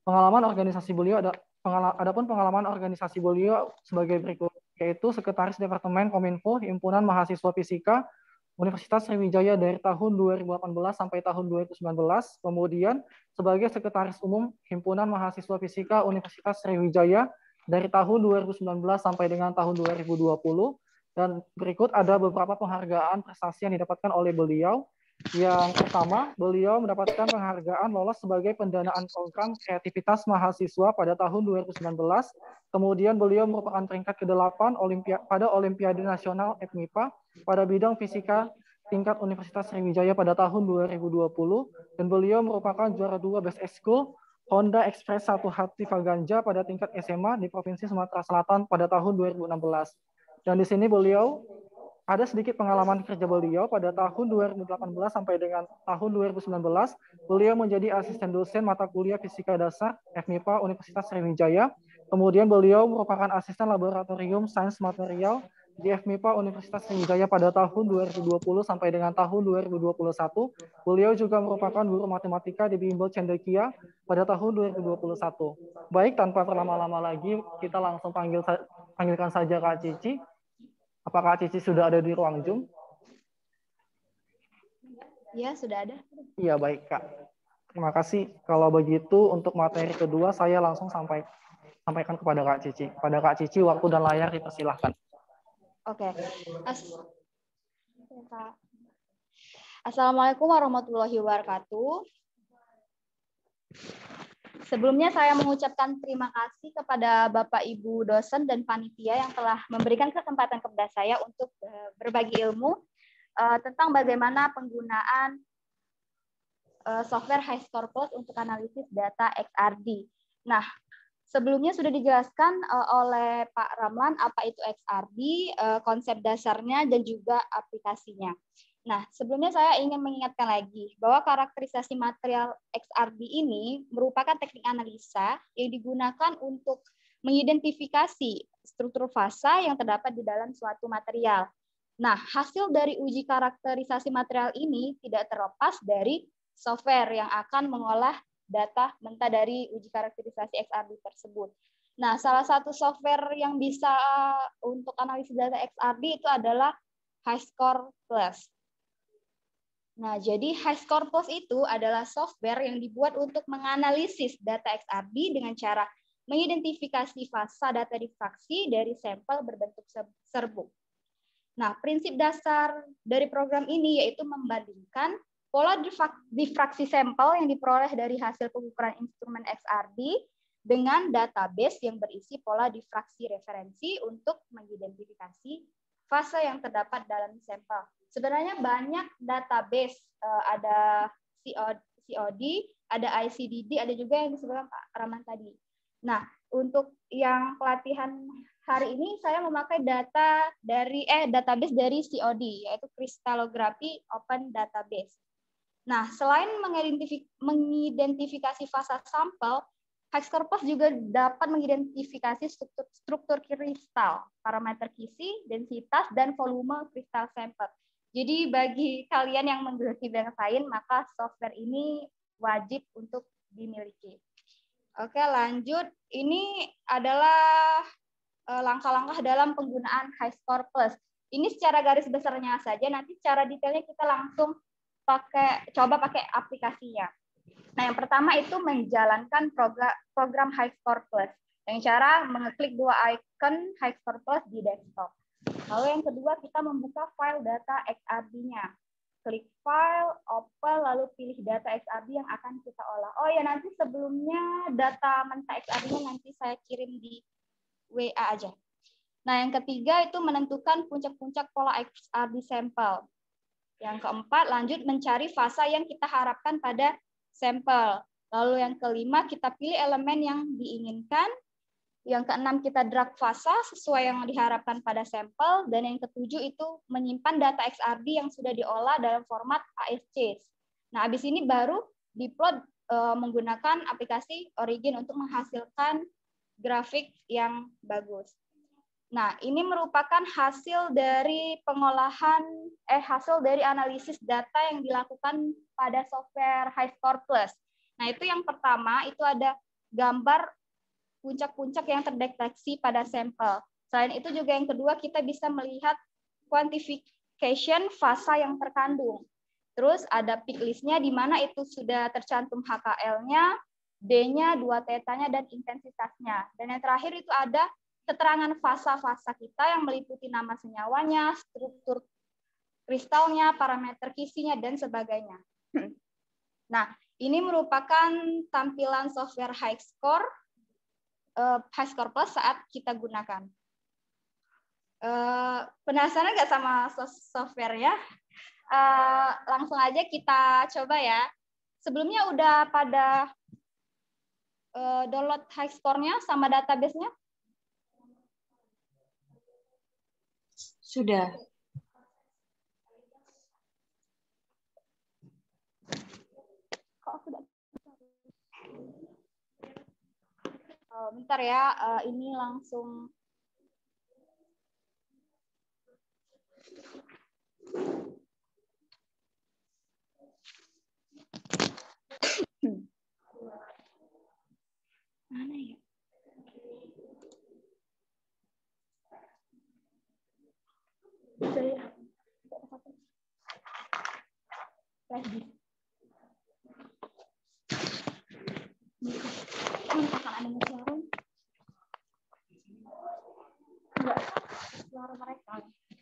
Pengalaman organisasi beliau ada pengala, adapun pengalaman organisasi beliau sebagai berikut, yaitu Sekretaris Departemen Kominfo Himpunan Mahasiswa Fisika Universitas Sriwijaya dari tahun dua ribu delapan belas sampai tahun dua ribu sembilan belas, kemudian sebagai Sekretaris Umum Himpunan Mahasiswa Fisika Universitas Sriwijaya dari tahun dua ribu sembilan belas sampai dengan tahun dua ribu dua puluh, dan berikut ada beberapa penghargaan prestasi yang didapatkan oleh beliau. Yang pertama, beliau mendapatkan penghargaan lolos sebagai pendanaan program kreativitas mahasiswa pada tahun dua ribu sembilan belas. Kemudian beliau merupakan peringkat kedelapan Olimpia, pada Olimpiade Nasional F M I P A pada bidang fisika tingkat Universitas Sriwijaya pada tahun dua ribu dua puluh, dan beliau merupakan juara dua Best School Honda Express satu Hati Faganja pada tingkat S M A di Provinsi Sumatera Selatan pada tahun dua ribu enam belas. Dan di sini beliau ada sedikit pengalaman kerja beliau pada tahun dua ribu delapan belas sampai dengan tahun dua ribu sembilan belas. Beliau menjadi asisten dosen mata kuliah Fisika Dasar F M I P A Universitas Sriwijaya. Kemudian beliau merupakan asisten laboratorium sains material di F M I P A Universitas Sriwijaya pada tahun dua ribu dua puluh sampai dengan tahun dua ribu dua puluh satu. Beliau juga merupakan guru matematika di Bimbel Cendekia pada tahun dua ribu dua puluh satu. Baik, tanpa berlama-lama lagi, kita langsung panggil panggilkan saja Kak Cici. Apakah Cici sudah ada di ruang Zoom? Iya, sudah ada. Iya, baik, Kak. Terima kasih. Kalau begitu, untuk materi kedua, saya langsung sampai, sampaikan kepada Kak Cici. Pada Kak Cici, waktu dan layar dipersilahkan. Oke. As Assalamualaikum warahmatullahi wabarakatuh. Sebelumnya saya mengucapkan terima kasih kepada Bapak Ibu dosen dan panitia yang telah memberikan kesempatan kepada saya untuk berbagi ilmu uh, tentang bagaimana penggunaan uh, software HiScore Plus untuk analisis data X R D. Nah, sebelumnya sudah dijelaskan uh, oleh Pak Ramlan apa itu X R D, uh, konsep dasarnya dan juga aplikasinya. Nah, sebelumnya saya ingin mengingatkan lagi bahwa karakterisasi material X R D ini merupakan teknik analisa yang digunakan untuk mengidentifikasi struktur fasa yang terdapat di dalam suatu material. Nah, hasil dari uji karakterisasi material ini tidak terlepas dari software yang akan mengolah data mentah dari uji karakterisasi X R D tersebut. Nah, salah satu software yang bisa untuk analisis data X R D itu adalah HiScore Plus. Nah, jadi HiScore Plus itu adalah software yang dibuat untuk menganalisis data X R D dengan cara mengidentifikasi fasa data difraksi dari sampel berbentuk serbuk. Nah, prinsip dasar dari program ini yaitu membandingkan pola difraksi sampel yang diperoleh dari hasil pengukuran instrumen X R D dengan database yang berisi pola difraksi referensi untuk mengidentifikasi fase yang terdapat dalam sampel. Sebenarnya banyak database, ada C O D, ada I C D D, ada juga yang disebutkan Pak Rahman tadi. Nah, untuk yang pelatihan hari ini saya memakai data dari eh database dari C O D, yaitu Crystallography Open Database. Nah, selain mengidentifikasi fasa sampel, HiScore Plus juga dapat mengidentifikasi struktur, struktur kristal, parameter kisi, densitas, dan volume kristal sampel. Jadi bagi kalian yang menggeluti bidang sains, maka software ini wajib untuk dimiliki. Oke, lanjut. Ini adalah langkah-langkah dalam penggunaan HiScore Plus. Ini secara garis besarnya saja, nanti secara detailnya kita langsung pakai coba pakai aplikasinya. Nah, yang pertama itu menjalankan program, program HiScore Plus. Yang cara mengeklik dua icon HiScore Plus di desktop. Lalu yang kedua, kita membuka file data X R D-nya. Klik file, open, lalu pilih data X R D yang akan kita olah. Oh ya, nanti sebelumnya data mentah X R D-nya nanti saya kirim di W A aja. Nah, yang ketiga itu menentukan puncak-puncak pola X R D sampel. Yang keempat, lanjut mencari fasa yang kita harapkan pada sampel. Lalu yang kelima, kita pilih elemen yang diinginkan. Yang keenam, kita drag fasa sesuai yang diharapkan pada sampel. Dan yang ketujuh itu menyimpan data X R D yang sudah diolah dalam format A S C. Nah, habis ini baru diplot e, menggunakan aplikasi Origin untuk menghasilkan grafik yang bagus. Nah, ini merupakan hasil dari pengolahan, eh hasil dari analisis data yang dilakukan pada software HiScore Plus. Nah, itu yang pertama, itu ada gambar puncak-puncak yang terdeteksi pada sampel. Selain itu juga yang kedua, kita bisa melihat quantification fasa yang terkandung. Terus ada peak list-nya di mana itu sudah tercantum H K L-nya, D-nya, dua tetanya, dan intensitasnya. Dan yang terakhir itu ada keterangan fasa-fasa kita yang meliputi nama senyawanya, struktur kristalnya, parameter kisinya, dan sebagainya. Nah, ini merupakan tampilan software HiScore, uh, HiScore Plus saat kita gunakan. Uh, penasaran nggak sama software-nya? Uh, langsung aja kita coba ya. Sebelumnya udah pada uh, download HiScore-nya sama database-nya? Sudah. Kok sudah? Oh, bentar ya, uh, ini langsung. Mana ya? Saya. Lagi. Akan ada suara? Enggak, suara mereka.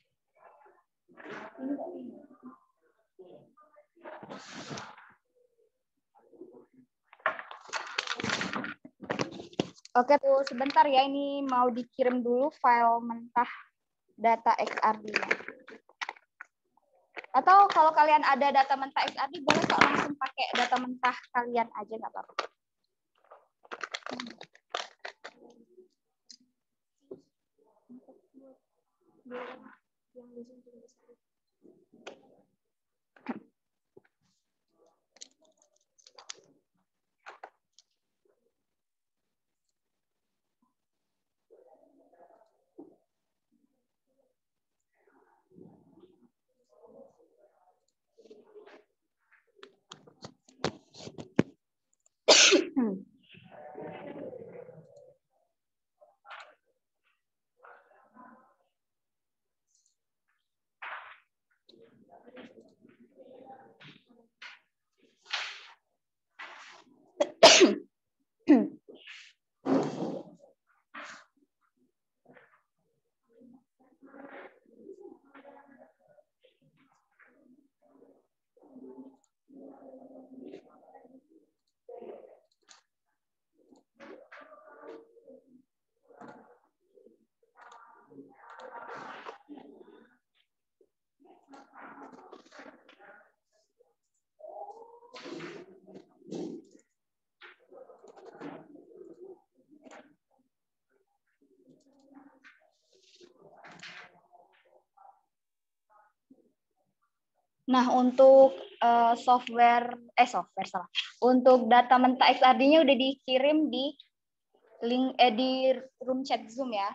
Ini enggak ini. Oke, tuh sebentar ya, ini mau dikirim dulu file mentah data X R D-nya. Atau kalau kalian ada data mentah X R D, boleh kok langsung pakai data mentah kalian aja, nggak apa-apa. Nah, untuk uh, software, eh software salah, untuk data mentah X R D-nya udah dikirim di link eh, di room chat Zoom ya.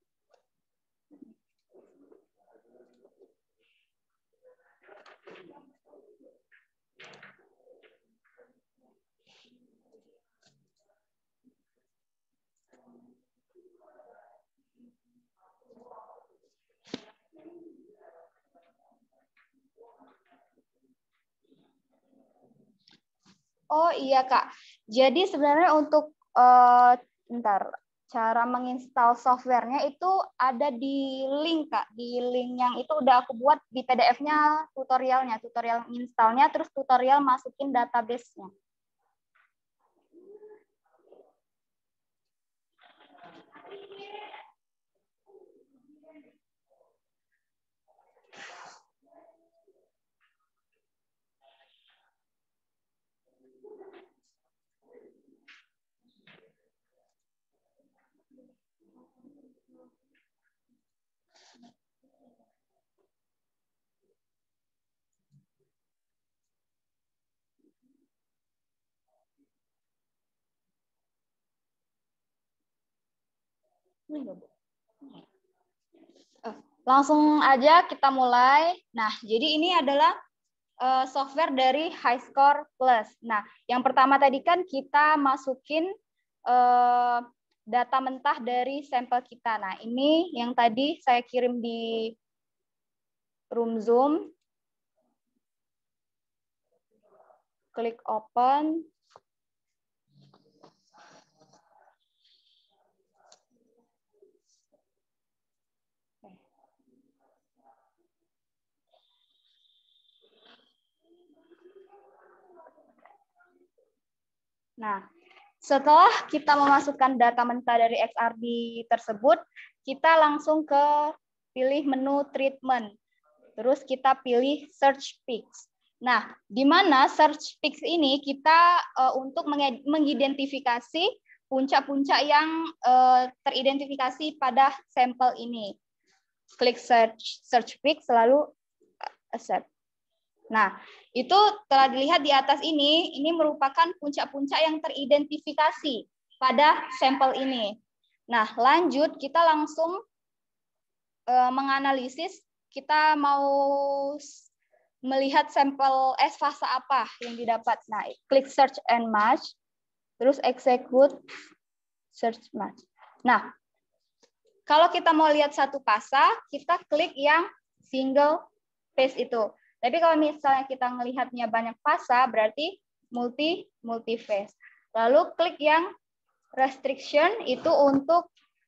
Oh iya Kak, jadi sebenarnya untuk uh, bentar, cara menginstal softwarenya itu ada di link Kak, di link yang itu udah aku buat di P D F-nya tutorialnya, tutorial installnya, terus tutorial masukin database-nya. Langsung aja kita mulai. Nah, jadi ini adalah uh, software dari HiScore Plus. Nah, yang pertama tadi kan kita masukin eh, data mentah dari sampel kita. Nah, ini yang tadi saya kirim di room Zoom. Klik open. Nah, setelah kita memasukkan data mentah dari X R D tersebut, kita langsung ke pilih menu treatment. Terus kita pilih search peaks. Nah, di mana search peaks ini kita uh, untuk mengidentifikasi puncak-puncak yang uh, teridentifikasi pada sampel ini. Klik search search peaks lalu accept. Nah, itu telah dilihat di atas ini, ini merupakan puncak-puncak yang teridentifikasi pada sampel ini. Nah, lanjut kita langsung uh, menganalisis, kita mau melihat sampel eh fase apa yang didapat. Nah, klik search and match, terus execute search match. Nah, kalau kita mau lihat satu fase, kita klik yang single phase itu. Tapi kalau misalnya kita melihatnya banyak fase, berarti multi multi phase. Lalu klik yang restriction itu untuk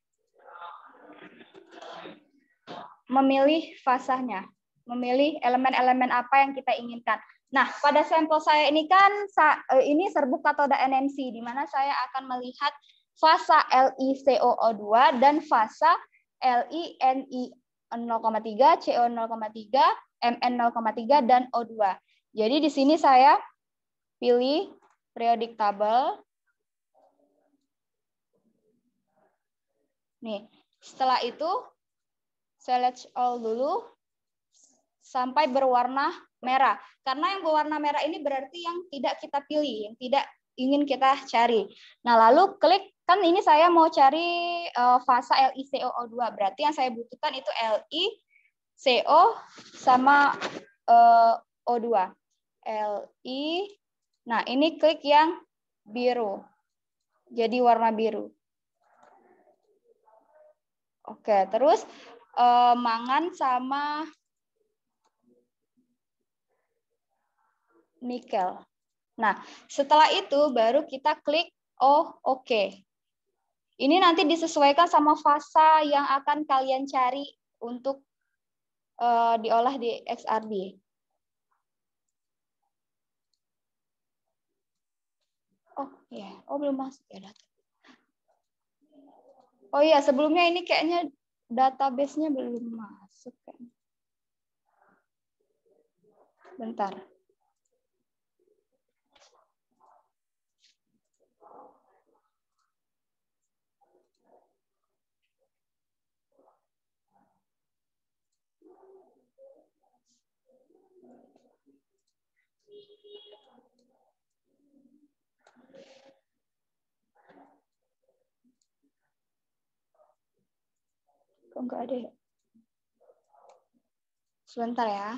memilih fasanya, memilih elemen-elemen apa yang kita inginkan. Nah, pada sampel saya ini kan ini serbuk katoda N M C, di mana saya akan melihat fase L I C O O dua dan fase L I N I nol koma tiga, C O nol koma tiga, M N nol koma tiga, dan O dua. Jadi di sini saya pilih periodic table. Nih, setelah itu select all dulu sampai berwarna merah. Karena yang berwarna merah ini berarti yang tidak kita pilih, yang tidak ingin kita cari. Nah, lalu klik, kan ini saya mau cari uh, fase L I C O O dua. Berarti yang saya butuhkan itu L I C O sama uh, O dua. L I. Nah, ini klik yang biru. Jadi warna biru. Oke, terus uh, mangan sama nikel. Nah, setelah itu baru kita klik oh oke. Okay. Ini nanti disesuaikan sama fase yang akan kalian cari untuk uh, diolah di X R D. Oh ya, yeah. Oh belum masuk ya data. Oh iya, sebelumnya ini kayaknya database-nya belum masuk. Bentar. Kok nggak ada ya? Sebentar ya.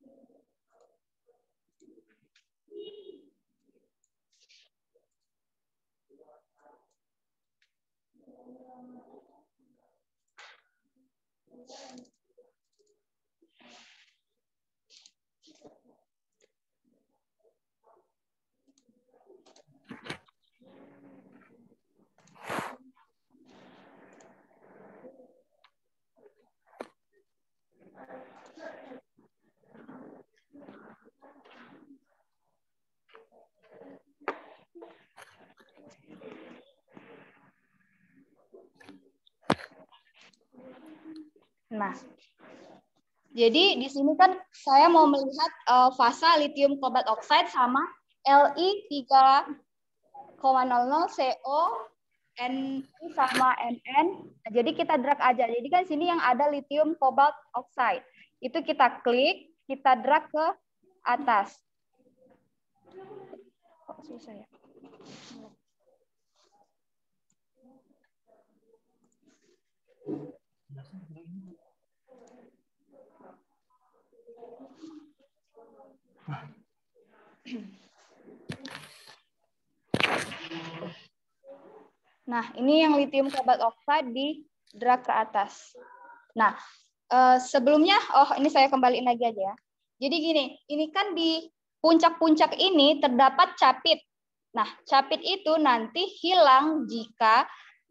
Nah, jadi di sini kan saya mau melihat uh, fase lithium cobalt oxide sama L I tiga koma nol nol, C O, N I sama N N. Nah, jadi kita drag aja. Jadi kan sini yang ada lithium cobalt oxide. Itu kita klik, kita drag ke atas. Kok susah ya? Nah, ini yang lithium cobalt oxide di drag ke atas. Nah, eh, sebelumnya, oh ini saya kembaliin lagi aja ya. Jadi gini, ini kan di puncak-puncak ini terdapat capit. Nah, capit itu nanti hilang jika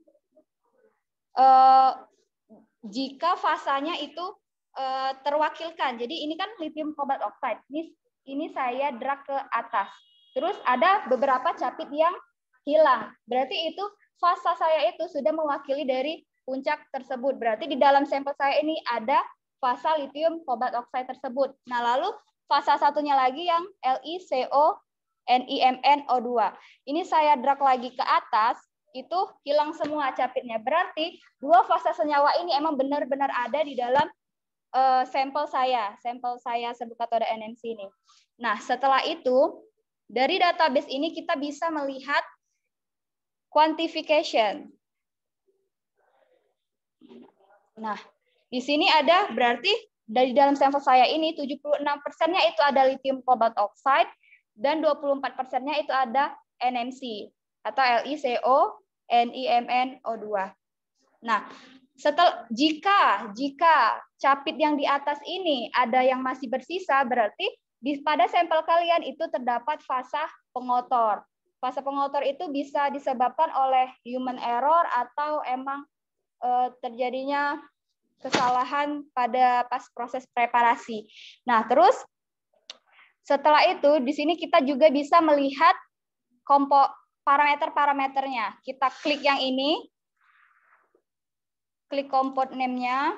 eh, jika fasanya itu eh, terwakilkan. Jadi ini kan lithium cobalt oxide. Ini, ini saya drag ke atas. Terus ada beberapa capit yang hilang. Berarti itu fasa saya itu sudah mewakili dari puncak tersebut. Berarti di dalam sampel saya ini ada fasa lithium cobalt oxide tersebut. Nah, lalu fasa satunya lagi yang LiCO N I M N O dua. Ini saya drag lagi ke atas, itu hilang semua capitnya. Berarti dua fasa senyawa ini emang benar-benar ada di dalam uh, sampel saya, sampel saya serbuk katoda N M C ini. Nah, setelah itu dari database ini kita bisa melihat quantification. Nah, di sini ada berarti dari dalam sampel saya ini tujuh puluh enam persennya itu ada lithium cobalt oxide dan dua puluh empat persennya itu ada N M C atau LiCO N I M N O dua. Nah, setelah jika jika capit yang di atas ini ada yang masih bersisa, berarti di pada sampel kalian itu terdapat fasa pengotor. Fasa pengotor itu bisa disebabkan oleh human error atau emang eh, terjadinya kesalahan pada pas proses preparasi. Nah, terus setelah itu di sini kita juga bisa melihat kompo parameter-parameternya. Kita klik yang ini, klik compound name-nya.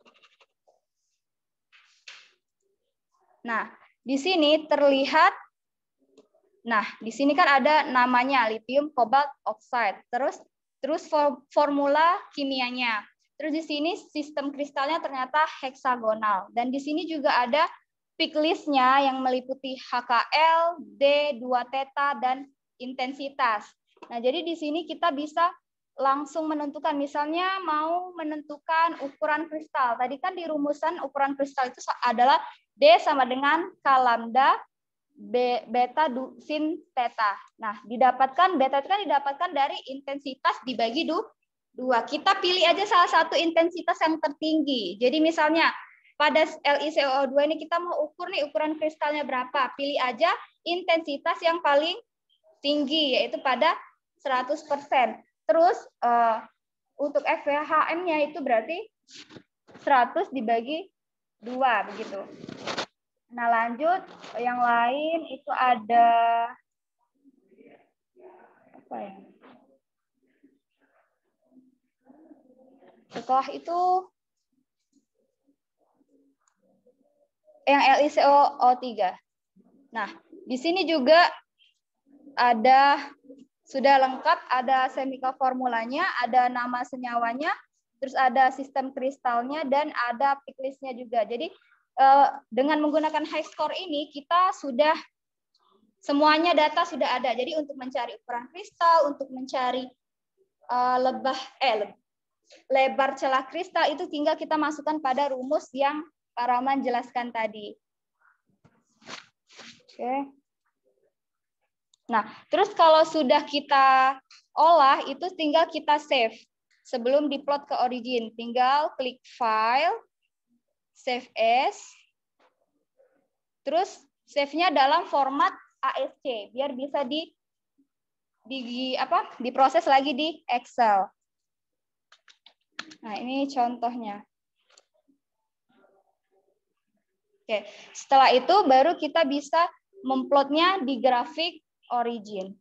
Nah, di sini terlihat, nah di sini kan ada namanya lithium cobalt oxide, terus terus formula kimianya. Terus di sini sistem kristalnya ternyata heksagonal, dan di sini juga ada peak list-nya yang meliputi H K L, D, dua theta, dan intensitas. Nah, jadi di sini kita bisa langsung menentukan, misalnya mau menentukan ukuran kristal. Tadi kan di rumusan ukuran kristal itu adalah D sama dengan K lambda B, beta du, sin theta. Nah, didapatkan beta itu kan didapatkan dari intensitas dibagi du, dua. Kita pilih aja salah satu intensitas yang tertinggi. Jadi misalnya pada LiCO dua ini kita mau ukur nih ukuran kristalnya berapa. Pilih aja intensitas yang paling tinggi, yaitu pada seratus persen. Terus uh, untuk F W H M-nya itu berarti seratus dibagi dua, begitu. Nah, lanjut yang lain itu ada apa ya? Setelah itu yang LiCO tiga. Nah, di sini juga ada sudah lengkap, ada chemical formulanya, ada nama senyawanya, terus ada sistem kristalnya, dan ada peak list-nya juga. Jadi dengan menggunakan high score ini kita sudah semuanya data sudah ada. Jadi untuk mencari ukuran kristal, untuk mencari lebah eh lebar celah kristal itu tinggal kita masukkan pada rumus yang Pak Rahman jelaskan tadi. Oke. Nah, terus kalau sudah kita olah itu tinggal kita save. Sebelum diplot ke origin, tinggal klik file, save as, terus save-nya dalam format A S C biar bisa di di apa? diproses lagi di Excel. Nah, ini contohnya. Oke, setelah itu baru kita bisa memplotnya di grafik origin.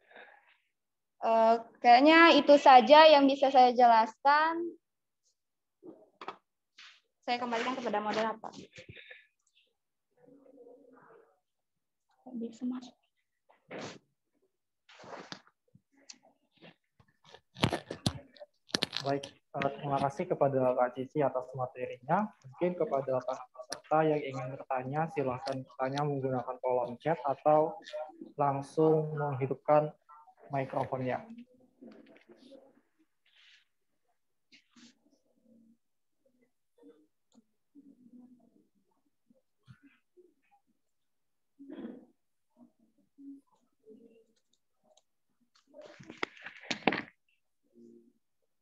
Uh, kayaknya itu saja yang bisa saya jelaskan. Saya kembalikan kepada moderator. Bisa masuk. Baik, terima kasih kepada Kak Cici atas materinya. Mungkin kepada para peserta yang ingin bertanya, silahkan bertanya menggunakan kolom chat atau langsung menghidupkan mikrofonnya.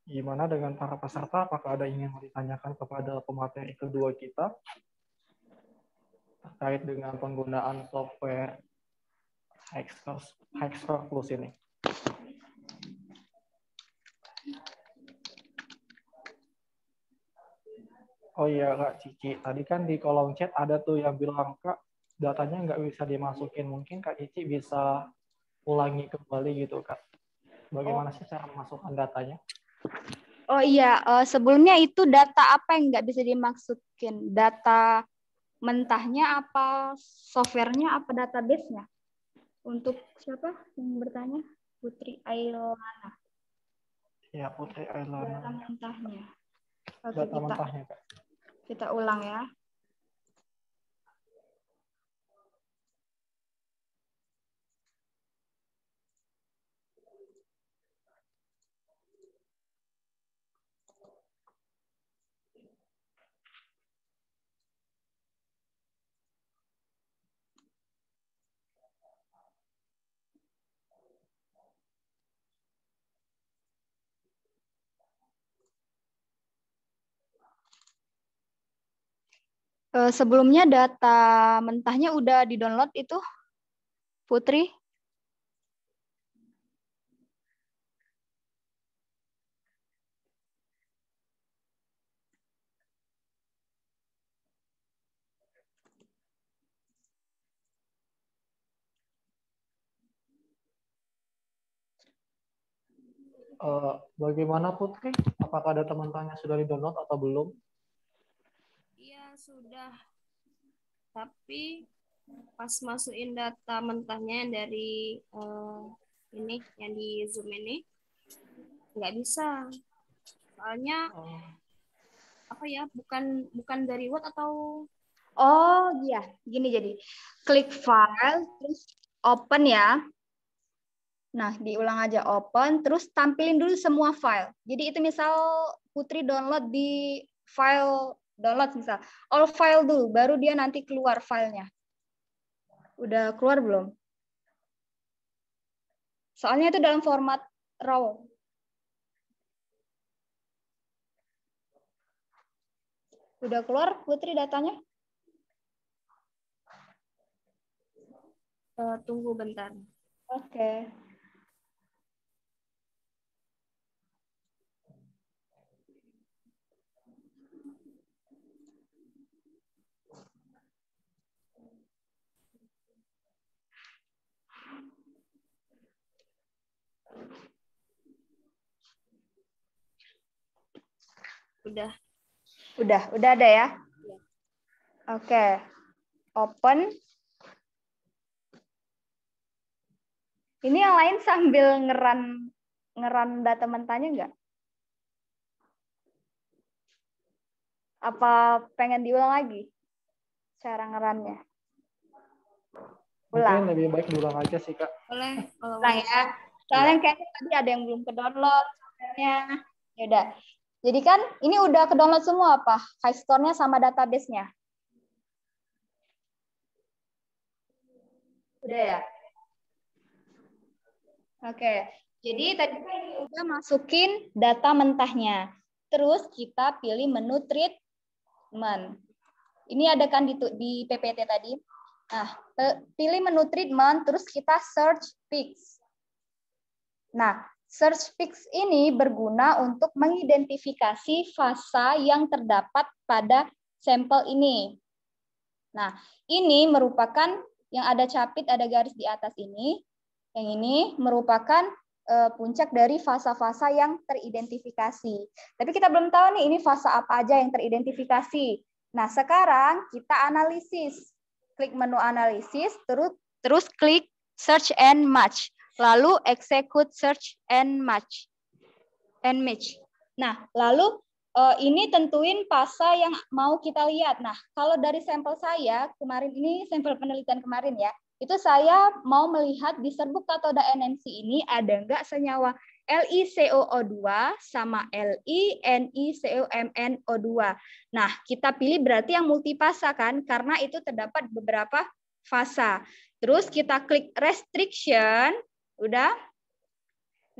Gimana dengan para peserta? Apakah ada yang ingin ditanyakan kepada pemateri kedua kita terkait dengan penggunaan software Hexcor Plus ini? Oh iya Kak Cici, tadi kan di kolom chat ada tuh yang bilang Kak datanya nggak bisa dimasukin. Mungkin Kak Cici bisa ulangi kembali gitu Kak. Bagaimana sih cara memasukkan datanya? Oh iya, uh, sebelumnya itu data apa yang nggak bisa dimasukin? Data mentahnya apa, softwarenya apa, database-nya? Untuk siapa yang bertanya? Putri Ailana. Ya, Putri Ailana. Data mentahnya. Oke, Data kita, mentahnya Kak. Kita ulang ya. Sebelumnya data mentahnya udah di-download itu, Putri? Uh, bagaimana Putri? Apakah ada teman-temannya sudah di-download atau belum? Iya, sudah. Tapi pas masukin data mentahnya yang dari uh, ini, yang di Zoom ini, nggak bisa. Soalnya oh. apa ya? Bukan bukan dari Word atau? Oh iya, gini jadi klik file, terus open ya. Nah, diulang aja open, terus tampilin dulu semua file. Jadi itu misal Putri download di file download misal, all file dulu, baru dia nanti keluar filenya. Udah keluar belum? Soalnya itu dalam format raw. Udah keluar Putri datanya? Uh, tunggu bentar. Oke. Okay. Udah. Udah, udah ada ya? Ya. Oke. Okay. Open. Ini yang lain sambil ngeran ngeran data mentahnya enggak? Apa pengen diulang lagi cara ngerannya? Ulang. Mungkin lebih baik diulang aja sih Kak. Boleh. Ulang ya. Soalnya ya. Kayaknya tadi ada yang belum ke-download. Ya udah. Jadi kan ini udah ke-download semua apa? Hexcor-nya sama database-nya. Udah ya? Oke. Jadi tadi udah masukin data mentahnya. Terus kita pilih menu treatment. Ini ada kan di, di P P T tadi. Nah, pilih menu treatment, terus kita search fix. Nah, search fix ini berguna untuk mengidentifikasi fasa yang terdapat pada sampel ini. Nah, ini merupakan yang ada capit, ada garis di atas ini. Yang ini merupakan uh, puncak dari fasa-fasa yang teridentifikasi. Tapi kita belum tahu nih ini fasa apa aja yang teridentifikasi. Nah, sekarang kita analisis. Klik menu analisis, terus terus klik search and match. Lalu execute search and match. And match. Nah, lalu uh, ini tentuin fasa yang mau kita lihat. Nah, kalau dari sampel saya, kemarin ini sampel penelitian kemarin ya, itu saya mau melihat di serbuk katoda N N C ini ada enggak senyawa L i C O O dua sama L i N i C O M N O dua. Nah, kita pilih berarti yang multifasa kan, karena itu terdapat beberapa fasa. Terus kita klik restriction, udah. Nah,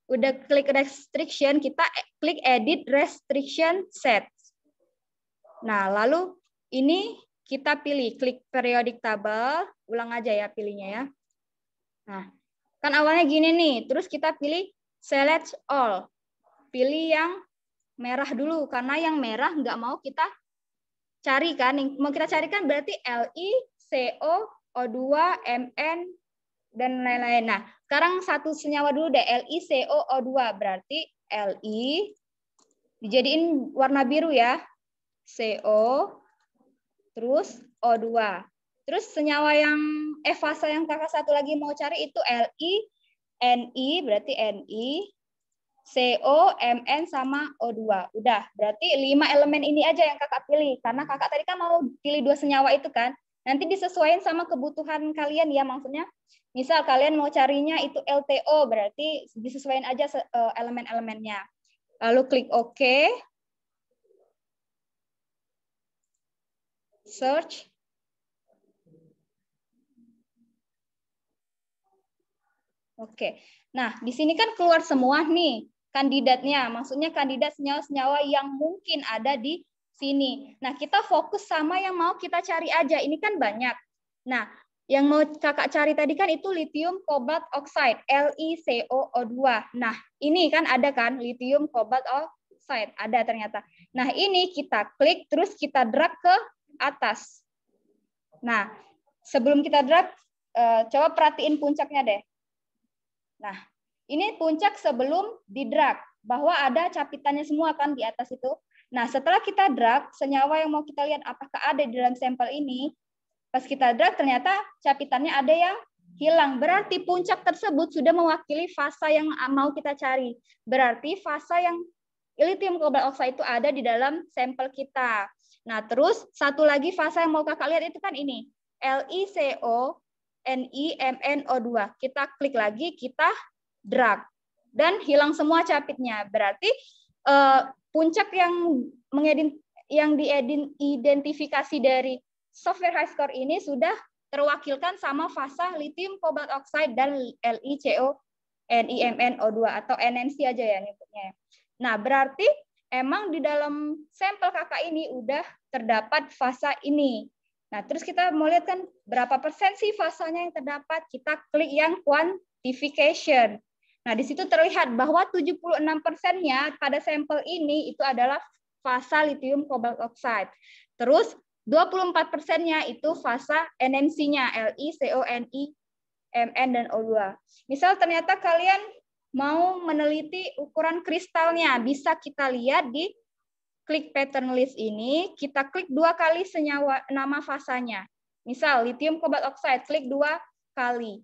Udah klik restriction, kita klik edit restriction set. Nah, lalu ini kita pilih klik periodic table, ulang aja ya pilihnya ya. Nah, kan awalnya gini nih, terus kita pilih select all. Pilih yang merah dulu, karena yang merah nggak mau kita cari kan. Yang mau kita carikan berarti Li, Co, O dua, Mn, dan lain-lain. Nah, sekarang satu senyawa dulu deh, Li, Co, O dua. Berarti Li, dijadiin warna biru ya, Co, terus O dua. Terus senyawa yang, eh fasa yang kakak satu lagi mau cari itu Li, Ni, berarti Ni, Co, Mn, sama O dua. Udah, berarti lima elemen ini aja yang kakak pilih. Karena kakak tadi kan mau pilih dua senyawa itu kan. Nanti disesuaikan sama kebutuhan kalian ya, maksudnya. Misal kalian mau carinya itu L T O, berarti disesuaikan aja elemen-elemennya. Lalu klik OK. Search. Oke. Nah, di sini kan keluar semua nih kandidatnya. Maksudnya kandidat senyawa-senyawa yang mungkin ada di sini. Nah, kita fokus sama yang mau kita cari aja. Ini kan banyak. Nah, yang mau kakak cari tadi kan itu lithium cobalt oxide, Li, Co, O dua. Nah, ini kan ada kan lithium cobalt oxide, ada ternyata. Nah, ini kita klik terus kita drag ke atas. Nah, sebelum kita drag, coba perhatiin puncaknya deh. Nah, ini puncak sebelum di drag, bahwa ada capitannya semua kan di atas itu. Nah, setelah kita drag, senyawa yang mau kita lihat apakah ada di dalam sampel ini, pas kita drag ternyata capitannya ada yang hilang. Berarti puncak tersebut sudah mewakili fasa yang mau kita cari. Berarti fasa yang lithium cobalt oxide itu ada di dalam sampel kita. Nah, terus satu lagi fasa yang mau kakak lihat itu kan ini, Li, Co, Ni, Mn, O dua. Kita klik lagi, kita drag. Dan hilang semua capitnya. Berarti eh, puncak yang mengedit, yang diidentifikasi dari software HiScore ini sudah terwakilkan sama fasa lithium cobalt oxide dan Li, Co, Ni, Mn, O dua atau N M C aja ya nyebutnya. Nah, berarti emang di dalam sampel kakak ini udah terdapat fasa ini. Nah, terus kita mau lihat kan berapa persen sih fasanya yang terdapat. Kita klik yang quantification. Nah, di situ terlihat bahwa tujuh puluh enam persennya pada sampel ini itu adalah fasa lithium cobalt oxide. Terus dua puluh empat persennya itu fasa N M C-nya, Li, Co, Ni, Mn, dan O dua. Misal ternyata kalian mau meneliti ukuran kristalnya, bisa kita lihat di klik pattern list ini, kita klik dua kali senyawa nama fasanya. Misal lithium cobalt oxide, klik dua kali.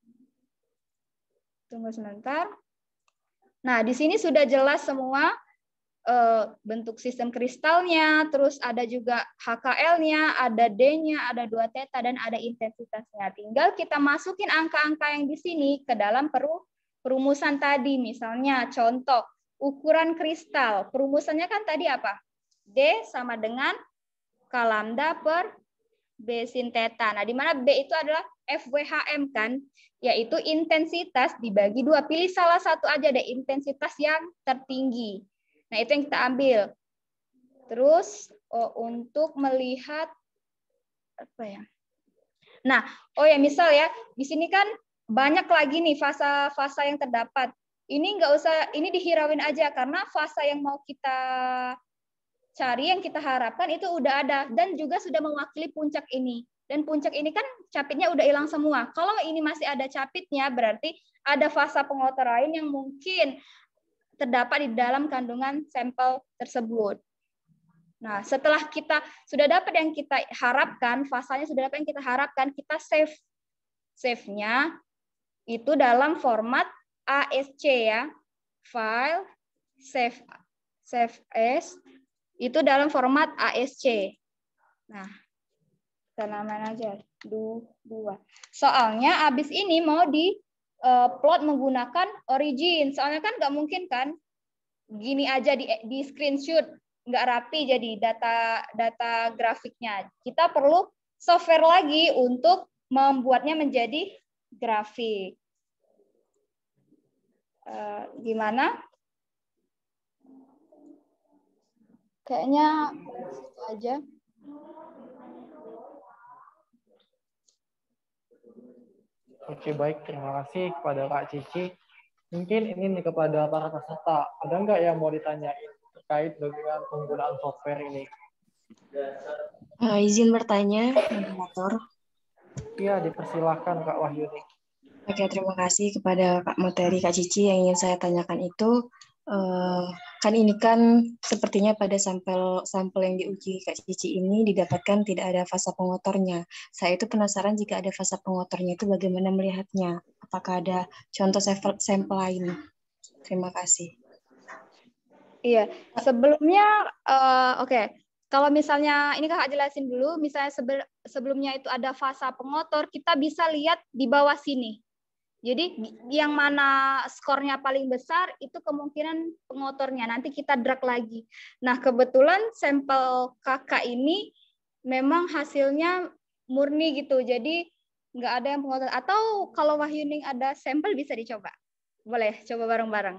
Tunggu sebentar. Nah, di sini sudah jelas semua eh, bentuk sistem kristalnya, terus ada juga H K L-nya, ada D-nya, ada dua teta, dan ada intensitasnya. Tinggal kita masukin angka-angka yang di sini ke dalam peru perumusan tadi. Misalnya contoh, ukuran kristal. Perumusannya kan tadi apa? D sama dengan K lambda per B sin theta. Nah, di mana B itu adalah F W H M kan, yaitu intensitas dibagi dua. Pilih salah satu aja deh, intensitas yang tertinggi. Nah, itu yang kita ambil. Terus oh, untuk melihat apa ya? Nah, oh ya misal ya, di sini kan banyak lagi nih fasa-fasa yang terdapat. Ini nggak usah, ini dihirauin aja karena fasa yang mau kita cari, yang kita harapkan itu udah ada dan juga sudah mewakili puncak ini. Dan puncak ini kan capitnya udah hilang semua. Kalau ini masih ada capitnya, berarti ada fasa pengotor lain yang mungkin terdapat di dalam kandungan sampel tersebut. Nah, setelah kita sudah dapat yang kita harapkan, fasanya sudah dapat yang kita harapkan, kita save. Save-nya itu dalam format A S C ya. File, save, save as, itu dalam format A S C. Nah, kita namain aja dua. Soalnya abis ini mau di uh, plot menggunakan origin. Soalnya kan nggak mungkin kan gini aja di, di screenshot, nggak rapi jadi data data grafiknya. Kita perlu software lagi untuk membuatnya menjadi grafik. Uh, gimana? Kayaknya aja. Oke, baik. Terima kasih kepada Kak Cici. Mungkin ini kepada para peserta. Ada nggak yang mau ditanyain terkait dengan penggunaan software ini? Uh, izin bertanya, moderator. Iya, dipersilahkan Kak Wahyuni. Oke, terima kasih kepada Kak materi Kak Cici. Yang ingin saya tanyakan itu, uh, kan ini kan sepertinya pada sampel sampel yang diuji Kak Cici ini didapatkan tidak ada fasa pengotornya. Saya itu penasaran jika ada fasa pengotornya itu bagaimana melihatnya? Apakah ada contoh sampel, sampel lain? Terima kasih. Iya, sebelumnya, uh, oke. Okay. Kalau misalnya, ini Kakak jelasin dulu, misalnya sebelumnya itu ada fasa pengotor, kita bisa lihat di bawah sini. Jadi yang mana skornya paling besar itu kemungkinan pengotornya. Nanti kita drag lagi. Nah kebetulan sampel kakak ini memang hasilnya murni gitu. Jadi nggak ada yang pengotor. Atau kalau Wahyuning ada sampel bisa dicoba. Boleh coba bareng-bareng.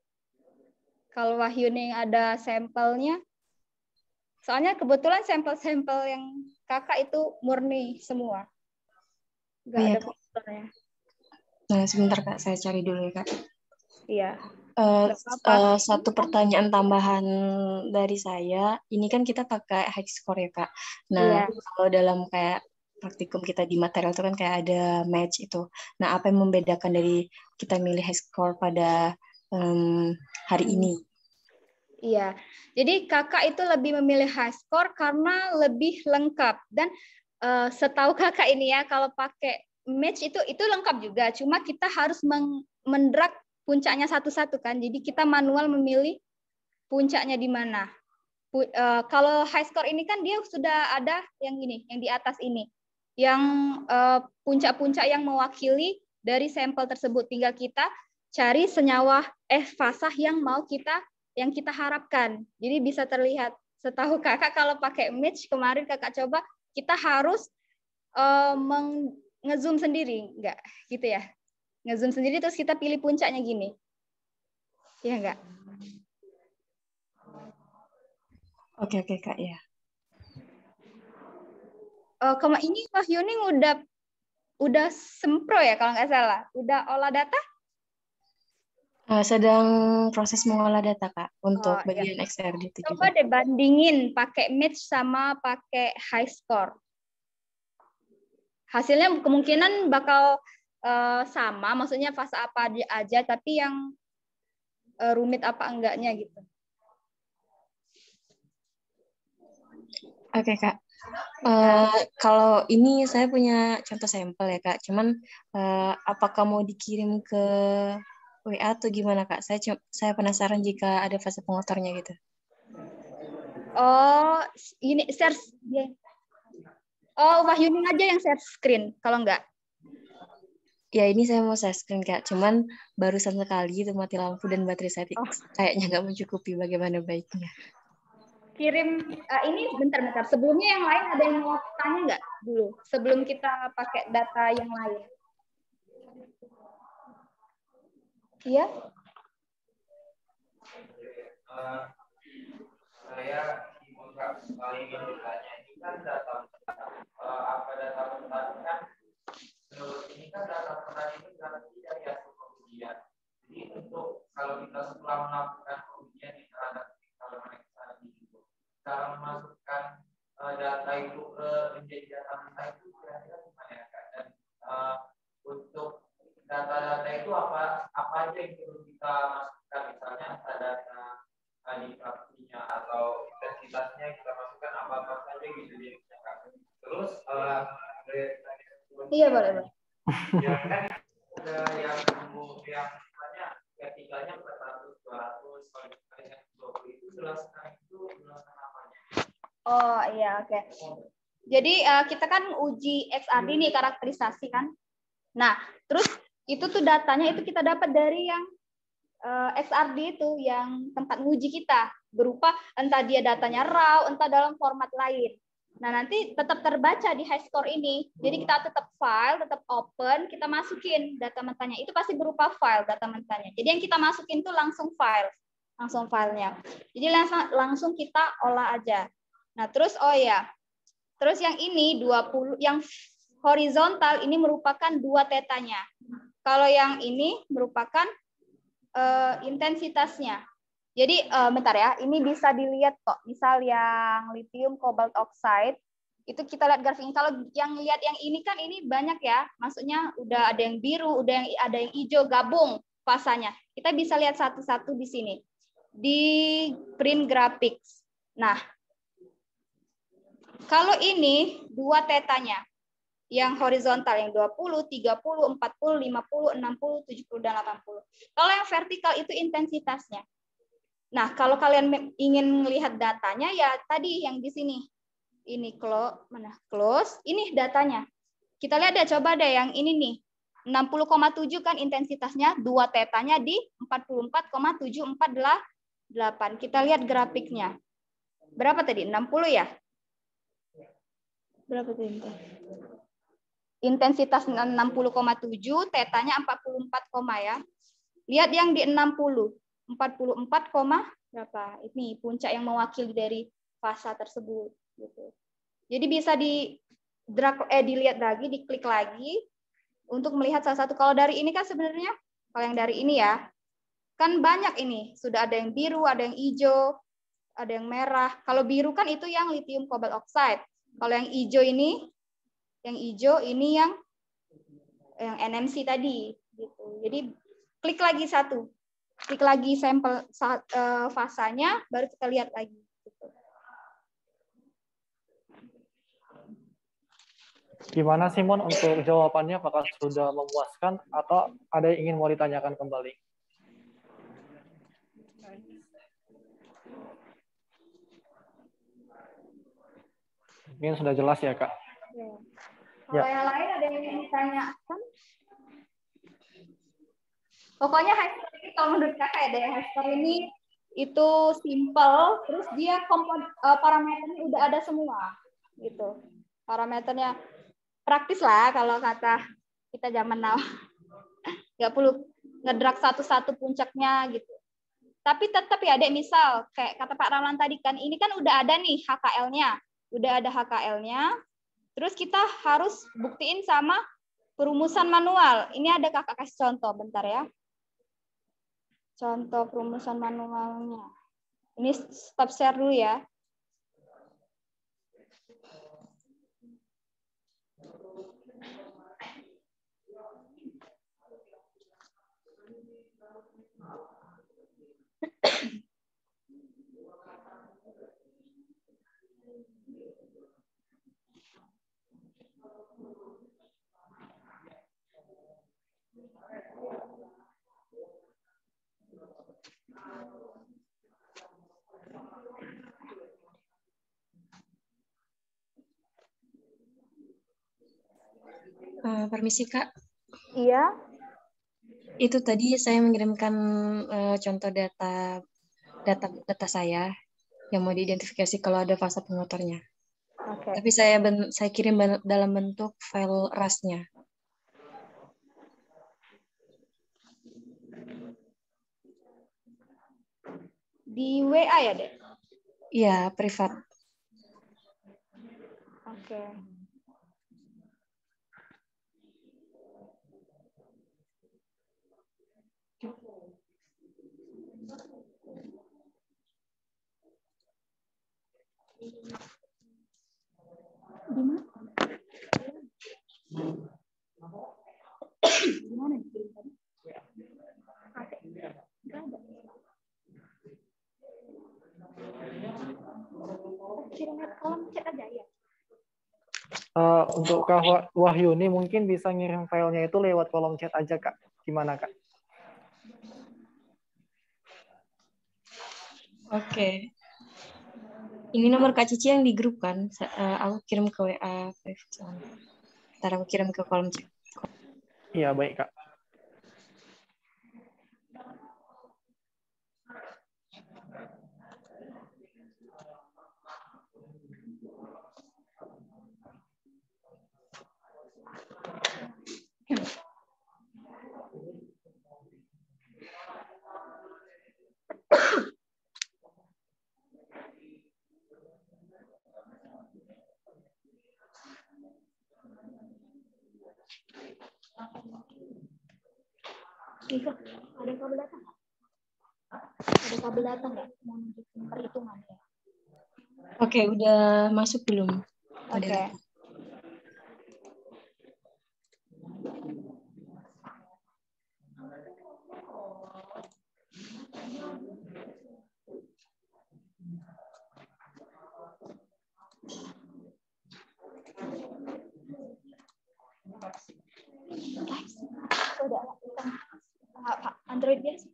Kalau Wahyuning ada sampelnya. Soalnya kebetulan sampel-sampel yang kakak itu murni semua. Nggak oh, iya, ada pengotornya. Nah, sebentar Kak, saya cari dulu ya Kak. Iya. Uh, uh, satu pertanyaan tambahan dari saya, ini kan kita pakai high score ya Kak. Nah, iya. Kalau dalam kayak praktikum kita di material itu kan kayak ada match itu. Nah, apa yang membedakan dari kita milih high score pada um, hari hmm. ini? Iya, jadi kakak itu lebih memilih high score karena lebih lengkap. Dan uh, setahu kakak ini ya, kalau pakai match itu itu lengkap juga, cuma kita harus mendrag puncaknya satu-satu kan. Jadi kita manual memilih puncaknya di mana. Uh, kalau high score ini kan dia sudah ada yang ini, yang di atas ini, yang uh, puncak-puncak yang mewakili dari sampel tersebut. Tinggal kita cari senyawa eh fasa yang mau kita yang kita harapkan. Jadi bisa terlihat. Setahu kakak kalau pakai match kemarin kakak coba, kita harus uh, meng ngezoom sendiri, enggak gitu ya, ngezoom sendiri terus kita pilih puncaknya gini, ya enggak? Oke oke Kak ya. Oh, kema ini Wahyuning udah udah sempro ya kalau nggak salah, udah olah data? Uh, sedang proses mengolah data Kak untuk oh, bagian iya. X R D itu Coba juga. deh bandingin pakai match sama pakai high score. Hasilnya kemungkinan bakal uh, sama, maksudnya fase apa aja, tapi yang uh, rumit apa enggaknya gitu. Oke Kak, uh, kalau ini saya punya contoh sampel ya Kak, cuman uh, apakah mau dikirim ke W A atau gimana Kak? Saya saya penasaran jika ada fase pengotornya gitu. Oh, ini share. Oh, Wahyuning aja yang share screen, kalau enggak? Ya, ini saya mau share screen, Kak. Cuman barusan sekali itu mati lampu dan baterai saya oh. kayaknya nggak mencukupi. Bagaimana baiknya? Kirim, uh, ini bentar-bentar. Sebelumnya yang lain ada yang mau tanya nggak dulu? Sebelum kita pakai data yang lain. Iya? Uh, saya ingin bertanya, ini kan data uh, apa data petani kan menurut ini kan data petani itu berarti dari hasil pengujian. Jadi untuk kalau kita setelah melakukan pengujian di terhadap tanaman tadi itu, cara memasukkan uh, data itu ke menjadi data mentah itu kira-kira gimana ya Kak? Dan uh, untuk data-data itu apa apa aja yang perlu kita masukkan, misalnya data adipraktinya atau intensitasnya kita masukkan apa-apa saja gitu ya Kak. Terus uh, iya boleh boleh. Ya kan ada yang yang misalnya ketikanya empat ratus dua ratus kalau kita dua puluh itu jelaskan itu jelaskan apanya. Oh iya oke. Okay. Jadi uh, kita kan uji X R D nih karakterisasi kan. Nah terus itu tuh datanya itu kita dapat dari yang uh, X R D itu yang tempat nguji kita berupa entah dia datanya raw entah dalam format lain. Nah, nanti tetap terbaca di high score ini. Jadi kita tetap file, tetap open, kita masukin data mentahnya. Itu pasti berupa file data mentahnya. Jadi yang kita masukin itu langsung file, langsung filenya. Jadi langsung langsung kita olah aja. Nah, terus oh ya. Terus yang ini dua puluh yang horizontal ini merupakan dua tetanya. Kalau yang ini merupakan uh, intensitasnya. Jadi uh, bentar ya, ini bisa dilihat kok. Misal yang lithium cobalt oxide itu kita lihat grafiknya. Kalau yang lihat yang ini kan ini banyak ya. Maksudnya udah ada yang biru, udah yang ada yang hijau gabung fasanya. Kita bisa lihat satu-satu di sini. Di print graphics. Nah, kalau ini dua tetanya. Yang horizontal yang dua puluh, tiga puluh, empat puluh, lima puluh, enam puluh, tujuh puluh, dan delapan puluh. Kalau yang vertikal itu intensitasnya. Nah, kalau kalian ingin melihat datanya, ya tadi yang di sini. Ini close, mana close, ini datanya. Kita lihat deh, coba deh yang ini nih. enam puluh koma tujuh kan intensitasnya, dua tetanya di empat puluh empat koma tujuh empat delapan. Kita lihat grafiknya. Berapa tadi? enam puluh ya? Berapa tadi? Intensitas enam puluh koma tujuh, tetanya empat puluh empat, ya. Lihat yang di enam puluh. empat puluh empat, berapa? Ini puncak yang mewakili dari fasa tersebut gitu. Jadi bisa di drag eh dilihat lagi, diklik lagi untuk melihat salah satu. Kalau dari ini kan sebenarnya kalau yang dari ini ya, kan banyak ini. Sudah ada yang biru, ada yang hijau, ada yang merah. Kalau biru kan itu yang lithium cobalt oxide. Kalau yang hijau ini yang hijau ini yang yang N M C tadi gitu. Jadi klik lagi satu. Klik lagi sampel uh, fasanya, baru kita lihat lagi. Gimana Simon untuk jawabannya? Apakah sudah memuaskan atau ada yang ingin mau ditanyakan kembali? Mungkin sudah jelas ya, Kak? Ya. Kalau ya. yang lain ada yang ingin ditanyakan? Pokoknya high score ini kalau menurut kakak ada yang high score ini itu simple, terus dia kompon, uh, parameternya udah ada semua, gitu. Parameternya praktis lah kalau kata kita zaman now. Nggak perlu ngedrag satu-satu puncaknya gitu. Tapi tetap ya, Dek, misal kayak kata Pak Ramlan tadi kan, ini kan udah ada nih H K L-nya, udah ada H K L-nya. Terus kita harus buktiin sama perumusan manual. Ini ada kakak kasih contoh, bentar ya. Contoh perumusan manualnya. Ini stop share dulu ya. Uh, permisi Kak. Iya. Itu tadi saya mengirimkan uh, contoh data data data saya yang mau diidentifikasi kalau ada fasa pengotornya. Okay. Tapi saya ben, saya kirim dalam bentuk file R A S-nya. Di W A ya, Dek? Iya, privat. Oke. Okay. Di mana? Di mana? Kirim kolom chat aja ya. Uh, untuk Kak Wahyuni mungkin bisa ngirim filenya itu lewat kolom chat aja, Kak. Gimana, Kak? Oke. Okay. Ini nomor Kak Cici yang di grup kan? Uh, aku kirim ke W A. Ntar aku kirim ke kolom chat. Iya, baik, Kak. Bisa, ada kabel datang nggak? Ada kabel datang nggak? Mau nunjukin perhitungan ya? Oke, udah masuk belum? Oke. Okay. Udah, Pak Android biasa.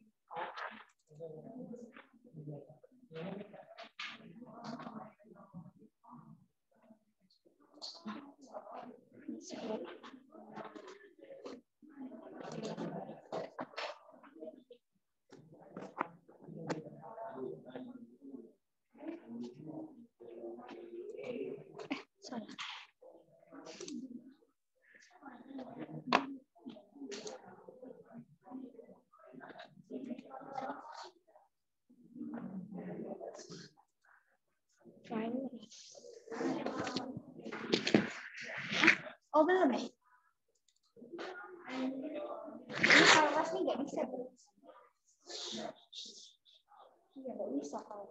Oh belum ya? Ini kalau resmi nggak bisa. Iya nggak bisa kalau.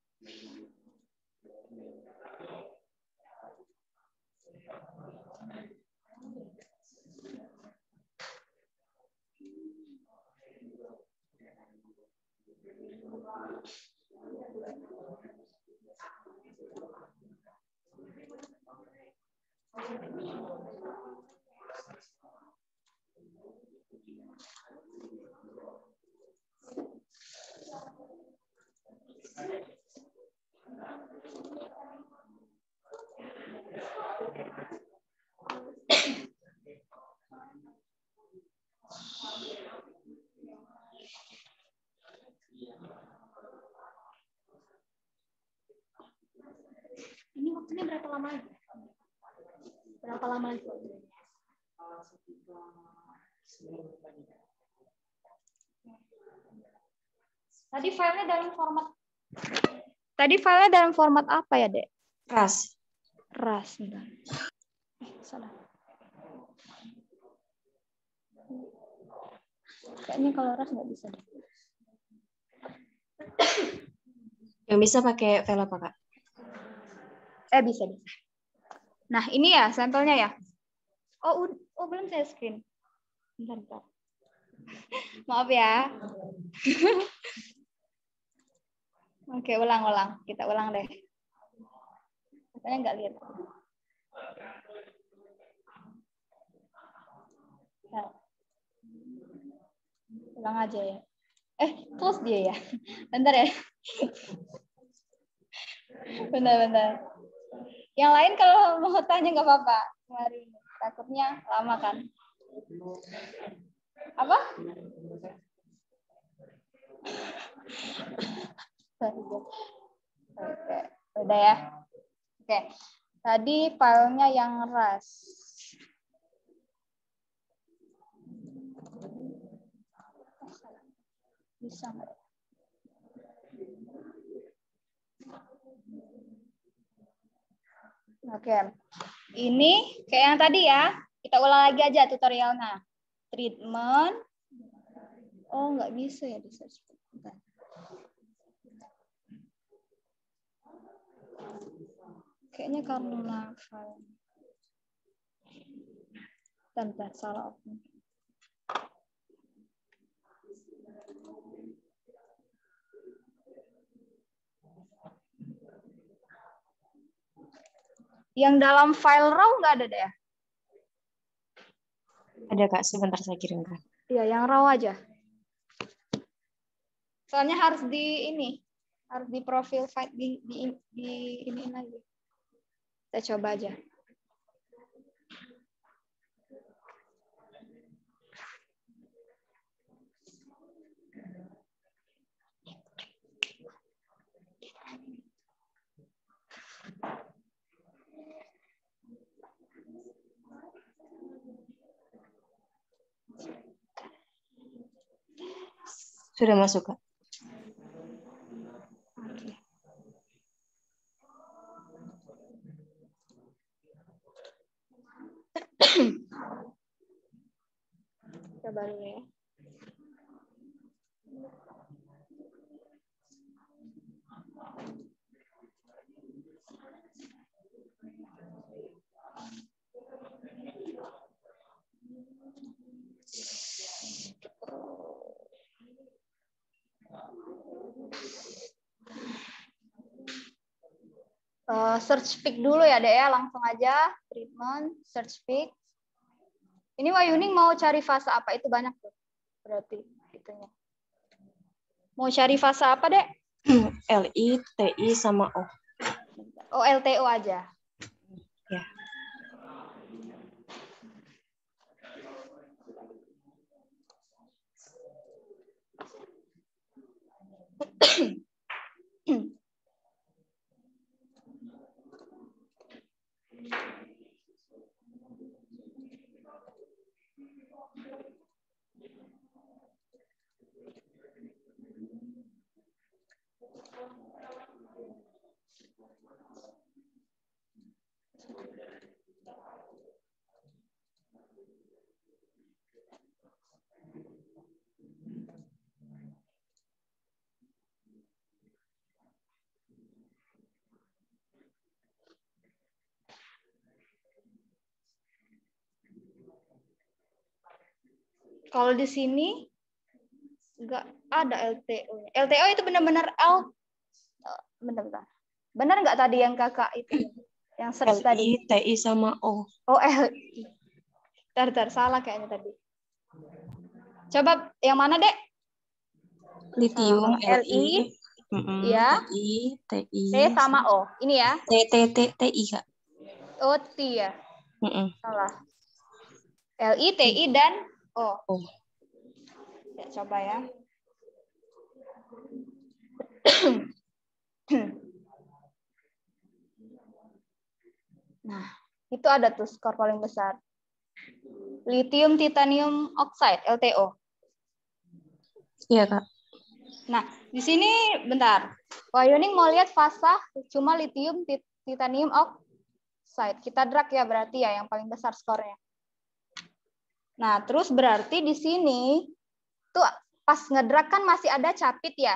Ini waktunya berapa lama lagi? Berapa lama lagi? Tadi filenya dalam format Tadi filenya dalam format apa ya, Dek? Ras. Ras. Eh, salah. Kayaknya kalau ras nggak bisa deh. Yang bisa pakai file apa, Kak? Eh, bisa, bisa. Nah, ini ya sampelnya ya. Oh, oh belum saya screen. Bentar, bentar. Maaf ya. Oke, ulang-ulang. Kita ulang deh. Katanya nggak lihat. Nah. Ulang aja ya. Eh, close dia ya. Bentar ya. Bentar-bentar. Yang lain kalau mau tanya nggak apa-apa. Mari. Takutnya lama kan. Apa? Oke, udah ya. Oke, tadi filenya yang ras. Bisa nggak? Oke, ini kayak yang tadi ya. Kita ulang lagi aja tutorialnya. Treatment. Oh, nggak bisa ya di search. Bentar. Kayaknya karena file. Bentar, salah open. Yang dalam file raw nggak ada deh? Ada, Kak. Sebentar saya kirimkan. Iya, yang raw aja. Soalnya harus di ini, harus di profil file di di, di ini lagi. Kita coba aja. Sudah masuk, Kak. Coba dulu ya. Uh, search peak dulu ya, Dek ya. Langsung aja treatment, search peak. Ini Wayuning mau cari fase apa? Itu banyak tuh. Berarti itunya. Mau cari fase apa, Dek? L I, T I sama O. Oh, L T O aja. Ya. Kalau di sini nggak ada L T O. L T O itu benar-benar L. Benar-benar. Benar nggak tadi yang kakak itu? Yang search L I, tadi? T I sama O. Oh, L I. Tar, tar, salah kayaknya tadi. Coba yang mana, Dek? Litium, L L I, ya. T I, T I. T sama O. Ini ya? T, T, T, T, I, Kak. Oh, T ya? Mm-mm. Salah. L I, T I, dan O. Oh. Ya, coba ya. Nah, itu ada tuh skor paling besar. Lithium titanium oxide, L T O. Iya, Kak. Nah, di sini bentar. Wayuning mau lihat fasa cuma lithium tit titanium oxide. Kita drag ya berarti ya yang paling besar skornya. Nah, terus berarti di sini tuh pas ngedrag kan masih ada capit ya?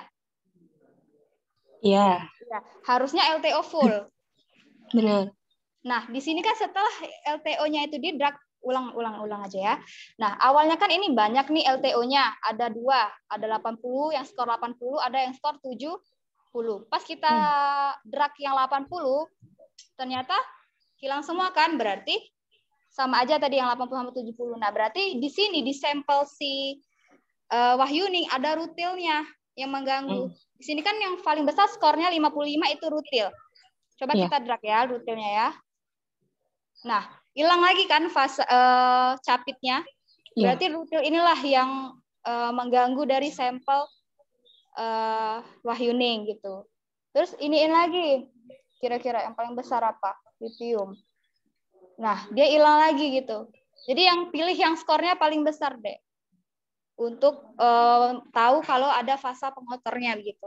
Iya. Ya, harusnya L T O full. Benar. Nah, di sini kan setelah L T O-nya itu di drag ulang-ulang-ulang aja ya. Nah, awalnya kan ini banyak nih L T O-nya, ada dua, ada delapan puluh, yang skor delapan puluh, ada yang skor tujuh puluh. Pas kita drag yang delapan puluh, ternyata hilang semua kan, berarti sama aja tadi yang delapan puluh sama tujuh puluh. Nah, berarti di sini di sampel si uh, Wahyuning ada rutilnya yang mengganggu. Di sini kan yang paling besar skornya lima puluh lima itu rutil. Coba yeah. kita drag ya rutilnya ya. Nah, hilang lagi kan fase uh, capitnya. Berarti yeah. rutil inilah yang uh, mengganggu dari sampel uh, Wahyuning gitu. Terus iniin lagi. Kira-kira yang paling besar apa? Lithium. Nah, dia hilang lagi gitu. Jadi yang pilih yang skornya paling besar deh. Untuk uh, tahu kalau ada fasa pengotornya gitu.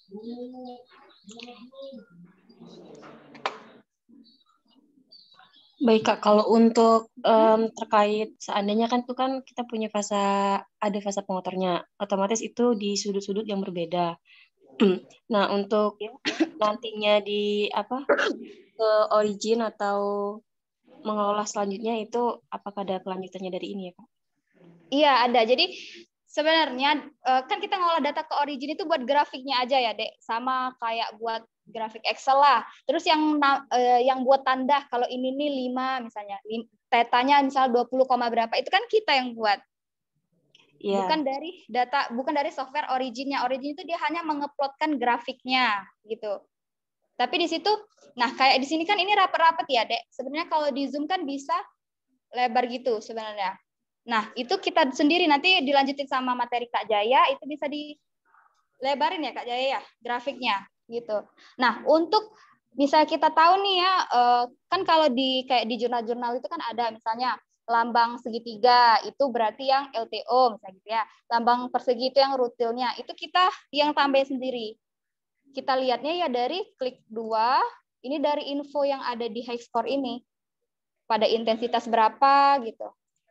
Baik Kak, kalau untuk um, terkait seandainya kan itu kan kita punya fasa, ada fasa pengotornya, otomatis itu di sudut-sudut yang berbeda. Nah, untuk nantinya di apa ke origin atau mengolah selanjutnya itu apakah ada kelanjutannya dari ini ya Kak? Iya ada. Jadi sebenarnya kan kita ngolah data ke origin itu buat grafiknya aja ya Dek, sama kayak buat grafik Excel lah. Terus yang yang buat tanda kalau ini nih lima misalnya, tetanya misal dua puluh, berapa itu kan kita yang buat. Yeah. Bukan dari data, bukan dari software originnya. Origin itu dia hanya mengeplotkan grafiknya gitu. Tapi di situ, nah kayak di sini kan ini rapat-rapat ya, Dek. Sebenarnya kalau di Zoom kan bisa lebar gitu sebenarnya. Nah, itu kita sendiri nanti dilanjutin sama materi Kak Jaya, itu bisa dilebarin ya Kak Jaya ya, grafiknya gitu. Nah, untuk bisa kita tahu nih ya, kan kalau di kayak di jurnal-jurnal itu kan ada misalnya lambang segitiga, itu berarti yang L T O misalnya gitu ya. Lambang persegi itu yang rutilnya, itu kita yang tambahin sendiri. Kita lihatnya ya dari klik dua, ini dari info yang ada di high score ini. Pada intensitas berapa gitu.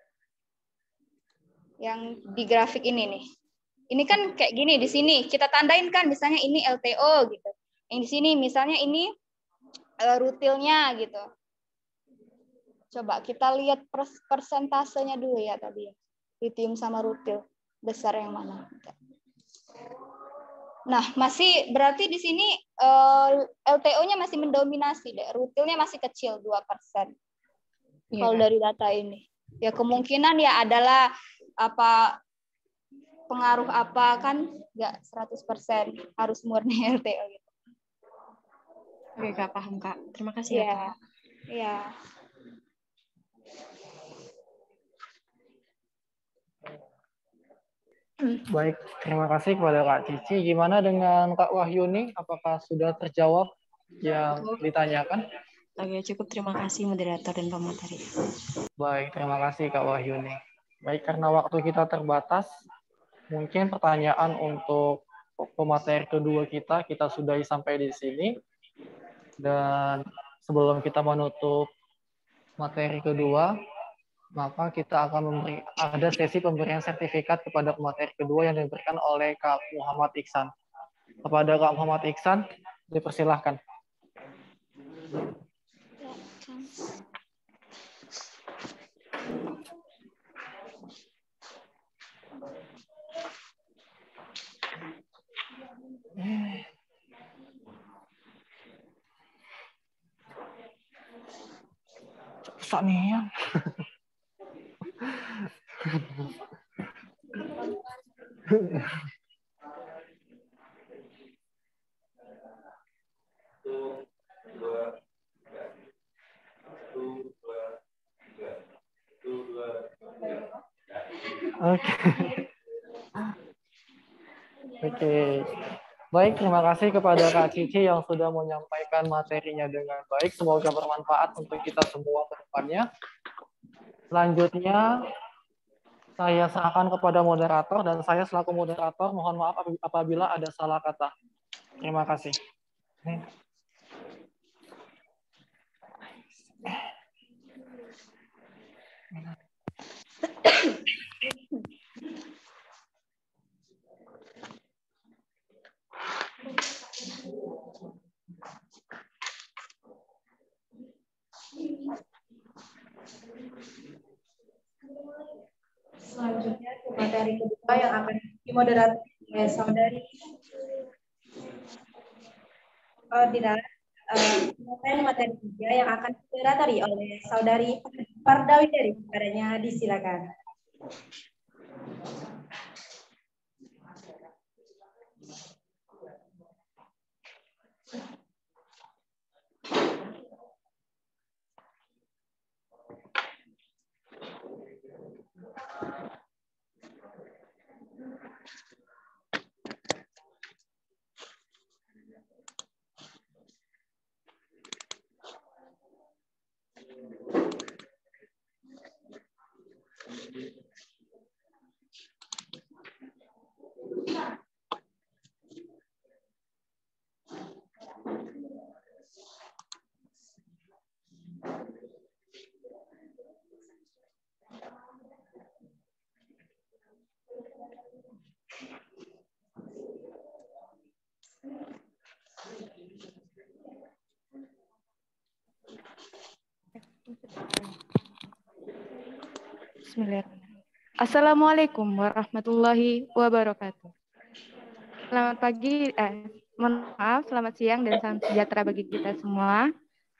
Yang di grafik ini nih. Ini kan kayak gini di sini, kita tandain kan misalnya ini L T O gitu. Yang di sini misalnya ini uh, rutilnya gitu. Coba kita lihat persentasenya dulu ya tadi ya. Lithium sama rutil besar yang mana? Nah, masih berarti di sini uh, L T O-nya masih mendominasi deh. Rutilnya masih kecil dua persen. Iya, Kalau Kak. dari data ini. Ya kemungkinan ya adalah apa pengaruh apa kan nggak seratus persen harus murni L T O gitu. Oke, Kak, paham, Kak. Terima kasih ya, Iya. Kak. Iya. Baik, terima kasih kepada Kak Cici. Gimana dengan Kak Wahyuni? Apakah sudah terjawab yang ditanyakan? Oke, cukup. Terima kasih moderator dan pemateri. Baik, terima kasih Kak Wahyuni. Baik, karena waktu kita terbatas, mungkin pertanyaan untuk pemateri kedua kita, kita sudahi sampai di sini. Dan sebelum kita menutup materi kedua, maka kita akan memberi ada sesi pemberian sertifikat kepada pemateri kedua yang diberikan oleh Kak Muhammad Iksan. Kepada Kak Muhammad Iksan, dipersilahkan. Cepat nih ya. Oke. Oke. Baik, terima kasih kepada Kak Cici yang sudah menyampaikan materinya dengan baik. Semoga bermanfaat untuk kita semua ke depannya. Selanjutnya, saya serahkan kepada moderator dan saya selaku moderator mohon maaf apabila ada salah kata. Terima kasih. Selanjutnya ke materi kedua yang akan dimoderasi oleh saudari koordinator uh, materi materi tiga yang akan dimoderatori oleh saudari Pardawi dari kepadanya disilakan. Bismillahirrahmanirrahim. Assalamualaikum warahmatullahi wabarakatuh. Selamat pagi, eh, mohon maaf, selamat siang dan salam sejahtera bagi kita semua.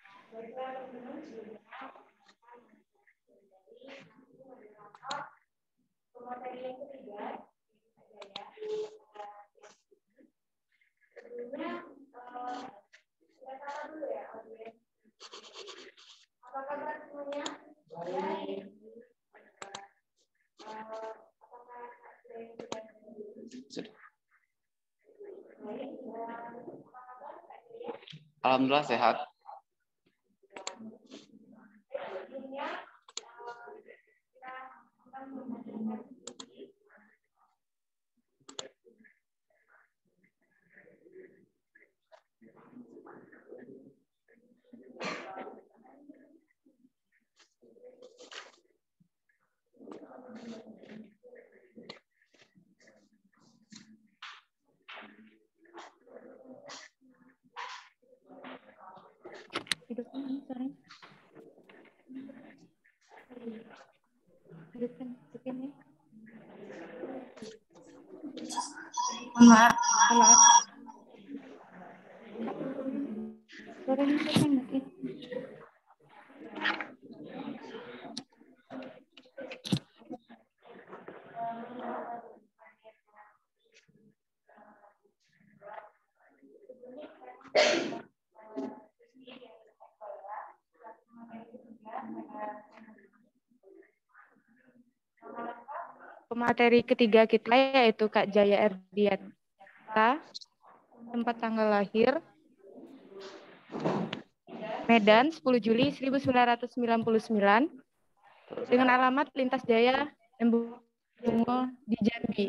Alhamdulillah sehat. Maaf. Maaf. Suaranya kecil mungkin. Pemateri ketiga kita yaitu Kak Jaya Erdianta, tempat tanggal lahir Medan sepuluh Juli seribu sembilan ratus sembilan puluh sembilan dengan alamat Lintas Jaya Embungo di Jambi.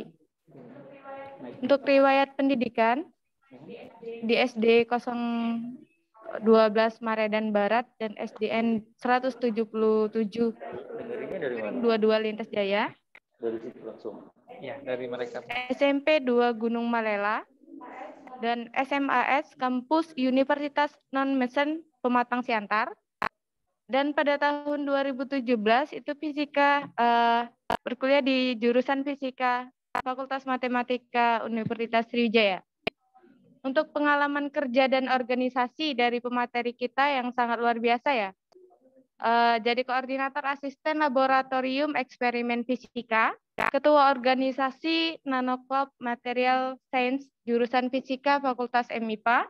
Untuk riwayat pendidikan di S D nol dua belas Maredan Barat dan S D N seratus tujuh puluh tujuh dua puluh dua Lintas Jaya. Dari situ langsung. Ya, dari mereka. S M P dua Gunung Malela dan S M A S Kampus Universitas Non-Mesen Pematang Siantar. Dan pada tahun dua ribu tujuh belas itu fisika uh, berkuliah di jurusan fisika Fakultas Matematika Universitas Sriwijaya. Untuk pengalaman kerja dan organisasi dari pemateri kita yang sangat luar biasa ya. Uh, jadi koordinator asisten laboratorium eksperimen fisika, ketua organisasi Nanoclub Material Science jurusan fisika Fakultas M I P A.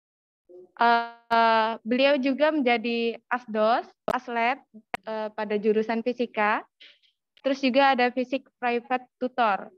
Uh, uh, beliau juga menjadi asdos, aslab uh, pada jurusan fisika. Terus juga ada fisik private tutor.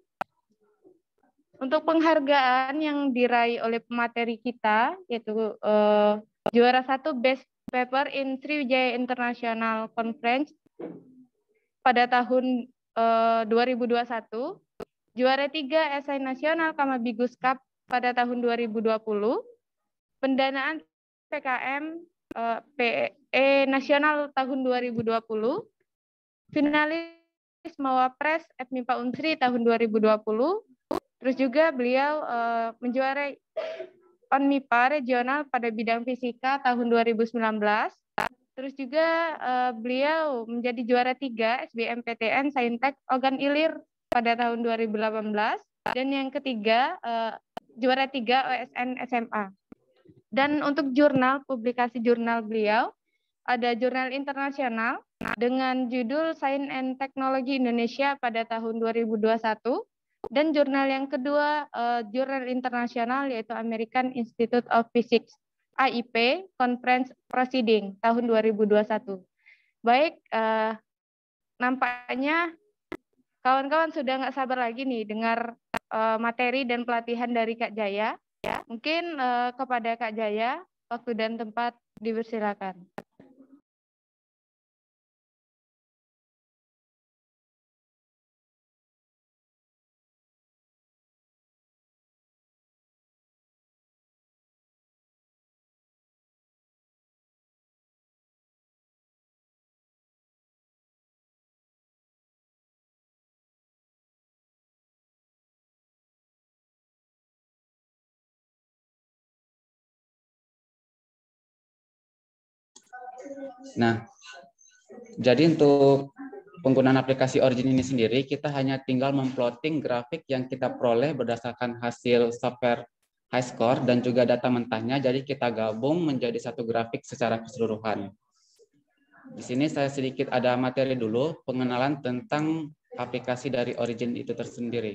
Untuk penghargaan yang diraih oleh pemateri kita yaitu uh, juara satu best paper in Sriwijaya International Conference pada tahun uh, dua ribu dua puluh satu, juara tiga esai nasional Kamabigus Cup pada tahun dua ribu dua puluh, pendanaan P K M uh, P E Nasional tahun dua ribu dua puluh, finalis Mawapres F M I P A Unsri tahun dua ribu dua puluh, terus juga beliau uh, menjuarai On M I P A regional pada bidang fisika tahun dua ribu sembilan belas. Terus juga uh, beliau menjadi juara tiga S B M P T N Saintek Ogan Ilir pada tahun dua ribu delapan belas. Dan yang ketiga uh, juara tiga O S N S M A. Dan untuk jurnal, publikasi jurnal beliau ada jurnal internasional dengan judul Science and Technology Indonesia pada tahun dua ribu dua puluh satu. Dan jurnal yang kedua, uh, jurnal internasional yaitu American Institute of Physics, A I P, Conference Proceeding, tahun dua ribu dua puluh satu. Baik, uh, nampaknya kawan-kawan sudah nggak sabar lagi nih dengar uh, materi dan pelatihan dari Kak Jaya. Ya, mungkin uh, kepada Kak Jaya, waktu dan tempat dipersilakan. Nah, jadi untuk penggunaan aplikasi Origin ini sendiri, kita hanya tinggal memplotting grafik yang kita peroleh berdasarkan hasil software HiScore dan juga data mentahnya, jadi kita gabung menjadi satu grafik secara keseluruhan. Di sini saya sedikit ada materi dulu, pengenalan tentang aplikasi dari Origin itu tersendiri.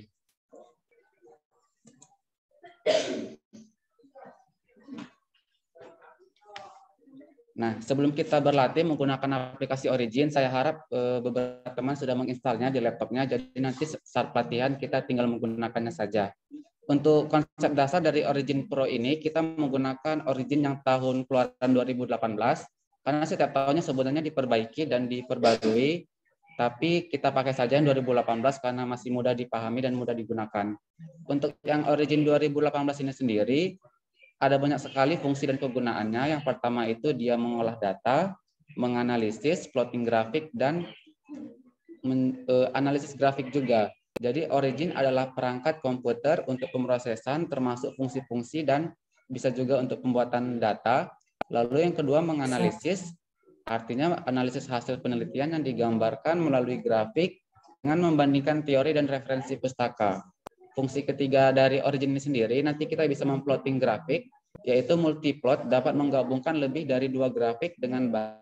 Nah, sebelum kita berlatih menggunakan aplikasi Origin, saya harap e, beberapa teman sudah menginstalnya di laptopnya, jadi nanti saat pelatihan kita tinggal menggunakannya saja. Untuk konsep dasar dari Origin Pro ini, kita menggunakan Origin yang tahun keluaran dua ribu delapan belas, karena setiap tahunnya sebenarnya diperbaiki dan diperbarui, tapi kita pakai saja yang dua ribu delapan belas karena masih mudah dipahami dan mudah digunakan. Untuk yang Origin dua ribu delapan belas ini sendiri, ada banyak sekali fungsi dan kegunaannya. Yang pertama itu dia mengolah data, menganalisis, plotting grafik, dan men, uh, analisis grafik juga. Jadi Origin adalah perangkat komputer untuk pemrosesan termasuk fungsi-fungsi dan bisa juga untuk pembuatan data. Lalu yang kedua menganalisis, artinya analisis hasil penelitian yang digambarkan melalui grafik dengan membandingkan teori dan referensi pustaka. fungsi ketiga dari Origin ini sendiri, nanti kita bisa memplotting grafik, yaitu multiplot dapat menggabungkan lebih dari dua grafik dengan baik.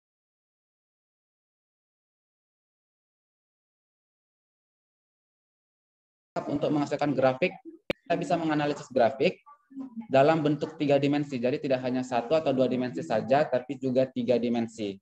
Untuk menghasilkan grafik, kita bisa menganalisis grafik dalam bentuk tiga dimensi. Jadi tidak hanya satu atau dua dimensi saja, tapi juga tiga dimensi.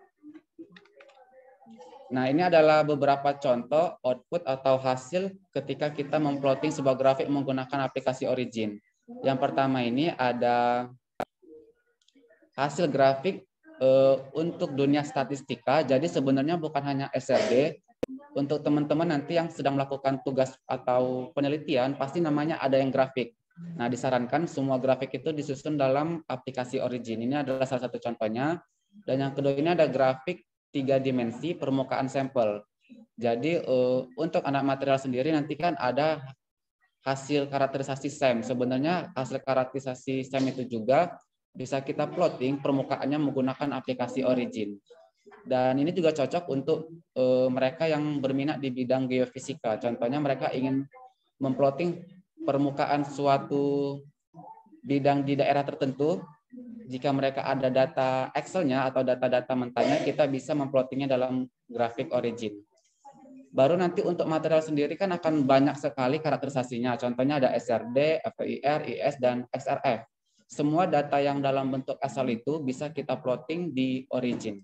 Nah, ini adalah beberapa contoh output atau hasil ketika kita memplotting sebuah grafik menggunakan aplikasi Origin. Yang pertama ini ada hasil grafik uh, untuk dunia statistika. Jadi sebenarnya bukan hanya S R D. Untuk teman-teman nanti yang sedang melakukan tugas atau penelitian, pasti namanya ada yang grafik. Nah, disarankan semua grafik itu disusun dalam aplikasi Origin. Ini adalah salah satu contohnya. Dan yang kedua ini ada grafik tiga dimensi permukaan sampel. Jadi uh, untuk anak material sendiri nanti kan ada hasil karakterisasi S E M. Sebenarnya hasil karakterisasi S E M itu juga bisa kita plotting permukaannya menggunakan aplikasi Origin. Dan ini juga cocok untuk uh, mereka yang berminat di bidang geofisika. Contohnya mereka ingin memplotting permukaan suatu bidang di daerah tertentu. Jika mereka ada data Excel-nya atau data-data mentahnya, kita bisa memplottingnya dalam grafik Origin. Baru nanti untuk material sendiri kan akan banyak sekali karakterisasinya. Contohnya ada S R D, F I R, I S, dan X R F. Semua data yang dalam bentuk Excel itu bisa kita plotting di Origin.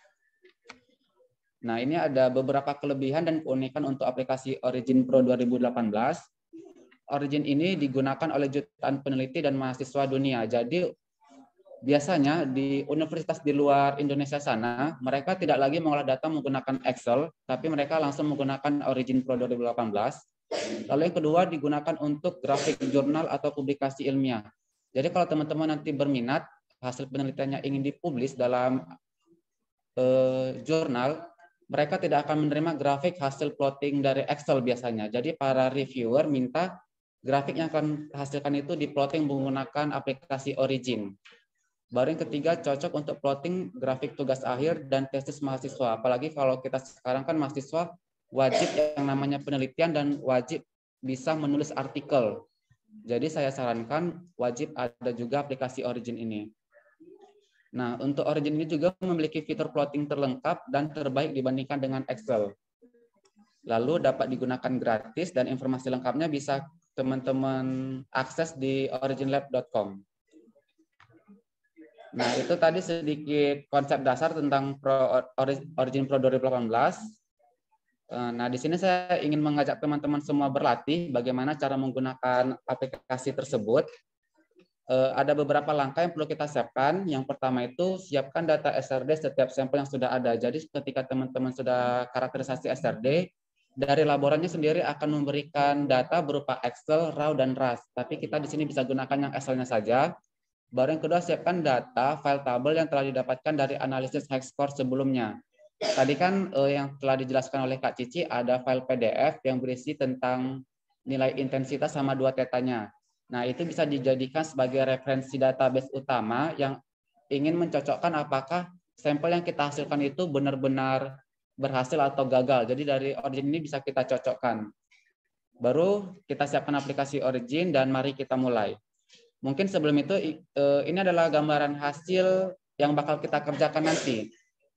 Nah, ini ada beberapa kelebihan dan keunikan untuk aplikasi Origin Pro dua ribu delapan belas. Origin ini digunakan oleh jutaan peneliti dan mahasiswa dunia. Jadi, biasanya di universitas di luar Indonesia sana, mereka tidak lagi mengolah data menggunakan Excel, tapi mereka langsung menggunakan Origin Pro dua ribu delapan belas. Lalu yang kedua digunakan untuk grafik jurnal atau publikasi ilmiah. Jadi kalau teman-teman nanti berminat, hasil penelitiannya ingin dipublis dalam eh, jurnal, mereka tidak akan menerima grafik hasil plotting dari Excel biasanya. Jadi para reviewer minta grafik yang akan hasilkan itu diplotting menggunakan aplikasi Origin. Baru yang ketiga cocok untuk plotting grafik tugas akhir dan tesis mahasiswa. Apalagi kalau kita sekarang kan mahasiswa wajib yang namanya penelitian dan wajib bisa menulis artikel. Jadi saya sarankan wajib ada juga aplikasi Origin ini. Nah, untuk Origin ini juga memiliki fitur plotting terlengkap dan terbaik dibandingkan dengan Excel. Lalu dapat digunakan gratis dan informasi lengkapnya bisa teman-teman akses di origin lab dot com. Nah, itu tadi sedikit konsep dasar tentang Pro, Origin Pro dua ribu delapan belas. Nah, di sini saya ingin mengajak teman-teman semua berlatih bagaimana cara menggunakan aplikasi tersebut. Ada beberapa langkah yang perlu kita siapkan. Yang pertama itu siapkan data S R D setiap sampel yang sudah ada. Jadi ketika teman-teman sudah karakterisasi S R D, dari laborannya sendiri akan memberikan data berupa Excel, RAW, dan R A S. Tapi kita di sini bisa gunakan yang Excel-nya saja. Baru yang kedua, siapkan data file tabel yang telah didapatkan dari analisis HexScore sebelumnya. Tadi kan eh, yang telah dijelaskan oleh Kak Cici, ada file P D F yang berisi tentang nilai intensitas sama dua tetanya. Nah, itu bisa dijadikan sebagai referensi database utama yang ingin mencocokkan apakah sampel yang kita hasilkan itu benar-benar berhasil atau gagal. Jadi dari Origin ini bisa kita cocokkan. Baru kita siapkan aplikasi Origin dan mari kita mulai. Mungkin sebelum itu ini adalah gambaran hasil yang bakal kita kerjakan nanti.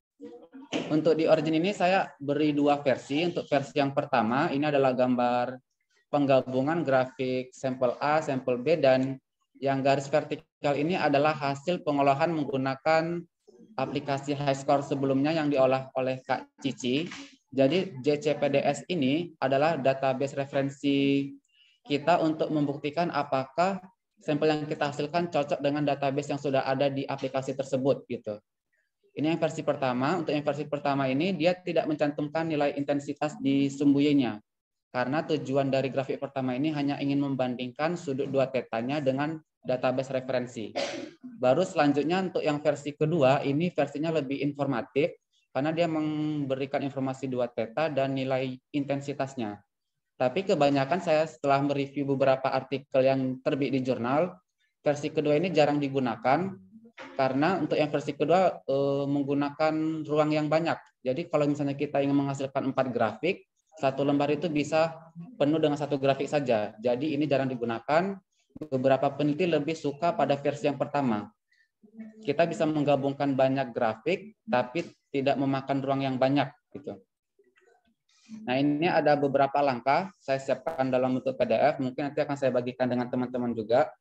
Untuk di Origin ini saya beri dua versi. Untuk versi yang pertama ini adalah gambar penggabungan grafik sampel A, sampel B, dan yang garis vertikal ini adalah hasil pengolahan menggunakan aplikasi HexScore sebelumnya yang diolah oleh Kak Cici. Jadi J C P D S ini adalah database referensi kita untuk membuktikan apakah sampel yang kita hasilkan cocok dengan database yang sudah ada di aplikasi tersebut gitu. Ini yang versi pertama. Untuk yang versi pertama ini dia tidak mencantumkan nilai intensitas di sumbu Y-nya. Karena tujuan dari grafik pertama ini hanya ingin membandingkan sudut dua tetanya dengan database referensi. Baru selanjutnya untuk yang versi kedua, ini versinya lebih informatif karena dia memberikan informasi dua teta dan nilai intensitasnya. Tapi kebanyakan saya setelah mereview beberapa artikel yang terbit di jurnal, versi kedua ini jarang digunakan karena untuk yang versi kedua eh, menggunakan ruang yang banyak. Jadi kalau misalnya kita ingin menghasilkan empat grafik, Satu lembar itu bisa penuh dengan satu grafik saja. Jadi ini jarang digunakan. Beberapa peneliti lebih suka pada versi yang pertama. Kita bisa menggabungkan banyak grafik, tapi tidak memakan ruang yang banyak, gitu. Nah, ini ada beberapa langkah saya siapkan dalam bentuk P D F. Mungkin nanti akan saya bagikan dengan teman-teman juga.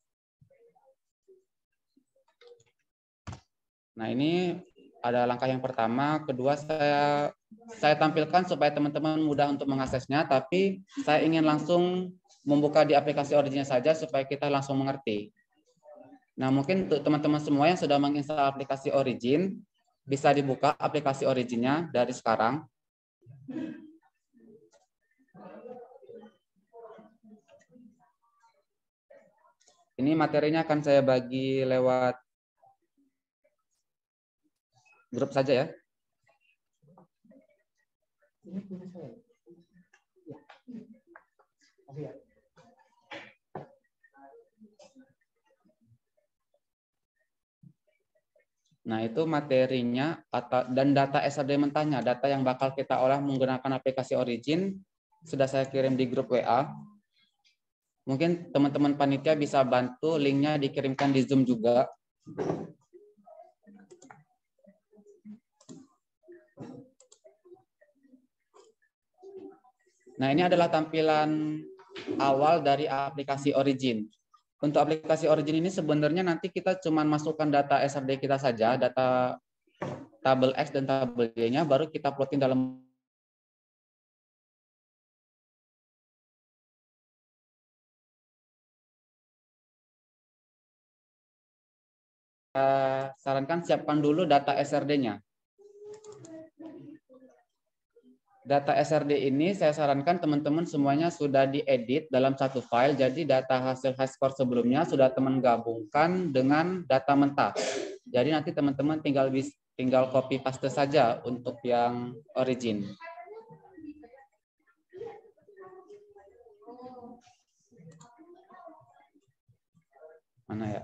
Nah, ini ada langkah yang pertama. Kedua, saya saya tampilkan supaya teman-teman mudah untuk mengaksesnya, tapi saya ingin langsung membuka di aplikasi Originnya saja supaya kita langsung mengerti. Nah, mungkin untuk teman-teman semua yang sudah menginstal aplikasi Origin, bisa dibuka aplikasi Originnya dari sekarang. Ini materinya akan saya bagi lewat grup saja ya. Nah, itu materinya dan data S R D mentahnya, data yang bakal kita olah menggunakan aplikasi Origin, sudah saya kirim di grup W A. Mungkin teman-teman panitia bisa bantu linknya dikirimkan di Zoom juga. Nah, ini adalah tampilan awal dari aplikasi Origin. Untuk aplikasi Origin ini sebenarnya nanti kita cuma masukkan data S R D kita saja, data tabel X dan tabel Y-nya, baru kita plotting dalam saya sarankan siapkan dulu data S R D-nya. Data S R D ini saya sarankan teman-teman semuanya sudah diedit dalam satu file. Jadi data hasil high score sebelumnya sudah teman gabungkan dengan data mentah. Jadi nanti teman-teman tinggal tinggal copy paste saja untuk yang Origin. Mana ya?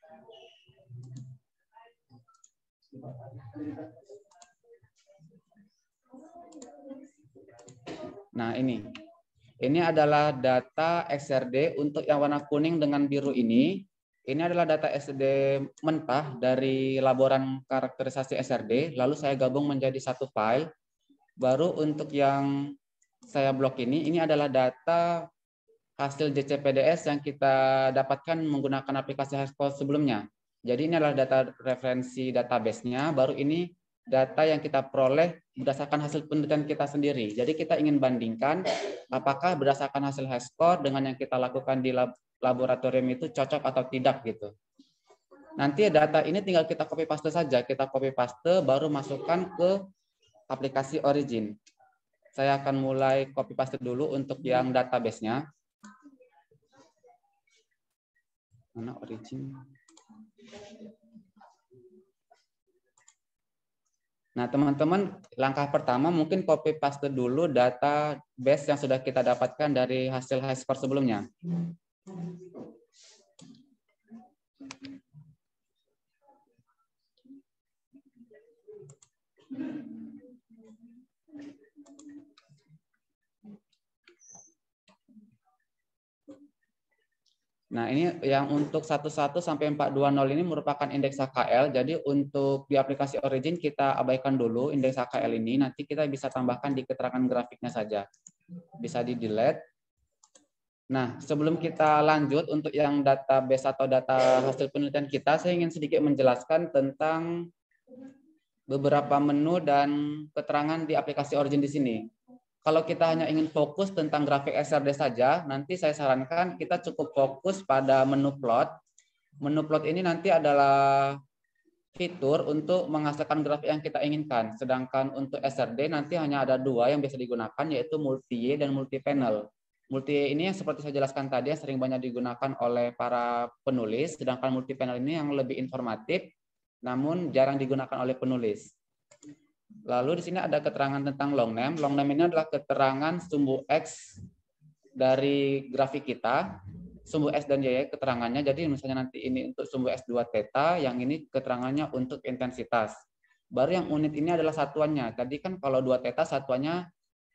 Nah, ini. Ini adalah data X R D untuk yang warna kuning dengan biru ini. Ini adalah data S R D mentah dari laboran karakterisasi S R D. Lalu saya gabung menjadi satu file. Baru untuk yang saya blok ini, ini adalah data hasil J C P D S yang kita dapatkan menggunakan aplikasi Haskell sebelumnya. Jadi ini adalah data referensi database-nya. Baru ini data yang kita peroleh berdasarkan hasil penelitian kita sendiri. Jadi kita ingin bandingkan apakah berdasarkan hasil high score dengan yang kita lakukan di lab, laboratorium itu cocok atau tidak gitu. Nanti data ini tinggal kita copy paste saja. Kita copy paste baru masukkan ke aplikasi Origin. Saya akan mulai copy paste dulu untuk yang database-nya. Mana Origin? Nah, teman-teman, langkah pertama mungkin copy paste dulu data base yang sudah kita dapatkan dari hasil high score sebelumnya. Nah, ini yang untuk satu satu sampai empat dua nol ini merupakan indeks H K L. Jadi untuk di aplikasi Origin kita abaikan dulu indeks H K L ini. Nanti kita bisa tambahkan di keterangan grafiknya saja. Bisa di-delete. Nah, sebelum kita lanjut untuk yang database atau data hasil penelitian kita, saya ingin sedikit menjelaskan tentang beberapa menu dan keterangan di aplikasi Origin di sini. Kalau kita hanya ingin fokus tentang grafik S R D saja, nanti saya sarankan kita cukup fokus pada menu plot. Menu plot ini nanti adalah fitur untuk menghasilkan grafik yang kita inginkan. Sedangkan untuk S R D nanti hanya ada dua yang bisa digunakan, yaitu multi-Y dan multi-panel. Multi-Y ini yang seperti saya jelaskan tadi, yang sering banyak digunakan oleh para penulis, sedangkan multi-panel ini yang lebih informatif, namun jarang digunakan oleh penulis. Lalu di sini ada keterangan tentang long name. Long name ini adalah keterangan sumbu X dari grafik kita. Sumbu X dan Y keterangannya. Jadi misalnya nanti ini untuk sumbu X dua theta, yang ini keterangannya untuk intensitas. Baru yang unit ini adalah satuannya. Tadi kan kalau dua theta satuannya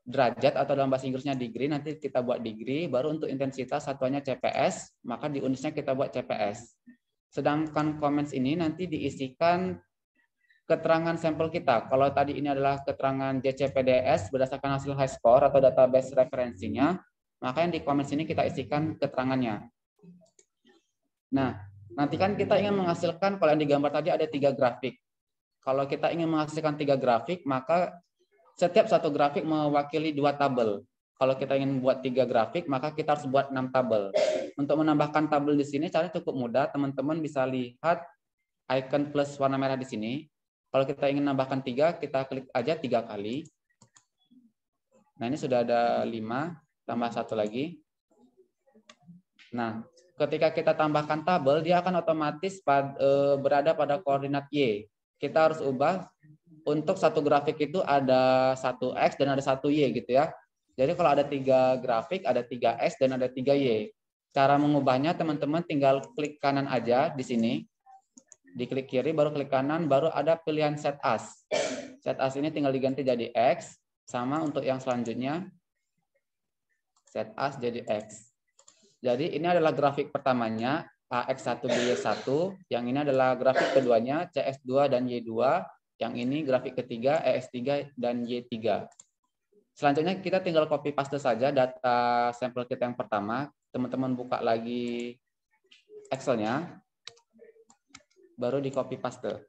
derajat atau dalam bahasa Inggrisnya degree, nanti kita buat degree, baru untuk intensitas satuannya C P S, maka di unitsnya kita buat C P S. Sedangkan comments ini nanti diisikan keterangan sampel kita. Kalau tadi ini adalah keterangan J C P D S berdasarkan hasil high score atau database referensinya, maka yang di comments ini kita isikan keterangannya. Nah, nanti kan kita ingin menghasilkan, kalau yang digambar tadi ada tiga grafik. Kalau kita ingin menghasilkan tiga grafik, maka setiap satu grafik mewakili dua tabel. Kalau kita ingin buat tiga grafik, maka kita harus buat enam tabel. Untuk menambahkan tabel di sini, caranya cukup mudah. Teman-teman bisa lihat icon plus warna merah di sini. Kalau kita ingin nambahkan tiga, kita klik aja tiga kali. Nah, ini sudah ada lima, tambah satu lagi. Nah, ketika kita tambahkan tabel, dia akan otomatis pad, e, berada pada koordinat Y. Kita harus ubah. Untuk satu grafik itu ada satu X dan ada satu Y gitu ya. Jadi kalau ada tiga grafik, ada tiga X dan ada tiga Y. Cara mengubahnya teman-teman tinggal klik kanan aja di sini. Diklik kiri, baru klik kanan, baru ada pilihan set as. Set as ini tinggal diganti jadi X. Sama untuk yang selanjutnya. Set as jadi X. Jadi ini adalah grafik pertamanya, A X satu B Y satu. Yang ini adalah grafik keduanya, C X dua dan Y dua. Yang ini grafik ketiga, E X tiga dan Y tiga. Selanjutnya kita tinggal copy paste saja data sampel kita yang pertama. Teman-teman buka lagi Excel-nya. Baru di copy paste.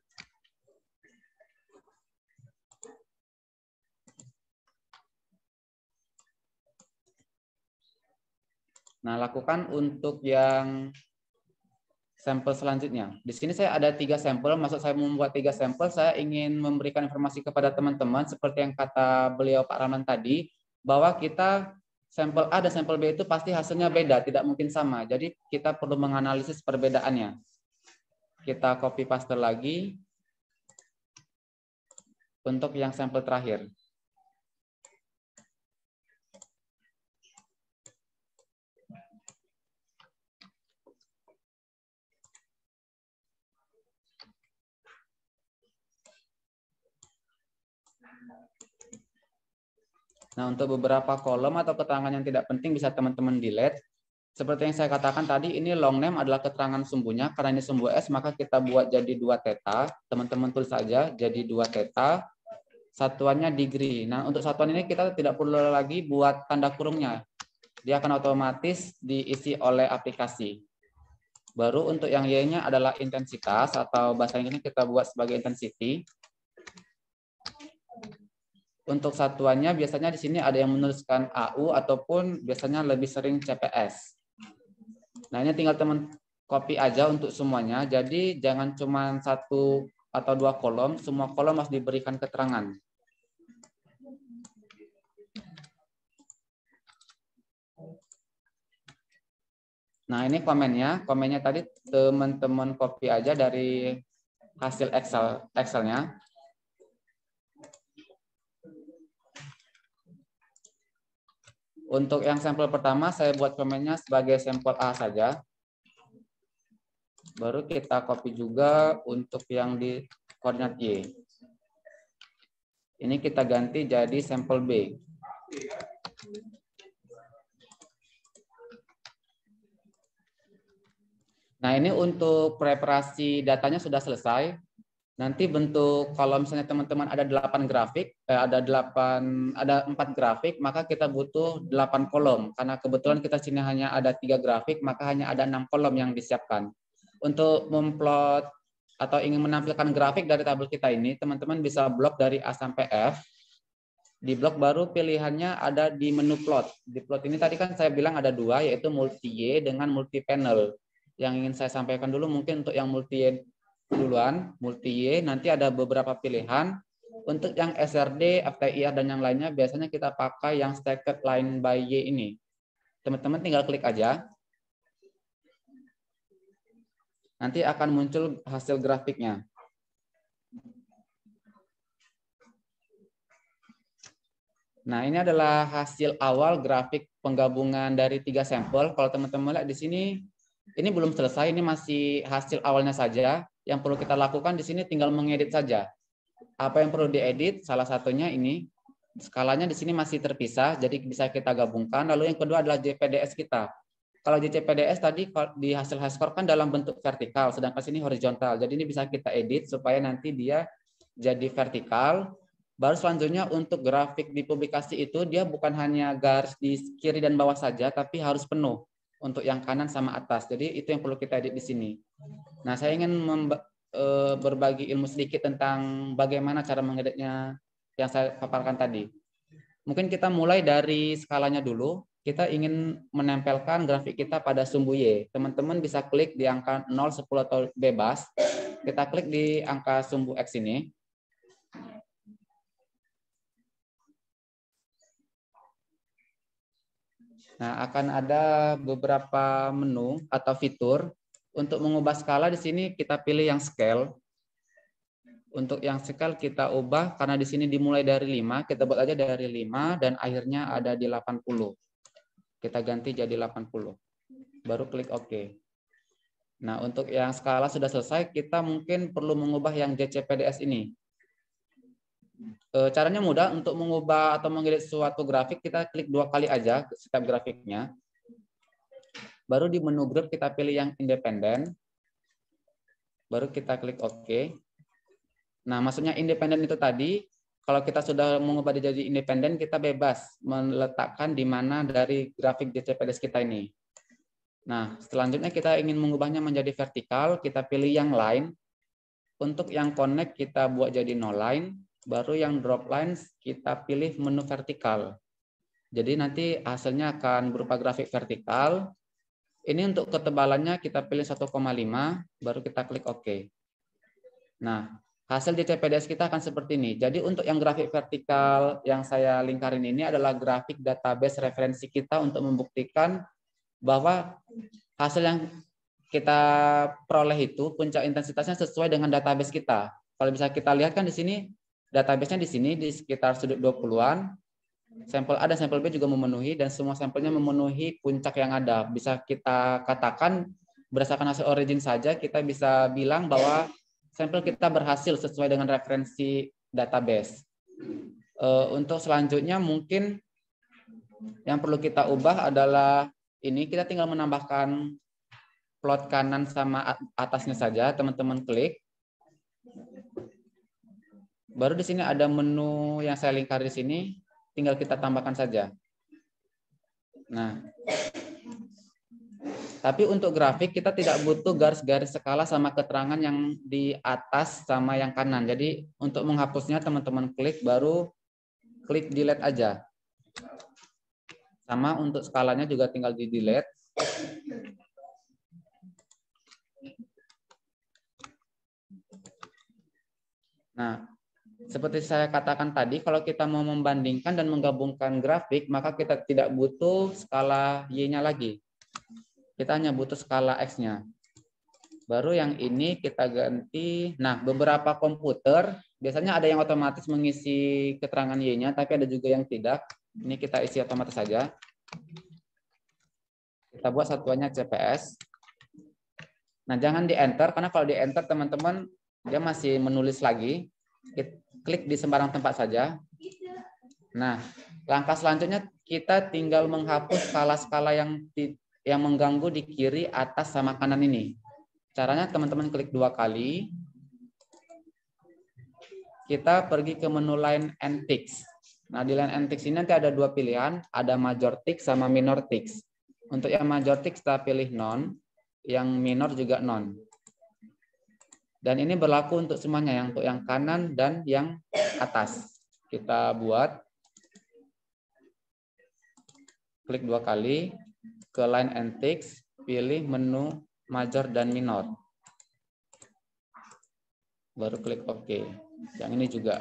Nah, lakukan untuk yang sampel selanjutnya. Di sini saya ada tiga sampel. Maksud saya membuat tiga sampel, saya ingin memberikan informasi kepada teman-teman seperti yang kata beliau Pak Rahman tadi, bahwa kita sampel A dan sampel B itu pasti hasilnya beda, tidak mungkin sama. Jadi kita perlu menganalisis perbedaannya. Kita copy paste lagi untuk yang sampel terakhir. Nah, untuk beberapa kolom atau keterangan yang tidak penting bisa teman-teman delete. Seperti yang saya katakan tadi, ini long name adalah keterangan sumbunya. Karena ini sumbu S, maka kita buat jadi dua theta. Teman-teman tulis saja jadi dua theta. Satuannya degree. Nah, untuk satuan ini kita tidak perlu lagi buat tanda kurungnya. Dia akan otomatis diisi oleh aplikasi. Baru untuk yang Y-nya adalah intensitas, atau bahasa Inggrisnya kita buat sebagai intensity. Untuk satuannya biasanya di sini ada yang menuliskan A U ataupun biasanya lebih sering C P S. Nah, ini tinggal teman copy aja untuk semuanya. Jadi jangan cuma satu atau dua kolom, semua kolom harus diberikan keterangan. Nah, ini komennya. Komennya tadi teman-teman copy aja dari hasil Excel Excel-nya. Untuk yang sampel pertama, saya buat komennya sebagai sampel A saja. Baru kita copy juga untuk yang di koordinat Y. Ini kita ganti jadi sampel B. Nah, ini untuk preparasi datanya sudah selesai. Nanti bentuk kalau misalnya teman-teman ada delapan grafik, eh, ada delapan, ada empat grafik, maka kita butuh delapan kolom. Karena kebetulan kita sini hanya ada tiga grafik, maka hanya ada enam kolom yang disiapkan. Untuk memplot atau ingin menampilkan grafik dari tabel kita ini, teman-teman bisa blok dari A sampai F. Di blok baru pilihannya ada di menu plot. Di plot ini tadi kan saya bilang ada dua, yaitu multi Y dengan multi panel. Yang ingin saya sampaikan dulu mungkin untuk yang multi Y duluan, multi Y, nanti ada beberapa pilihan. Untuk yang S R D, F T I R, dan yang lainnya, biasanya kita pakai yang stacked line by Y ini. Teman-teman tinggal klik aja. Nanti akan muncul hasil grafiknya. Nah, ini adalah hasil awal grafik penggabungan dari tiga sampel. Kalau teman-teman lihat di sini, ini belum selesai, ini masih hasil awalnya saja. Yang perlu kita lakukan di sini tinggal mengedit saja. Apa yang perlu diedit? Salah satunya ini. Skalanya di sini masih terpisah, jadi bisa kita gabungkan. Lalu yang kedua adalah J P D S kita. Kalau di J P D S tadi di hasil Highscore kan dalam bentuk vertikal, sedangkan sini horizontal. Jadi ini bisa kita edit supaya nanti dia jadi vertikal. Baru selanjutnya untuk grafik di publikasi itu dia bukan hanya garis di kiri dan bawah saja, tapi harus penuh untuk yang kanan sama atas. Jadi itu yang perlu kita edit di sini. Nah, saya ingin berbagi ilmu sedikit tentang bagaimana cara mengeditnya yang saya paparkan tadi. Mungkin kita mulai dari skalanya dulu. Kita ingin menempelkan grafik kita pada sumbu Y. Teman-teman bisa klik di angka nol, sepuluh atau bebas. Kita klik di angka sumbu X ini. Nah, akan ada beberapa menu atau fitur. Untuk mengubah skala di sini kita pilih yang scale. Untuk yang scale kita ubah karena di sini dimulai dari lima, kita buat aja dari lima dan akhirnya ada di delapan puluh. Kita ganti jadi delapan puluh. Baru klik OK. Nah, untuk yang skala sudah selesai, kita mungkin perlu mengubah yang J C P D S ini. Caranya mudah, untuk mengubah atau mengedit suatu grafik, kita klik dua kali aja setiap grafiknya. Baru di menu group kita pilih yang independen. Baru kita klik OK. Nah, maksudnya independen itu tadi, kalau kita sudah mengubah dia jadi independen, kita bebas meletakkan di mana dari grafik J C P D S kita ini. Nah, selanjutnya kita ingin mengubahnya menjadi vertikal, kita pilih yang line. Untuk yang connect kita buat jadi no line, baru yang drop lines kita pilih menu vertikal. Jadi nanti hasilnya akan berupa grafik vertikal. Ini untuk ketebalannya kita pilih satu koma lima, baru kita klik OK. Nah, hasil J C P D S kita akan seperti ini. Jadi untuk yang grafik vertikal yang saya lingkarin ini adalah grafik database referensi kita untuk membuktikan bahwa hasil yang kita peroleh itu puncak intensitasnya sesuai dengan database kita. Kalau bisa kita lihat kan di sini database-nya di sini di sekitar sudut dua puluhan. Sampel A dan sampel B juga memenuhi dan semua sampelnya memenuhi puncak yang ada. Bisa kita katakan berdasarkan hasil origin saja kita bisa bilang bahwa sampel kita berhasil sesuai dengan referensi database. Untuk selanjutnya mungkin yang perlu kita ubah adalah ini, kita tinggal menambahkan plot kanan sama atasnya saja, teman-teman klik. Baru di sini ada menu yang saya lingkar di sini, tinggal kita tambahkan saja. Nah, tapi untuk grafik kita tidak butuh garis-garis skala sama keterangan yang di atas sama yang kanan. Jadi untuk menghapusnya teman-teman klik, baru klik delete aja. Sama untuk skalanya juga tinggal di delete. Nah, seperti saya katakan tadi, kalau kita mau membandingkan dan menggabungkan grafik, maka kita tidak butuh skala Y-nya lagi. Kita hanya butuh skala X-nya. Baru yang ini kita ganti. Nah, beberapa komputer, biasanya ada yang otomatis mengisi keterangan Y-nya, tapi ada juga yang tidak. Ini kita isi otomatis saja. Kita buat satuannya C P S. Nah, jangan di-enter, karena kalau di-enter, teman-teman, dia masih menulis lagi. Klik di sembarang tempat saja. Nah, langkah selanjutnya kita tinggal menghapus skala-skala yang yang mengganggu di kiri, atas, sama kanan ini. Caranya teman-teman klik dua kali. Kita pergi ke menu line and ticks. Nah, di line and ticks ini nanti ada dua pilihan, ada major ticks sama minor ticks. Untuk yang major ticks kita pilih none, yang minor juga none. Dan ini berlaku untuk semuanya, yang untuk yang kanan dan yang atas. Kita buat, klik dua kali, ke line and ticks, pilih menu major dan minor. Baru klik OK. Yang ini juga.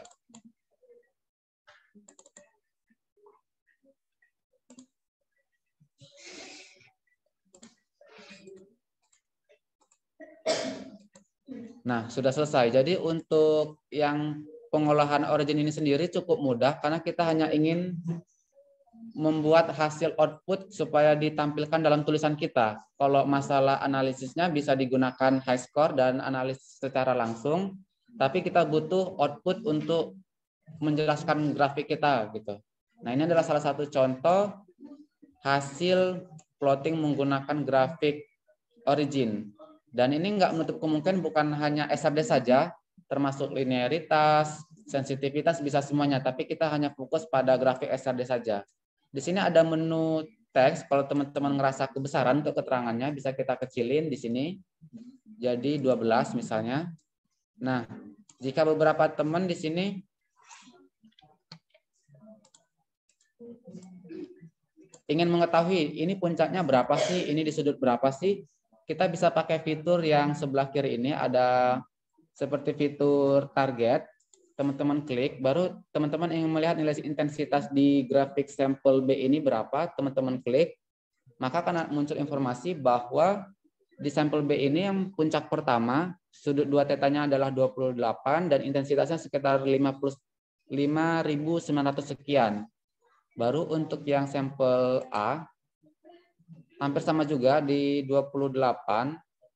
Nah, sudah selesai. Jadi untuk yang pengolahan origin ini sendiri cukup mudah karena kita hanya ingin membuat hasil output supaya ditampilkan dalam tulisan kita. Kalau masalah analisisnya bisa digunakan Highscore dan analisis secara langsung, tapi kita butuh output untuk menjelaskan grafik kita gitu. Nah, ini adalah salah satu contoh hasil plotting menggunakan grafik origin. Dan ini nggak menutup kemungkinan bukan hanya S R D saja, termasuk linearitas, sensitivitas, bisa semuanya. Tapi kita hanya fokus pada grafik S R D saja. Di sini ada menu teks. Kalau teman-teman ngerasa kebesaran untuk keterangannya, bisa kita kecilin di sini. Jadi dua belas misalnya. Nah, jika beberapa teman di sini ingin mengetahui ini puncaknya berapa sih, ini di sudut berapa sih, kita bisa pakai fitur yang sebelah kiri ini, ada seperti fitur target. Teman-teman klik, baru teman-teman ingin melihat nilai intensitas di grafik sampel B ini berapa, teman-teman klik, maka akan muncul informasi bahwa di sampel B ini yang puncak pertama, sudut dua tetanya adalah dua puluh delapan dan intensitasnya sekitar lima puluh lima ribu sembilan ratus sekian. Baru untuk yang sampel A, hampir sama juga di dua puluh delapan,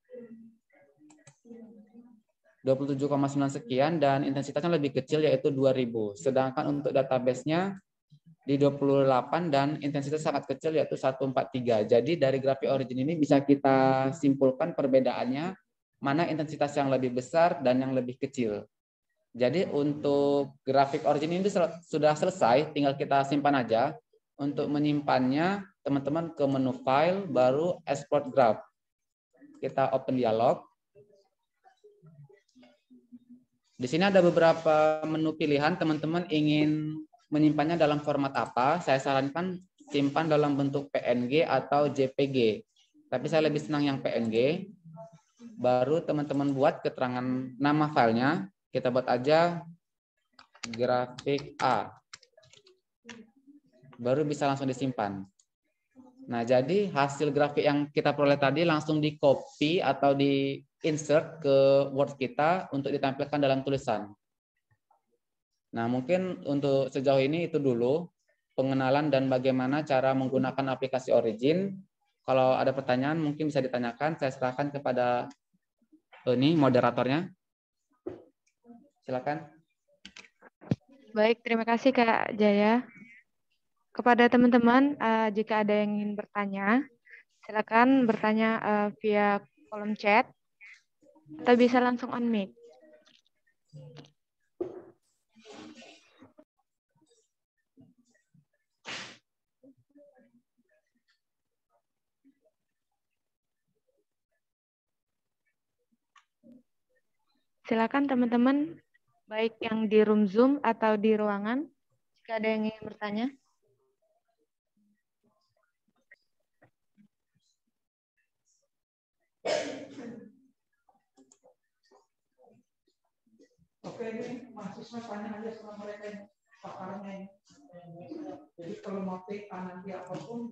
dua puluh tujuh koma sembilan sekian, dan intensitasnya lebih kecil yaitu dua ribu. Sedangkan untuk database-nya di dua puluh delapan dan intensitas sangat kecil yaitu seratus empat puluh tiga. Jadi dari grafik origin ini bisa kita simpulkan perbedaannya, mana intensitas yang lebih besar dan yang lebih kecil. Jadi untuk grafik origin ini sudah selesai, tinggal kita simpan aja. Untuk menyimpannya, teman-teman ke menu file, baru export graph. Kita open dialog. Di sini ada beberapa menu pilihan, teman-teman ingin menyimpannya dalam format apa. Saya sarankan simpan dalam bentuk P N G atau J P G. Tapi saya lebih senang yang P N G. Baru teman-teman buat keterangan nama filenya. Kita buat aja grafik A. Baru bisa langsung disimpan. Nah, jadi hasil grafik yang kita peroleh tadi langsung di copy atau di insert ke Word kita untuk ditampilkan dalam tulisan. Nah, mungkin untuk sejauh ini itu dulu pengenalan dan bagaimana cara menggunakan aplikasi Origin. Kalau ada pertanyaan mungkin bisa ditanyakan, saya serahkan kepada ini moderatornya. Silakan. Baik, terima kasih Kak Jaya. Kepada teman-teman, uh, jika ada yang ingin bertanya, silakan bertanya uh, via kolom chat atau bisa langsung unmute. Silakan teman-teman, baik yang di room Zoom atau di ruangan, jika ada yang ingin bertanya. Oke, ini mahasiswa tanya aja sama mereka ini, pakarnya ini. Jadi kalau mau take nanti apapun,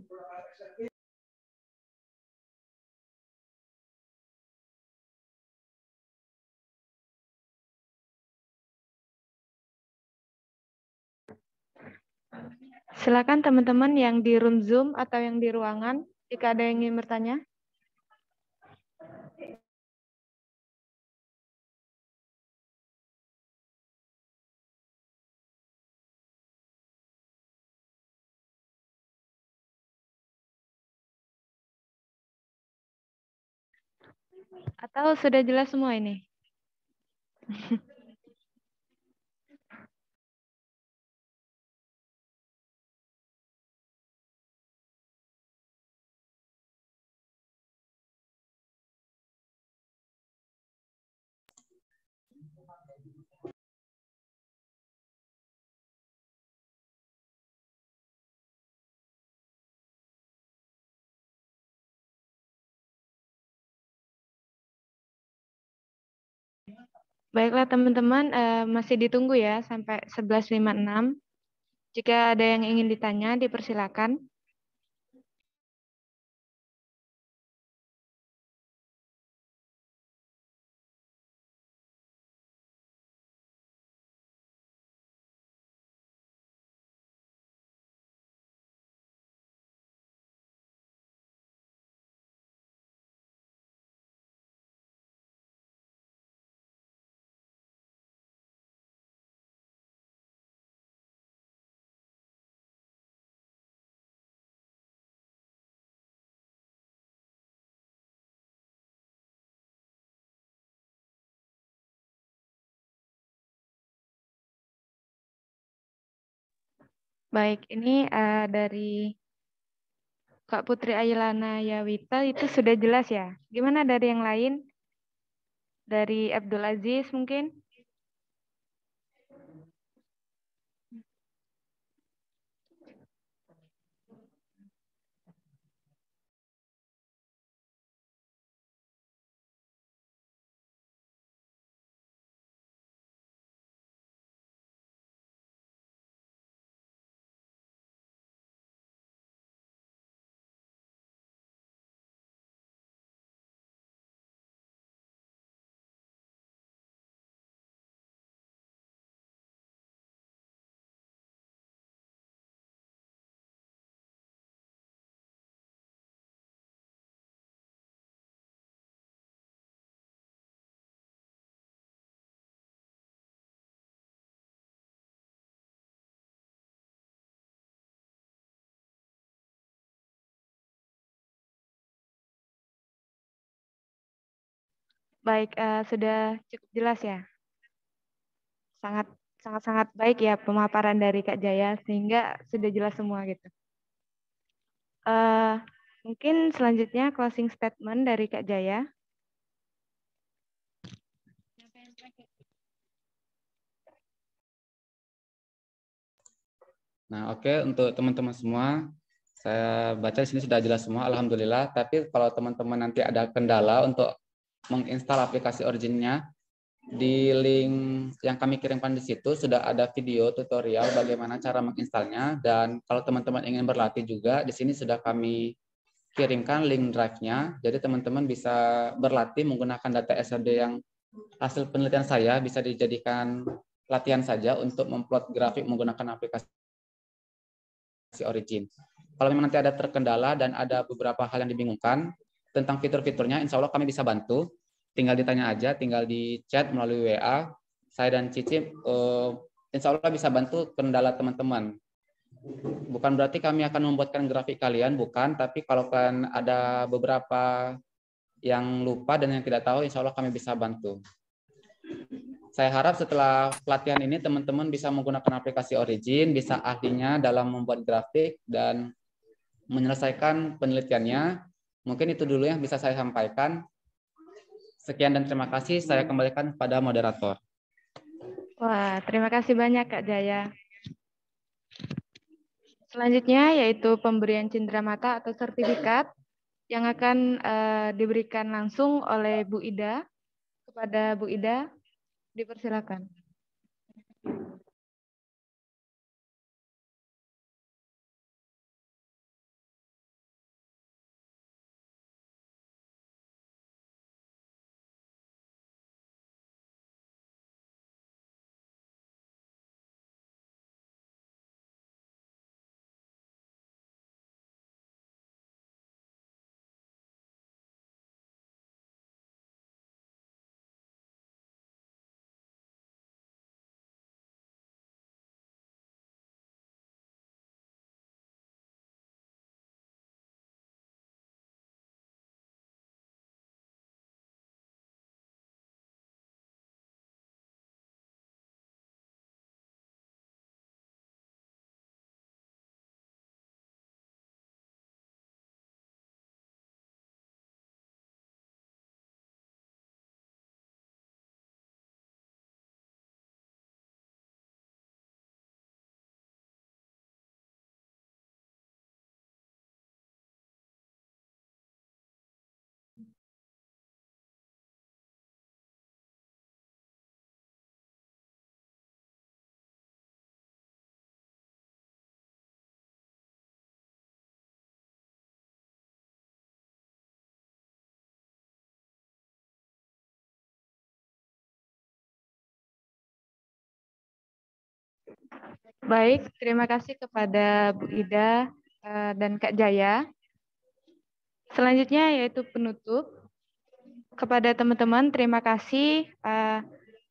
Silakan teman-teman yang di room Zoom atau yang di ruangan, jika ada yang ingin bertanya. Atau sudah jelas semua ini? Baiklah teman-teman, uh, masih ditunggu ya sampai sebelas lima puluh enam. Jika ada yang ingin ditanya, dipersilakan. Baik, ini uh, dari Kak Putri Ailana Yawita itu sudah jelas ya. Gimana dari yang lain? Dari Abdul Aziz mungkin? Baik, uh, sudah cukup jelas ya. Sangat sangat sangat baik ya pemaparan dari Kak Jaya sehingga sudah jelas semua gitu. Uh, mungkin selanjutnya closing statement dari Kak Jaya. Nah, oke, okay, untuk teman-teman semua, saya baca di sini sudah jelas semua, alhamdulillah. Tapi kalau teman-teman nanti ada kendala untuk menginstal aplikasi Originnya, di link yang kami kirimkan di situ sudah ada video tutorial bagaimana cara menginstalnya. Dan kalau teman-teman ingin berlatih juga, di sini sudah kami kirimkan link drive-nya. Jadi teman-teman bisa berlatih menggunakan data S R D yang hasil penelitian saya, bisa dijadikan latihan saja untuk memplot grafik menggunakan aplikasi Origin. Kalau memang nanti ada terkendala dan ada beberapa hal yang dibingungkan tentang fitur-fiturnya, insya Allah kami bisa bantu. Tinggal ditanya aja, tinggal di chat melalui W A. Saya dan Cici, uh, insya Allah bisa bantu kendala teman-teman. Bukan berarti kami akan membuatkan grafik kalian, bukan. Tapi kalau kan ada beberapa yang lupa dan yang tidak tahu, insya Allah kami bisa bantu. Saya harap setelah pelatihan ini teman-teman bisa menggunakan aplikasi Origin, bisa ahlinya dalam membuat grafik dan menyelesaikan penelitiannya. Mungkin itu dulu yang bisa saya sampaikan. Sekian dan terima kasih. Saya kembalikan kepada moderator. Wah, terima kasih banyak Kak Jaya. Selanjutnya yaitu pemberian cenderamata atau sertifikat yang akan uh, diberikan langsung oleh Bu Ida. Kepada Bu Ida, dipersilakan. Baik, terima kasih kepada Bu Ida uh, dan Kak Jaya. Selanjutnya yaitu penutup. Kepada teman-teman, terima kasih. Uh,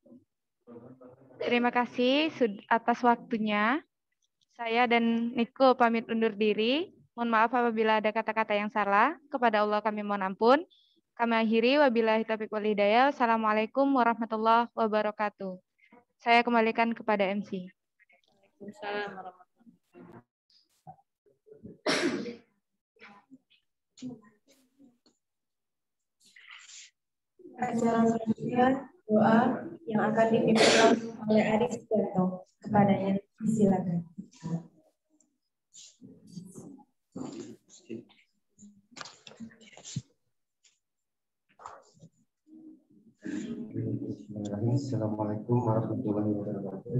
terima kasih atas waktunya. Saya dan Niko pamit undur diri. Mohon maaf apabila ada kata-kata yang salah. Kepada Allah kami mohon ampun. Kami akhiri. Wabillahi taufiq wal hidayah. Assalamualaikum warahmatullahi wabarakatuh. Saya kembalikan kepada M C. Waalaikumsalam warahmatullahi wabarakatuh. Acara selanjutnya doa yang akan dipimpin langsung oleh Aris Sujanto. Kepadanya silakan. Assalamualaikum warahmatullahi wabarakatuh.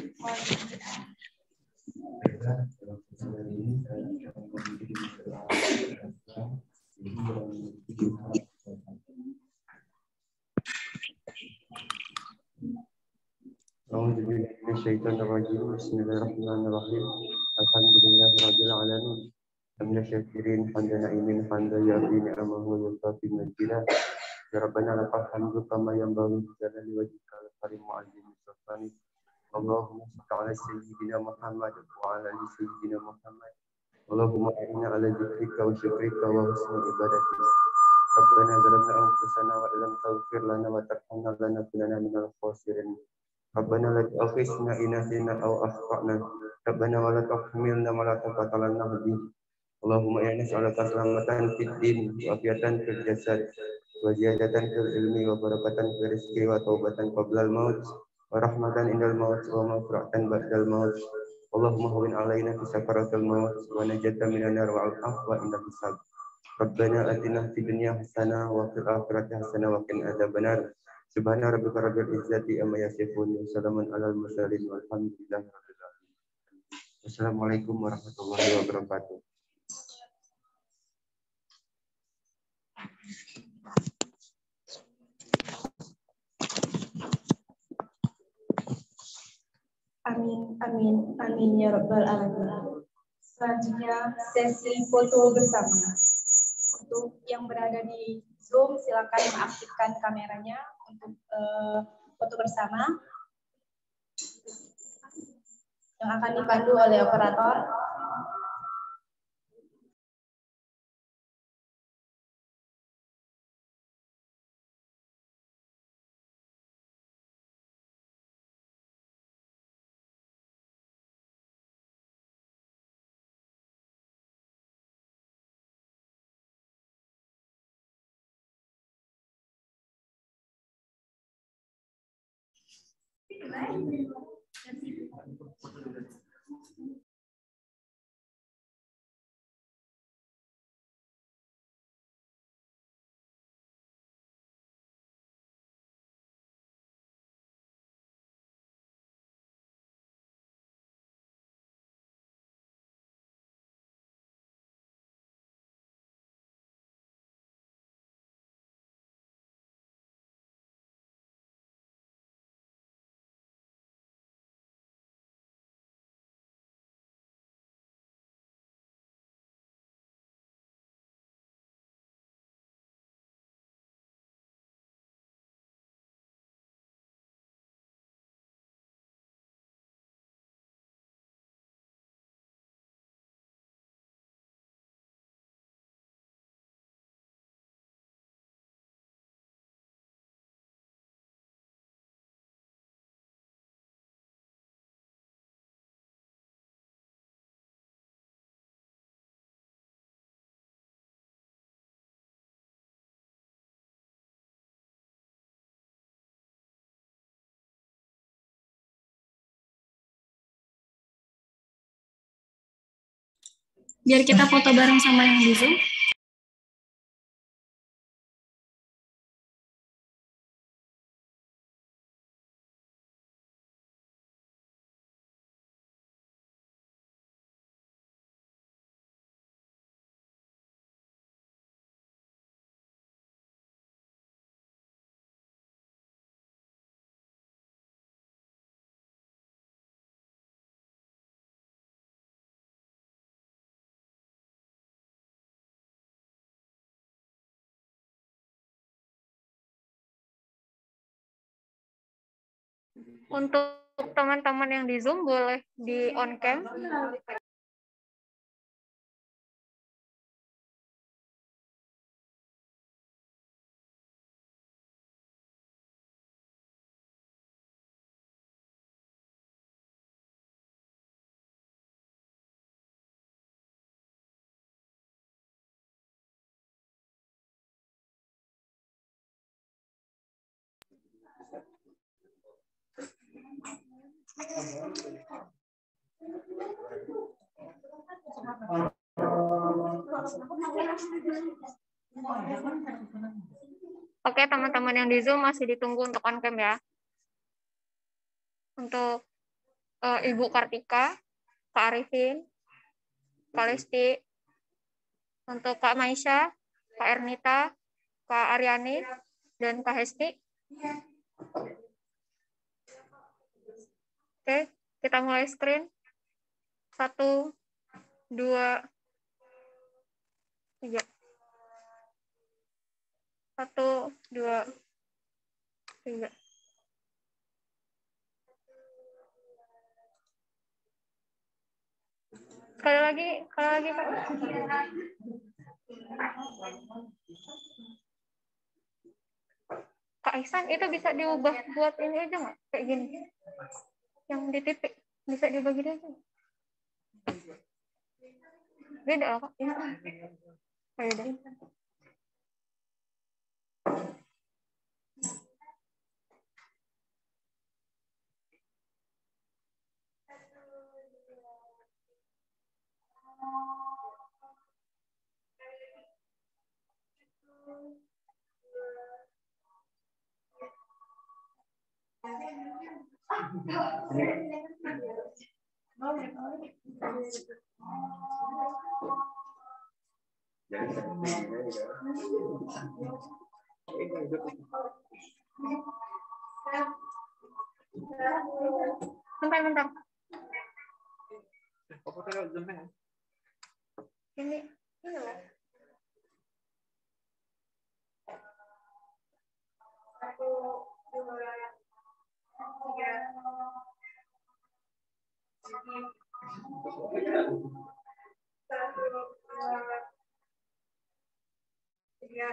Bismillahirrahmanirrahim. Alhamdulillahirabbil alamin. Hamdan syakirin hamdan na'imin hamdan yafi ni'amahu wa yukafi majidah. Ya Rabbana lakal hamdu kama yanbaghi li jalali wajhikal karim wa 'azimi sultanik. Allahumma shalli ala sayyidina Muhammad wa ala ali sayyidina Muhammad. Allahumma a'inna ala dzikrika wa syukrika wa husni ibadatik. Rabbana zalamna anfusana wa illam taghfir lana wa tarhamna lanakunanna minal khasirin. Rabbana la tu'akhidhna in nasina aw akhtana. Rabbana wa la tahmilna ma la taqata lana bihi. Allahumma inna nas'aluka salamatan fid din wa afiyatan fil jasad wa ziyadatan fil ilmi wa barakatan fil rizqi wa taubatan qabla al maut wa rahmatan indal maut wa maghfiratan ba'dal maut. Allahumma hawwin alaina fi sakaratil maut wa najatan minan nar wa al-afwa indal hisab. Rabbana atina fid dunya hasanah wa fil akhirati hasanah wa qina adzabannar. Subhana rabbika rabbil izzati amma yasifun wa salamun alal mursalin walhamdulillahi rabbil alamin. Wassalamualaikum warahmatullahi wabarakatuh. Amin, amin, amin ya rabbal alamin. Selanjutnya sesi foto bersama. Untuk yang berada di Zoom silakan mengaktifkan kameranya untuk uh, foto bersama yang akan dipandu oleh operator. Biar kita foto bareng sama yang di Zoom. Untuk teman-teman yang di Zoom boleh di on cam. Oke, teman-teman yang di Zoom masih ditunggu untuk on cam ya. Untuk uh, Ibu Kartika, Kak Arifin, Kak Lesti, untuk Kak Maisha, Kak Ernita, Kak Aryani, dan Kak Hesti. Oke, kita mulai screen. Satu, dua, tiga. Satu, dua, tiga. Sekali lagi, sekali lagi, Pak. Kak Ihsan, itu bisa diubah buat ini aja nggak? Kayak gini. Yang di titik, bisa dibagi aja. Beda, Kak. Ini. Beda. Bentar, bentar. Ini, ini lah. Satu, dua, tiga. Satu, dua, tiga.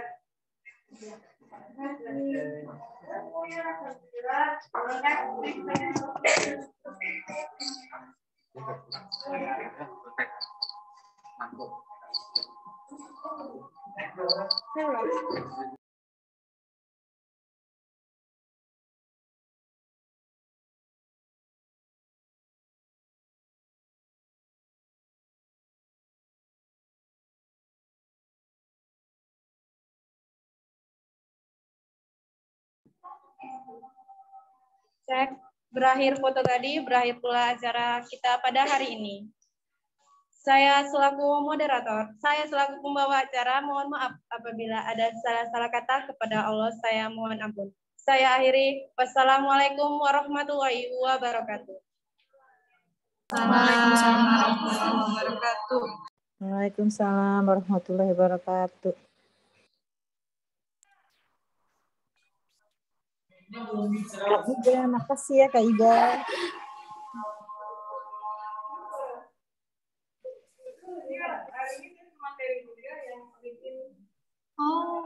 Cek, berakhir foto tadi, berakhir pula acara kita pada hari ini. Saya selaku moderator, saya selaku pembawa acara, mohon maaf apabila ada salah-salah kata kepada Allah, saya mohon ampun. Saya akhiri, wassalamualaikum warahmatullahi wabarakatuh. Waalaikumsalam warahmatullahi wabarakatuh. Waalaikumsalam warahmatullahi wabarakatuh. Kak Ida, makasih ya Kak Ida. Oh,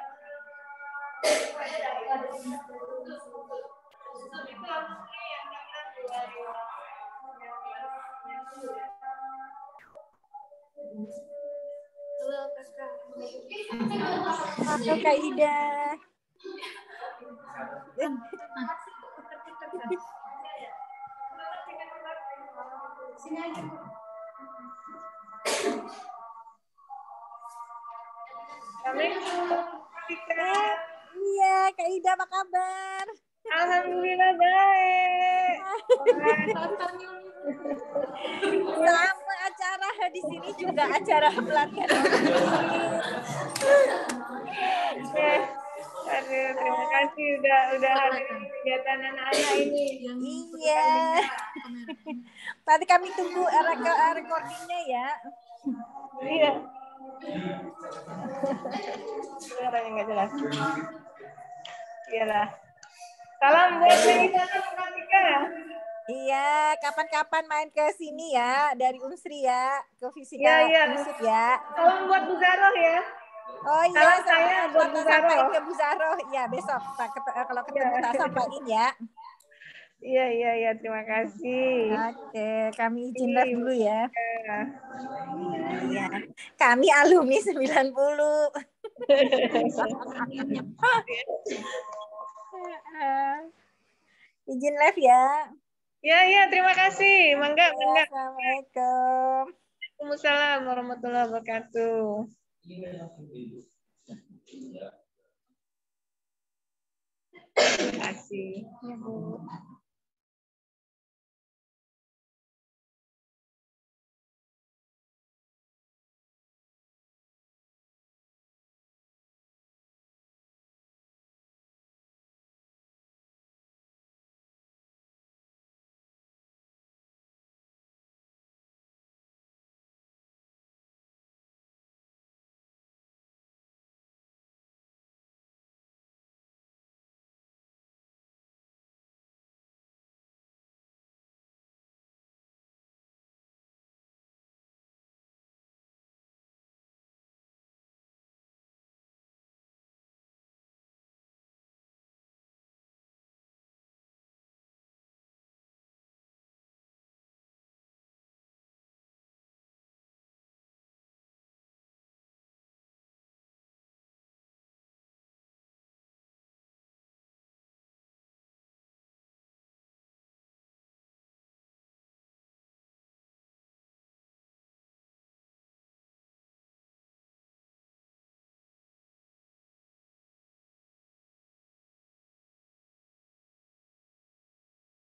Halo Kak Ida. Sini aja. Eh, iya, Kak Ida apa kabar? Alhamdulillah baik. Sama acara di sini juga acara pelatihan. Aduh, terima kasih udah udah hadir kegiatan anak-anak ini. Iya. Nanti kami tunggu recordingnya ya. Iya. Suaranya nggak jelas. Iyalah. Salam buat Melisa Pratika ya. Iya, kapan-kapan main ke sini ya dari Unsri ya, ke fisika Iya, iya. Unsri ya. Salam buat Bu Zaroh ya. Oh iya, salam saya buat Bu Zaroh. Sampaikan ke Bu Zaroh. Iya, besok Pak kalau ketemu tak sampaikan ya. Iya, iya, iya, terima kasih. Oke, kami izin live dulu ya. Iya. Kami alumni sembilan puluh. Izin live ya. Ya, ya, terima kasih. Mangga, mangga. Assalamualaikum. Waalaikumsalam warahmatullahi wabarakatuh. Terima kasih. Ya, Bu.